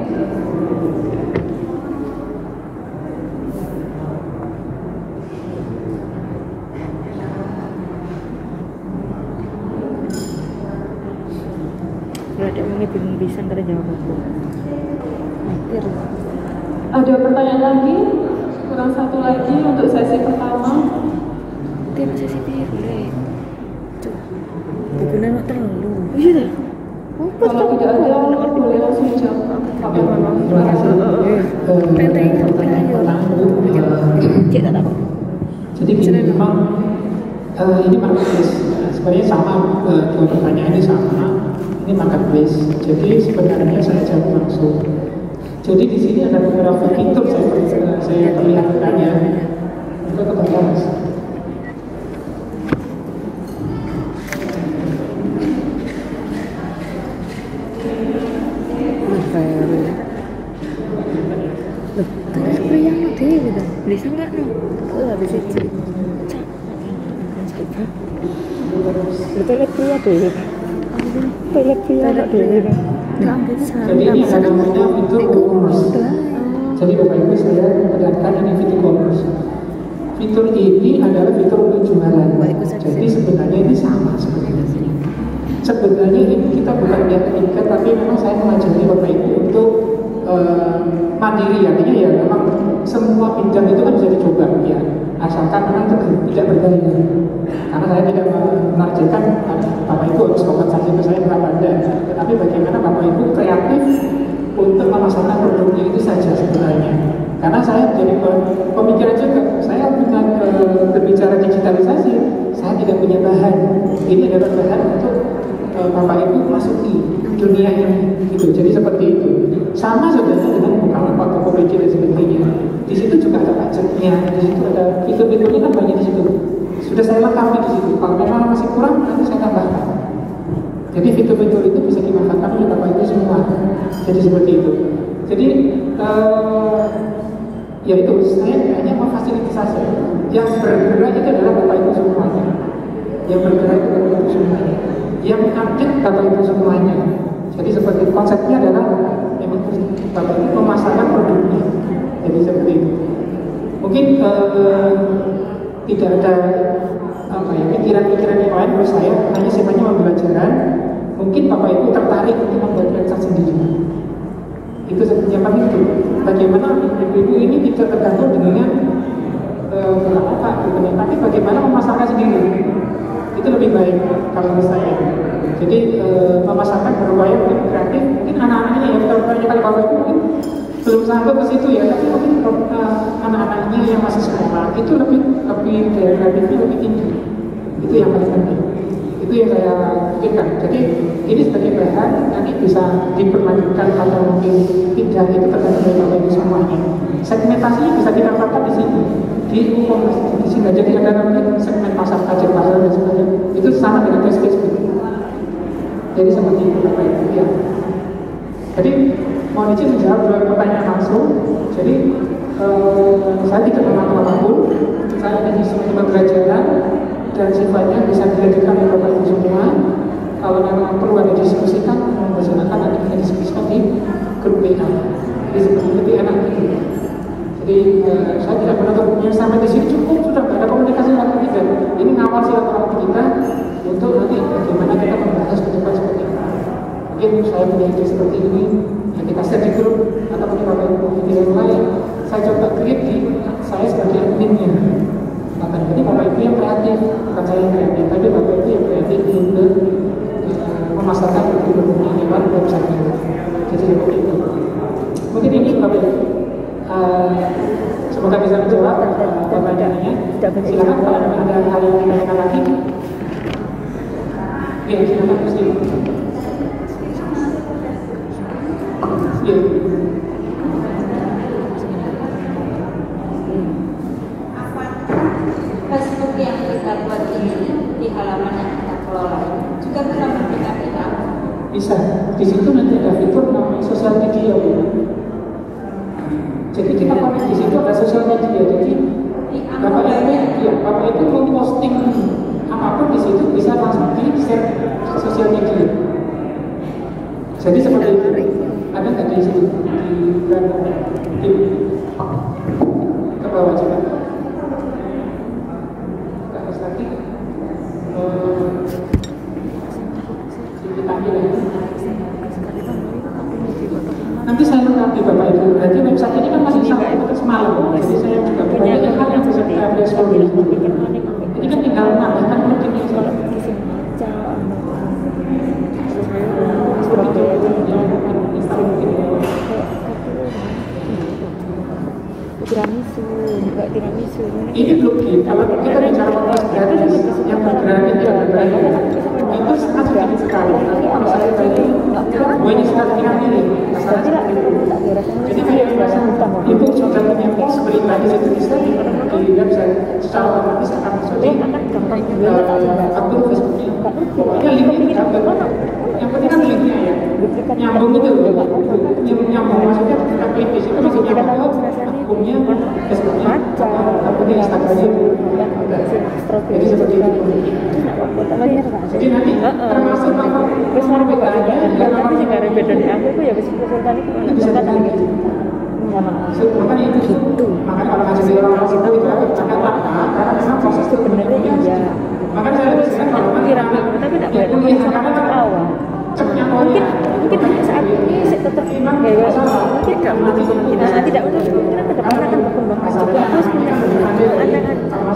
Ada yang bingung bisa nggak jawab aku. Hampir. Ada pertanyaan lagi? Kurang satu lagi untuk sesi pertama. Tiap sesi dia boleh. Bukunya nggak terlalu. Iya. Kalau tidak ada, boleh langsung dijawab. Terima kasih. Jadi gini, memang uh, ini marketplace sebenarnya sama, uh, dua pertanyaan ini sama. ini marketplace. Jadi sebenarnya saya jawab langsung. Jadi di sini ada beberapa fitur saya saya perlihatkan ya. Kita ketemu mas. Bisa nggak no? Oh habis itu. Toilet pria deh. Toilet pria nggak deh. Jadi ini ada namanya fitur e-commerce. Jadi Bapak Ibu saya perlihatkan ini fitur e-commerce. Fitur ini adalah fitur untuk jualan. Jadi sebenarnya ini sama sebenarnya. Sebenarnya ini kita bukan pihak ketiga, tapi memang saya mengajari Bapak Ibu untuk uh, mandiri, artinya ya memang semua pinjam itu kan bisa dicoba ya, asalkan memang tidak berbahaya. Karena saya tidak menargetkan Bapak Ibu harus kompensasi ke saya berapa ada, tetapi bagaimana Bapak Ibu kreatif untuk memasarkan produknya itu saja sebenarnya. Karena saya jadi pemikiran juga, saya dengan uh, berbicara digitalisasi, saya tidak punya bahan. Ini adalah bahan untuk uh, Bapak Ibu masuki dunia ini, gitu. Jadi seperti itu. Sama sebenarnya dengan Bukalapak, Tokopedia dan sebagainya. Di situ juga ada pajaknya, di situ ada fitur-fiturnya kan banyak di situ. Sudah saya lengkapi di situ. Kalau memang masih kurang, nanti saya tambahkan. Jadi fitur-fitur itu bisa dimanfaatkan oleh Bapak Ibu semua. Jadi seperti itu. Jadi uh, ya itu saya hanya memfasilitasi. Yang bergerak itu adalah Bapak Ibu semuanya. Yang bergerak itu Bapak Ibu semuanya. Yang mengupdate Bapak Ibu semuanya. Jadi seperti konsepnya adalah Bapak Ibu memasarkan produknya. Jadi seperti itu. Mungkin uh, tidak ada apa ya pikiran-pikiran yang lain menurut saya, hanya sifatnya pembelajaran. Mungkin Bapak Ibu tertarik untuk membuat website sendiri. Itu sebenarnya apa itu? Bagaimana ibu-ibu ini tidak tergantung dengan uh, apa, tapi bagaimana memasarkan sendiri. Itu lebih baik kalau menurut saya. Jadi uh, memasarkan berupaya untuk kreatif. Mungkin anak-anaknya yang terbanyak kali Bapak Ibu mungkin belum sampai ke situ ya, tapi mungkin uh, anak-anaknya yang masih sekolah itu lebih lebih daya kreatifnya lebih tinggi. Itu yang paling penting. Itu yang saya pikirkan. Jadi ini sebagai bahan nanti bisa diperlanjutkan atau mungkin tidak, itu tergantung dari Bapak Ibu semuanya. Segmentasinya bisa didapatkan di sini, di umum di sini. Jadi ada namanya segmen pasar, pajak pasar dan sebagainya. Itu sama dengan Facebook. Jadi seperti itu Bapak Ibu ya. Jadi mohon izin menjawab dua pertanyaan langsung. Jadi eh, saya tidak mengatur apapun. Saya hanya semacam pembelajaran dan sifatnya bisa dilanjutkan oleh Bapak Ibu semua. Kalau memang perlu ada diskusikan, silakan nanti kita diskusikan di grup W A. Jadi seperti itu lebih enak gitu. Jadi eh, saya tidak menutup yang sampai di sini cukup sudah ada komunikasi lagi tidak. Ini ngawal silaturahmi kita untuk nanti bagaimana kita membahas ke depan seperti apa. Mungkin saya punya ide seperti ini yang kita share di grup atau mungkin Bapak Ibu ide yang lain. Saya coba create di saya sebagai adminnya. Maka ini Bapak Ibu yang kreatif, bukan saya yang kreatif, tapi Bapak Ibu yang kreatif untuk uh, memasarkan produk-produknya lewat website itu. Jadi seperti itu. Mungkin ini Bapak Ibu. Uh, semoga bisa menjawab uh, pertanyaannya. Silakan kalau ada hal yang ditanyakan lagi. Ya, silakan pasti. Ya. Facebook yang kita buat ini di halaman yang kita kelola juga bisa memberikan kita. Bisa. Di situ nanti ada fitur namanya sosial media, Bu. Jadi kita pakai di situ ada sosial media. Jadi Bapak Ibu, ya, Bapak Ibu mau posting apapun di situ bisa langsung di share sosial media. Jadi seperti itu. Ada nggak di situ di di ke bawah coba. Ke atas lagi. Uh, kita ambil ya. Nanti saya lengkapi Bapak Ibu. Berarti website ini kan masih sampai semalam. Jadi saya juga punya hal yang bisa kita explore. Ini kan tinggal menambahkan mungkin ini. Tiramisu, juga tiramisu. Ini belum di, kalau kita bicara podcast gratis yang bergerak itu yang bergerak itu sangat sedikit sekali. Tapi kalau saya tanya Jadi kayak merasa itu sudah punya pos berita di situ bisa dilihat secara otomatis akan masuk di akun Facebooknya. Pokoknya linknya dapat. Yang penting kan linknya ya. Nyambung itu, nyambung maksudnya kita klik di situ masih nyambung ke akunnya Facebooknya, akunnya Instagramnya itu. Jadi seperti itu. Jadi nanti termasuk nomor nomor B K-nya, tapi juga ada beda di aku ya wis konsultan itu bisa gitu. Makanya itu gitu. Makanya kalau ngasih di orang itu itu akan lama karena memang proses itu sebenarnya iya. Makanya saya bilang kalau kira tapi tidak boleh mungkin sama macam awal. Mungkin mungkin saat ini saya tetap ya mungkin tidak menutup kemungkinan tidak menutup kemungkinan ke depan akan berkembang juga terus punya pandangan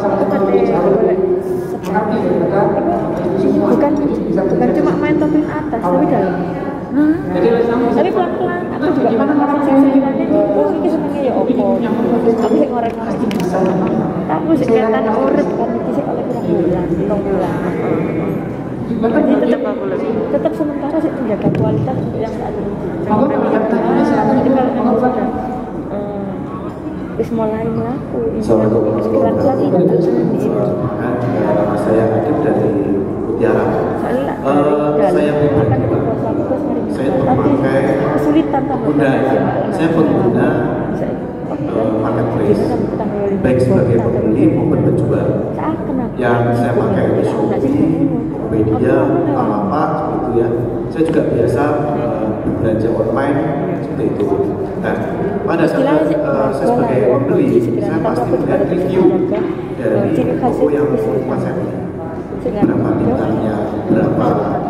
bukan bukan cuma main topik atas tapi dalam tapi pelan-pelan aku juga gimana ngomong sensitifnya oh ini senengnya ya opo tapi saya ngorek tapi sih kelihatan urip kan ini sih oleh kurang bulan kurang bulan jadi tetap tetap sementara sih menjaga kualitas untuk yang saat ini jadi kalau memang sudah wis mulai melaku sekarang lagi datang di sini saya Adib dari Mutiara. Saya pribadi saya memakai kesulitan pengguna saya pengguna marketplace baik sebagai pembeli maupun penjual yang saya pakai di Shopee, Tokopedia, apa seperti itu ya. Saya juga biasa belanja online seperti itu. Nah, pada saat uh, saya sebagai pembeli, saya pasti melihat review dari toko yang tempat saya beli. Berapa bintangnya, berapa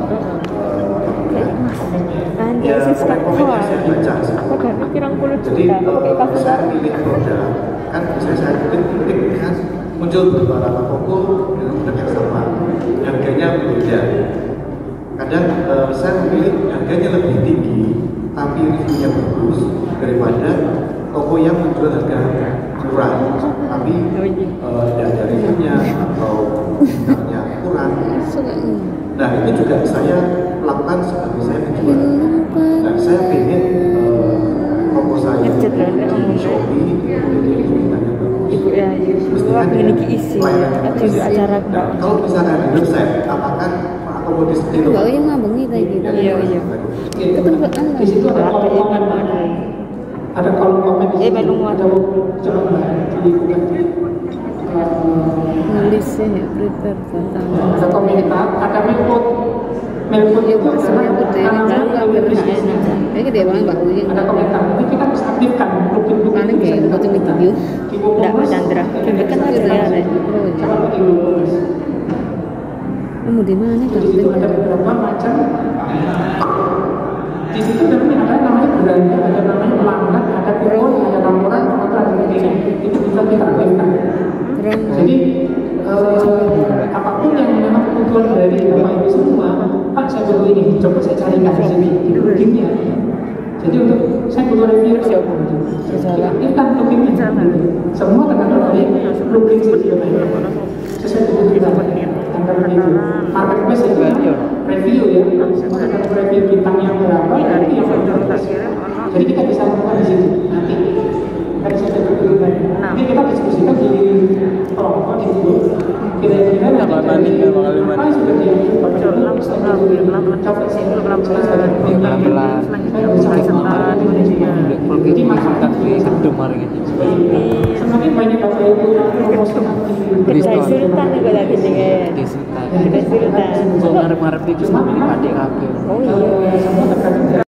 ya, komen-komennya saya baca. Jadi uh, saya pilih produk, kan misalnya saya ketik-ketik kan muncul beberapa toko dengan produk yang sama, harganya berbeda. Kadang uh, saya memilih harganya lebih tinggi, tapi reviewnya bagus daripada toko yang menjual harga murah, tapi uh, tidak ada reviewnya atau harganya kurang. Nah itu juga saya lakukan sebagai saya menjual. Nah saya ingin uh, toko saya di Shopee memiliki reviewnya bagus. Mestinya memiliki isi acara. Nah, kalau misalnya di website, apakah akomodis itu? Enggak, yang ngambungi kayak gitu. Iya iya. Di situ ada kolom komen, ada kolom komen di situ. Ada coba dibuka. Nulis ya, prepare pertama. Ada komentar, ada mailbox. Mailbox itu semuanya gede, kalau nggak berhasil, kayak gede banget mbak Uyi. Ada komentar, ini kita bisa aktifkan. Mana kayak butuh video? Tidak, Mas Chandra. Kan ada ya. Kamu di mana? Di situ ada beberapa macam. Di situ ada namanya belanja, ada namanya pelanggan, ada kupon, ada laporan, atau ada ini. Itu bisa kita aktifkan. Jadi uh, apapun yang memang kebutuhan dari bapak ibu semua, Pak saya butuh ini, coba saya carikan di sini di loginnya. Jadi untuk saya butuh review siapa itu, saya aktifkan loginnya. Semua tergantung dari login sendiri. Sesuai kebutuhan tanggal itu. Marketplace itu review ya, tergantung review bintangnya berapa, nanti yang marketplace. Jadi kita bisa lakukan di situ nanti. Tadi saya sebutkan, ini kita diskusikan di kelompok di grup. Kira-kira nanti dari apa yang sudah dilakukan mencapai sini belum selesai. Jadi masyarakat semakin banyak apa itu promosi Sultan juga lagi dengan Sultan. Sultan. Ngarep-ngarep itu sama adik kabel. Oh iya.